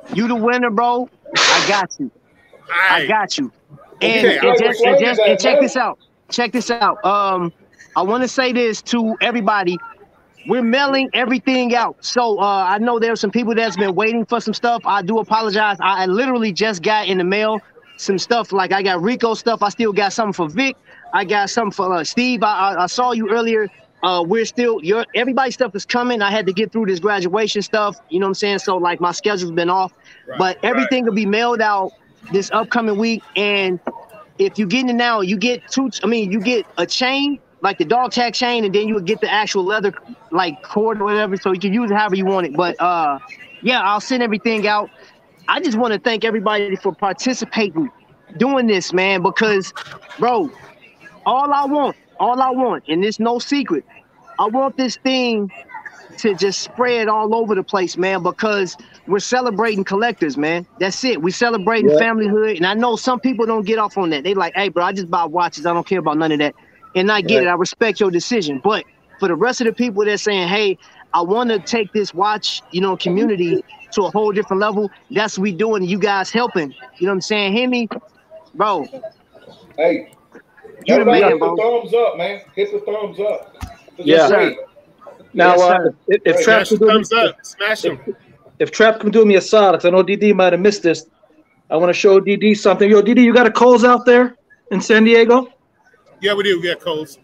You the winner, bro. I got you. I got you. And, Okay. and, just, and, just, and check this out. Check this out. Um, I want to say this to everybody. We're mailing everything out. So uh, I know there's some people that's been waiting for some stuff. I do apologize. I, I literally just got in the mail some stuff. Like I got Rico stuff. I still got something for Vic. I got something for uh, Steve. I, I, I saw you earlier. Uh, we're still, your everybody's stuff is coming. I had to get through this graduation stuff. You know what I'm saying? So like my schedule's been off. Right, but everything right. will be mailed out this upcoming week. And if you get it now, you get two, I mean, you get a chain, like the dog tag chain, and then you would get the actual leather, like cord or whatever, so you can use it however you want it. But uh, yeah, I'll send everything out. I just want to thank everybody for participating, doing this, man, because, bro, all I want, all I want, and it's no secret, I want this thing to just spread all over the place, man, because we're celebrating collectors, man. That's it. We're celebrating yeah. familyhood. And I know some people don't get off on that. They like, hey, bro, I just buy watches. I don't care about none of that. And I get right. it. I respect your decision. But for the rest of the people that's saying, hey, I want to take this watch, you know, community to a whole different level, that's what we doing. You guys helping. You know what I'm saying? Hear me? Bro. Hey. You the man, hit bro. the thumbs up, man. Hit the thumbs up. Yeah. Sir. Now, yes, uh, if, if hey, Trap can do thumbs me, up, smash him. If, if Trap can do me a solid, because I know D D might have missed this, I want to show D D something. Yo, D D, you got a Kohl's out there in San Diego? Yeah, we do. We got Kohl's.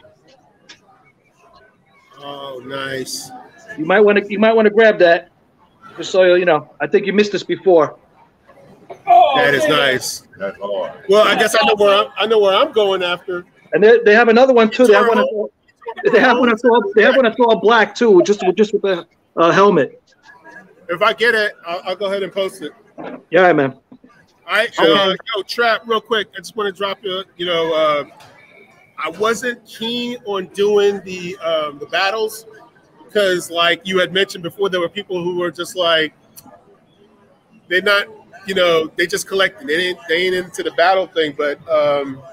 Oh, nice. You might want to. You might want to grab that, just so you know. I think you missed this before. Oh, that is nice. That's hard. Well, I guess I know where I'm. I know where I'm going after. And they they have another one too. They have one. They have one that's all. They have one that's all black too, just just with the uh, helmet. If I get it, I'll, I'll go ahead and post it. Yeah, man. All right, uh, yo, Trap, real quick. I just want to drop you. You know, uh, I wasn't keen on doing the um, the battles because, like you had mentioned before, there were people who were just like they're not. You know, they just collecting. They ain't they ain't into the battle thing. But um,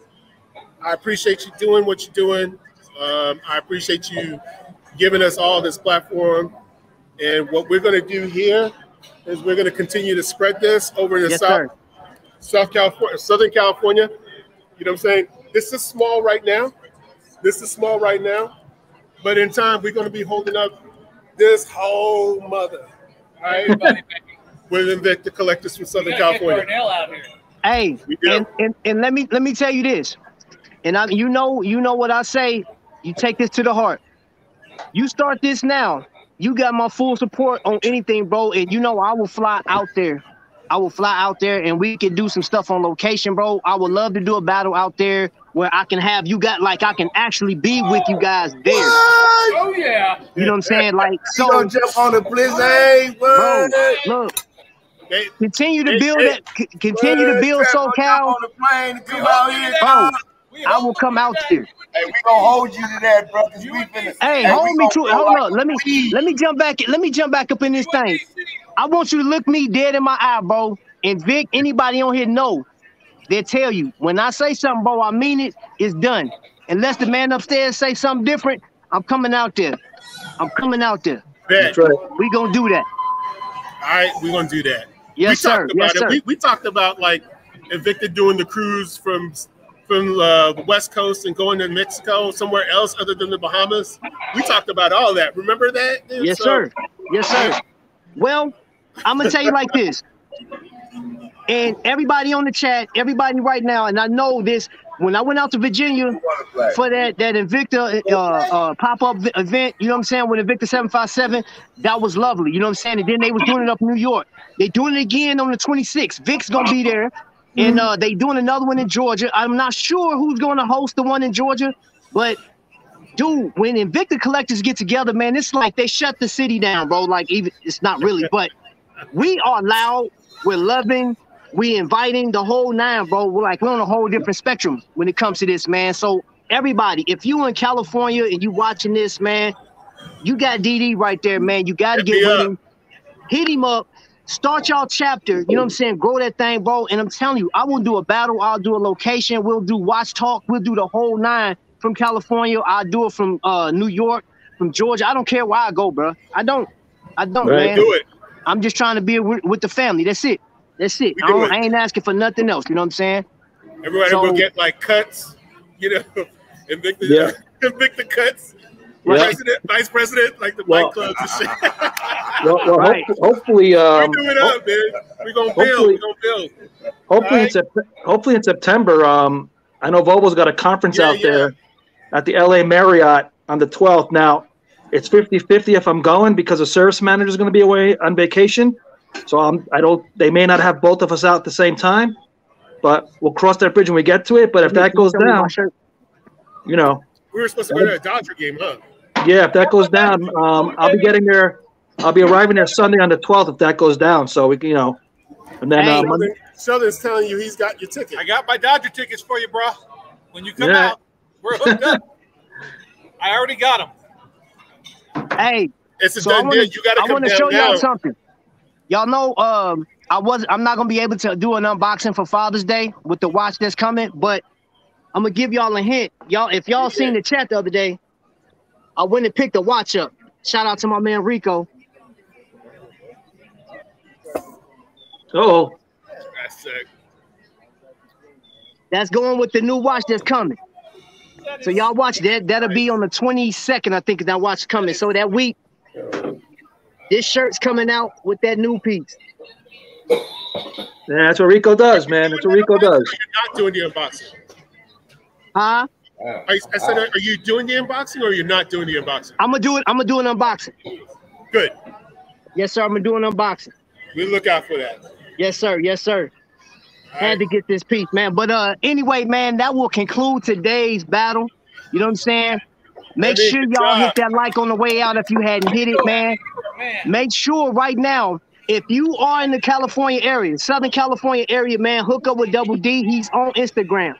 I appreciate you doing what you're doing. Um, I appreciate you giving us all this platform. And what we're going to do here is we're going to continue to spread this over in the yes, South, sir. South California, Southern California. You know what I'm saying? This is small right now. This is small right now. But in time, we're going to be holding up this whole mother. All right? With Invicta collectors from Southern California. Out here. Hey, and, and, and let me let me tell you this. And I, you know, you know what I say. You take this to the heart. You start this now. You got my full support on anything, bro. And you know I will fly out there. I will fly out there and we can do some stuff on location, bro. I would love to do a battle out there where I can have you got like I can actually be with you guys there. What? Oh yeah. You know what I'm saying? Like so. You gonna jump on the blizzard, bro. Look. Continue to build that. Continue to build SoCal. Bro, I will come out there. Hey, we gonna hold you to that, bro. We finna, hey, hey, hold me to it. Hold like up. Let me weed. let me jump back. Let me jump back up in this thing. I want you to look me dead in my eye, bro. And Vic, anybody on here know, they'll tell you when I say something, bro, I mean it. It's done. Unless the man upstairs say something different, I'm coming out there. I'm coming out there. That's right. We gonna do that. All right, we gonna do that. Yes, we sir. Talked about yes, it. sir. We, we talked about like Invicta doing the cruise from from uh, the West Coast and going to Mexico, somewhere else other than the Bahamas. We talked about all that. Remember that? Dude? Yes, so, sir. Yes, sir. Well, I'm gonna tell you like this, and everybody on the chat, everybody right now, and I know this. When I went out to Virginia for that that Invicta uh, uh, pop-up event, you know what I'm saying, with Invicta seven five seven, that was lovely. You know what I'm saying? And then they was doing it up in New York. They doing it again on the twenty-sixth. Vic's gonna be there, and uh, they doing another one in Georgia. I'm not sure who's gonna host the one in Georgia, but dude, when Invicta collectors get together, man, it's like they shut the city down, bro. Like even it's not really, but we are loud. We're loving. We inviting the whole nine, bro. We're like we're on a whole different spectrum when it comes to this, man. So everybody, if you in California and you watching this, man, you got D D right there, man. You got to get with him. Hit him up. Start y'all chapter. You know what I'm saying? Grow that thing, bro. And I'm telling you, I will do a battle. I'll do a location. We'll do watch talk. We'll do the whole nine from California. I'll do it from uh, New York, from Georgia. I don't care where I go, bro. I don't. I don't, right. man. Do it. I'm just trying to be with, with the family. That's it. That's it. I, don't, I ain't asking for nothing else. You know what I'm saying? Everybody So- will get like cuts, you know, Invicta, Yeah. Invicta cuts. Yeah. President, vice president, like the Well- fight clubs and shit. Well, well Right. hope- hopefully, um, We're doing up, man. We're gonna build. hopefully- We're gonna build. hopefully, in Right. Sep- hopefully in September. Um, I know Volvo's got a conference Yeah, out yeah. there at the L A Marriott on the twelfth. Now, it's fifty fifty if I'm going because the service manager is going to be away on vacation. So I'm, I don't. They may not have both of us out at the same time, but we'll cross that bridge when we get to it. But if that goes down, you know, We were supposed to go to a Dodger game, huh? yeah, if that goes down, um, I'll be getting there. I'll be arriving there Sunday on the twelfth if that goes down. So we, can, you know, and then Hey. uh, Monday, Sheldon, Sheldon's telling you he's got your ticket. I got my Dodger tickets for you, bro. When you come Yeah. out, we're hooked up. I already got them. Hey, It's a so I done wanna, deal. You got to I come want to down show y'all now. something. Y'all know, um, I was I'm not gonna be able to do an unboxing for Father's Day with the watch that's coming, but I'm gonna give y'all a hint. Y'all, if y'all seen the chat the other day, I went and picked the watch up. Shout out to my man Rico. oh, That's sick. That's going with the new watch that's coming. So y'all watch that. That'll be on the twenty-second, I think, that watch coming. So that week, this shirt's coming out with that new piece. yeah, that's what Rico does, man. That's what Rico does. You're not doing the unboxing. Huh? Are you, I said, are you doing the unboxing or you're not doing the unboxing? I'm gonna do it. I'm gonna do an unboxing. Good. Yes, sir. I'm gonna do an unboxing. We look out for that. Yes, sir. Yes, sir. Had to get this piece, man. But uh, anyway, man, that will conclude today's battle. You know what I'm saying? Make That is sure good y'all job. hit that like on the way out if you hadn't hit it, man. Make sure right now, if you are in the California area, Southern California area, man, hook up with Double D. He's on Instagram.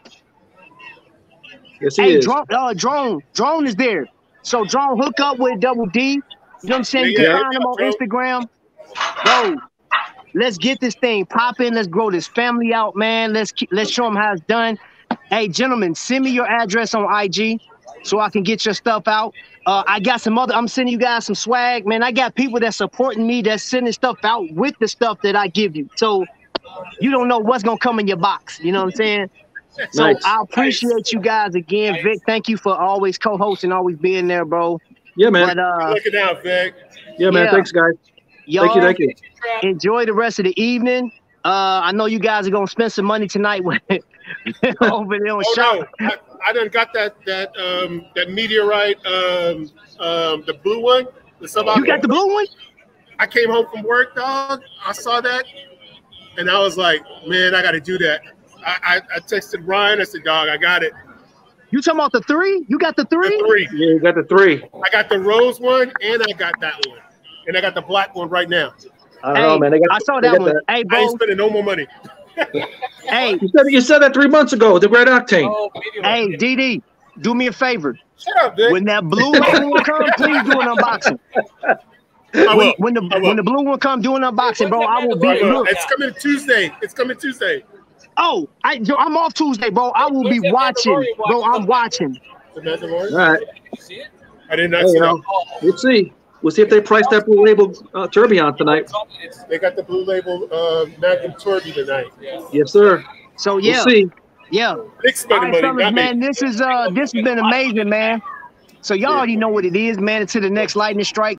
Yes, he Hey, is. drone, uh, drone, drone is there. So drone, hook up with Double D. You know what I'm saying? You Yeah, can yeah. find him on Instagram. Bro, let's get this thing popping. Let's grow this family out, man. Let's keep, let's show them how it's done. Hey, gentlemen, send me your address on I G so I can get your stuff out. Uh, I got some other. I'm sending you guys some swag, man. I got people that's supporting me that's sending stuff out with the stuff that I give you. So you don't know what's gonna come in your box. You know what I'm saying? So Nice. I appreciate you guys again, Vic. Thank you for always co-hosting, always being there, bro. Yeah, man. But uh, Looking out, Vic. Yeah, man. yeah. Thanks, guys. y'all Thank you. Thank you. enjoy the rest of the evening. Uh, I know you guys are gonna spend some money tonight with over there on Oh shop. no, I, I done got that that um that meteorite um um the blue one. The sub- You got the blue one? I came home from work, dog. I saw that, and I was like, man, I got to do that. I, I I texted Ryan. I said, dog, I got it. You talking about the three? You got the three? The three. Yeah, you got the three. I got the rose one, and I got that one, and I got the black one right now. I don't Hey, know, man. They got, I saw they that got one. that. Hey, I ain't bro. spending no more money. Hey, You said you said that three months ago with the Red Octane. Oh, hey, D D, do me a favor. Shut up, Vic. When that blue one come, please do an unboxing. I will. When the I will. when the blue one come, do an unboxing, bro. I will be. I will. Look, It's coming Tuesday. It's coming Tuesday. oh, I, yo, I'm off Tuesday, bro. I will be watching, bro. I'm watching. The Mandalorian. All right. I did not Hey, see you know, that. we'll see. We'll see if they price that blue label uh, tourbillon tonight. They got the blue label uh, Magnum Turby tonight. Yes, sir. So yeah, We'll see. yeah. Big All spending right, money, fellas, not man. me. This is uh, this has been amazing, man. So y'all already know what it is, man. Until the next lightning strike.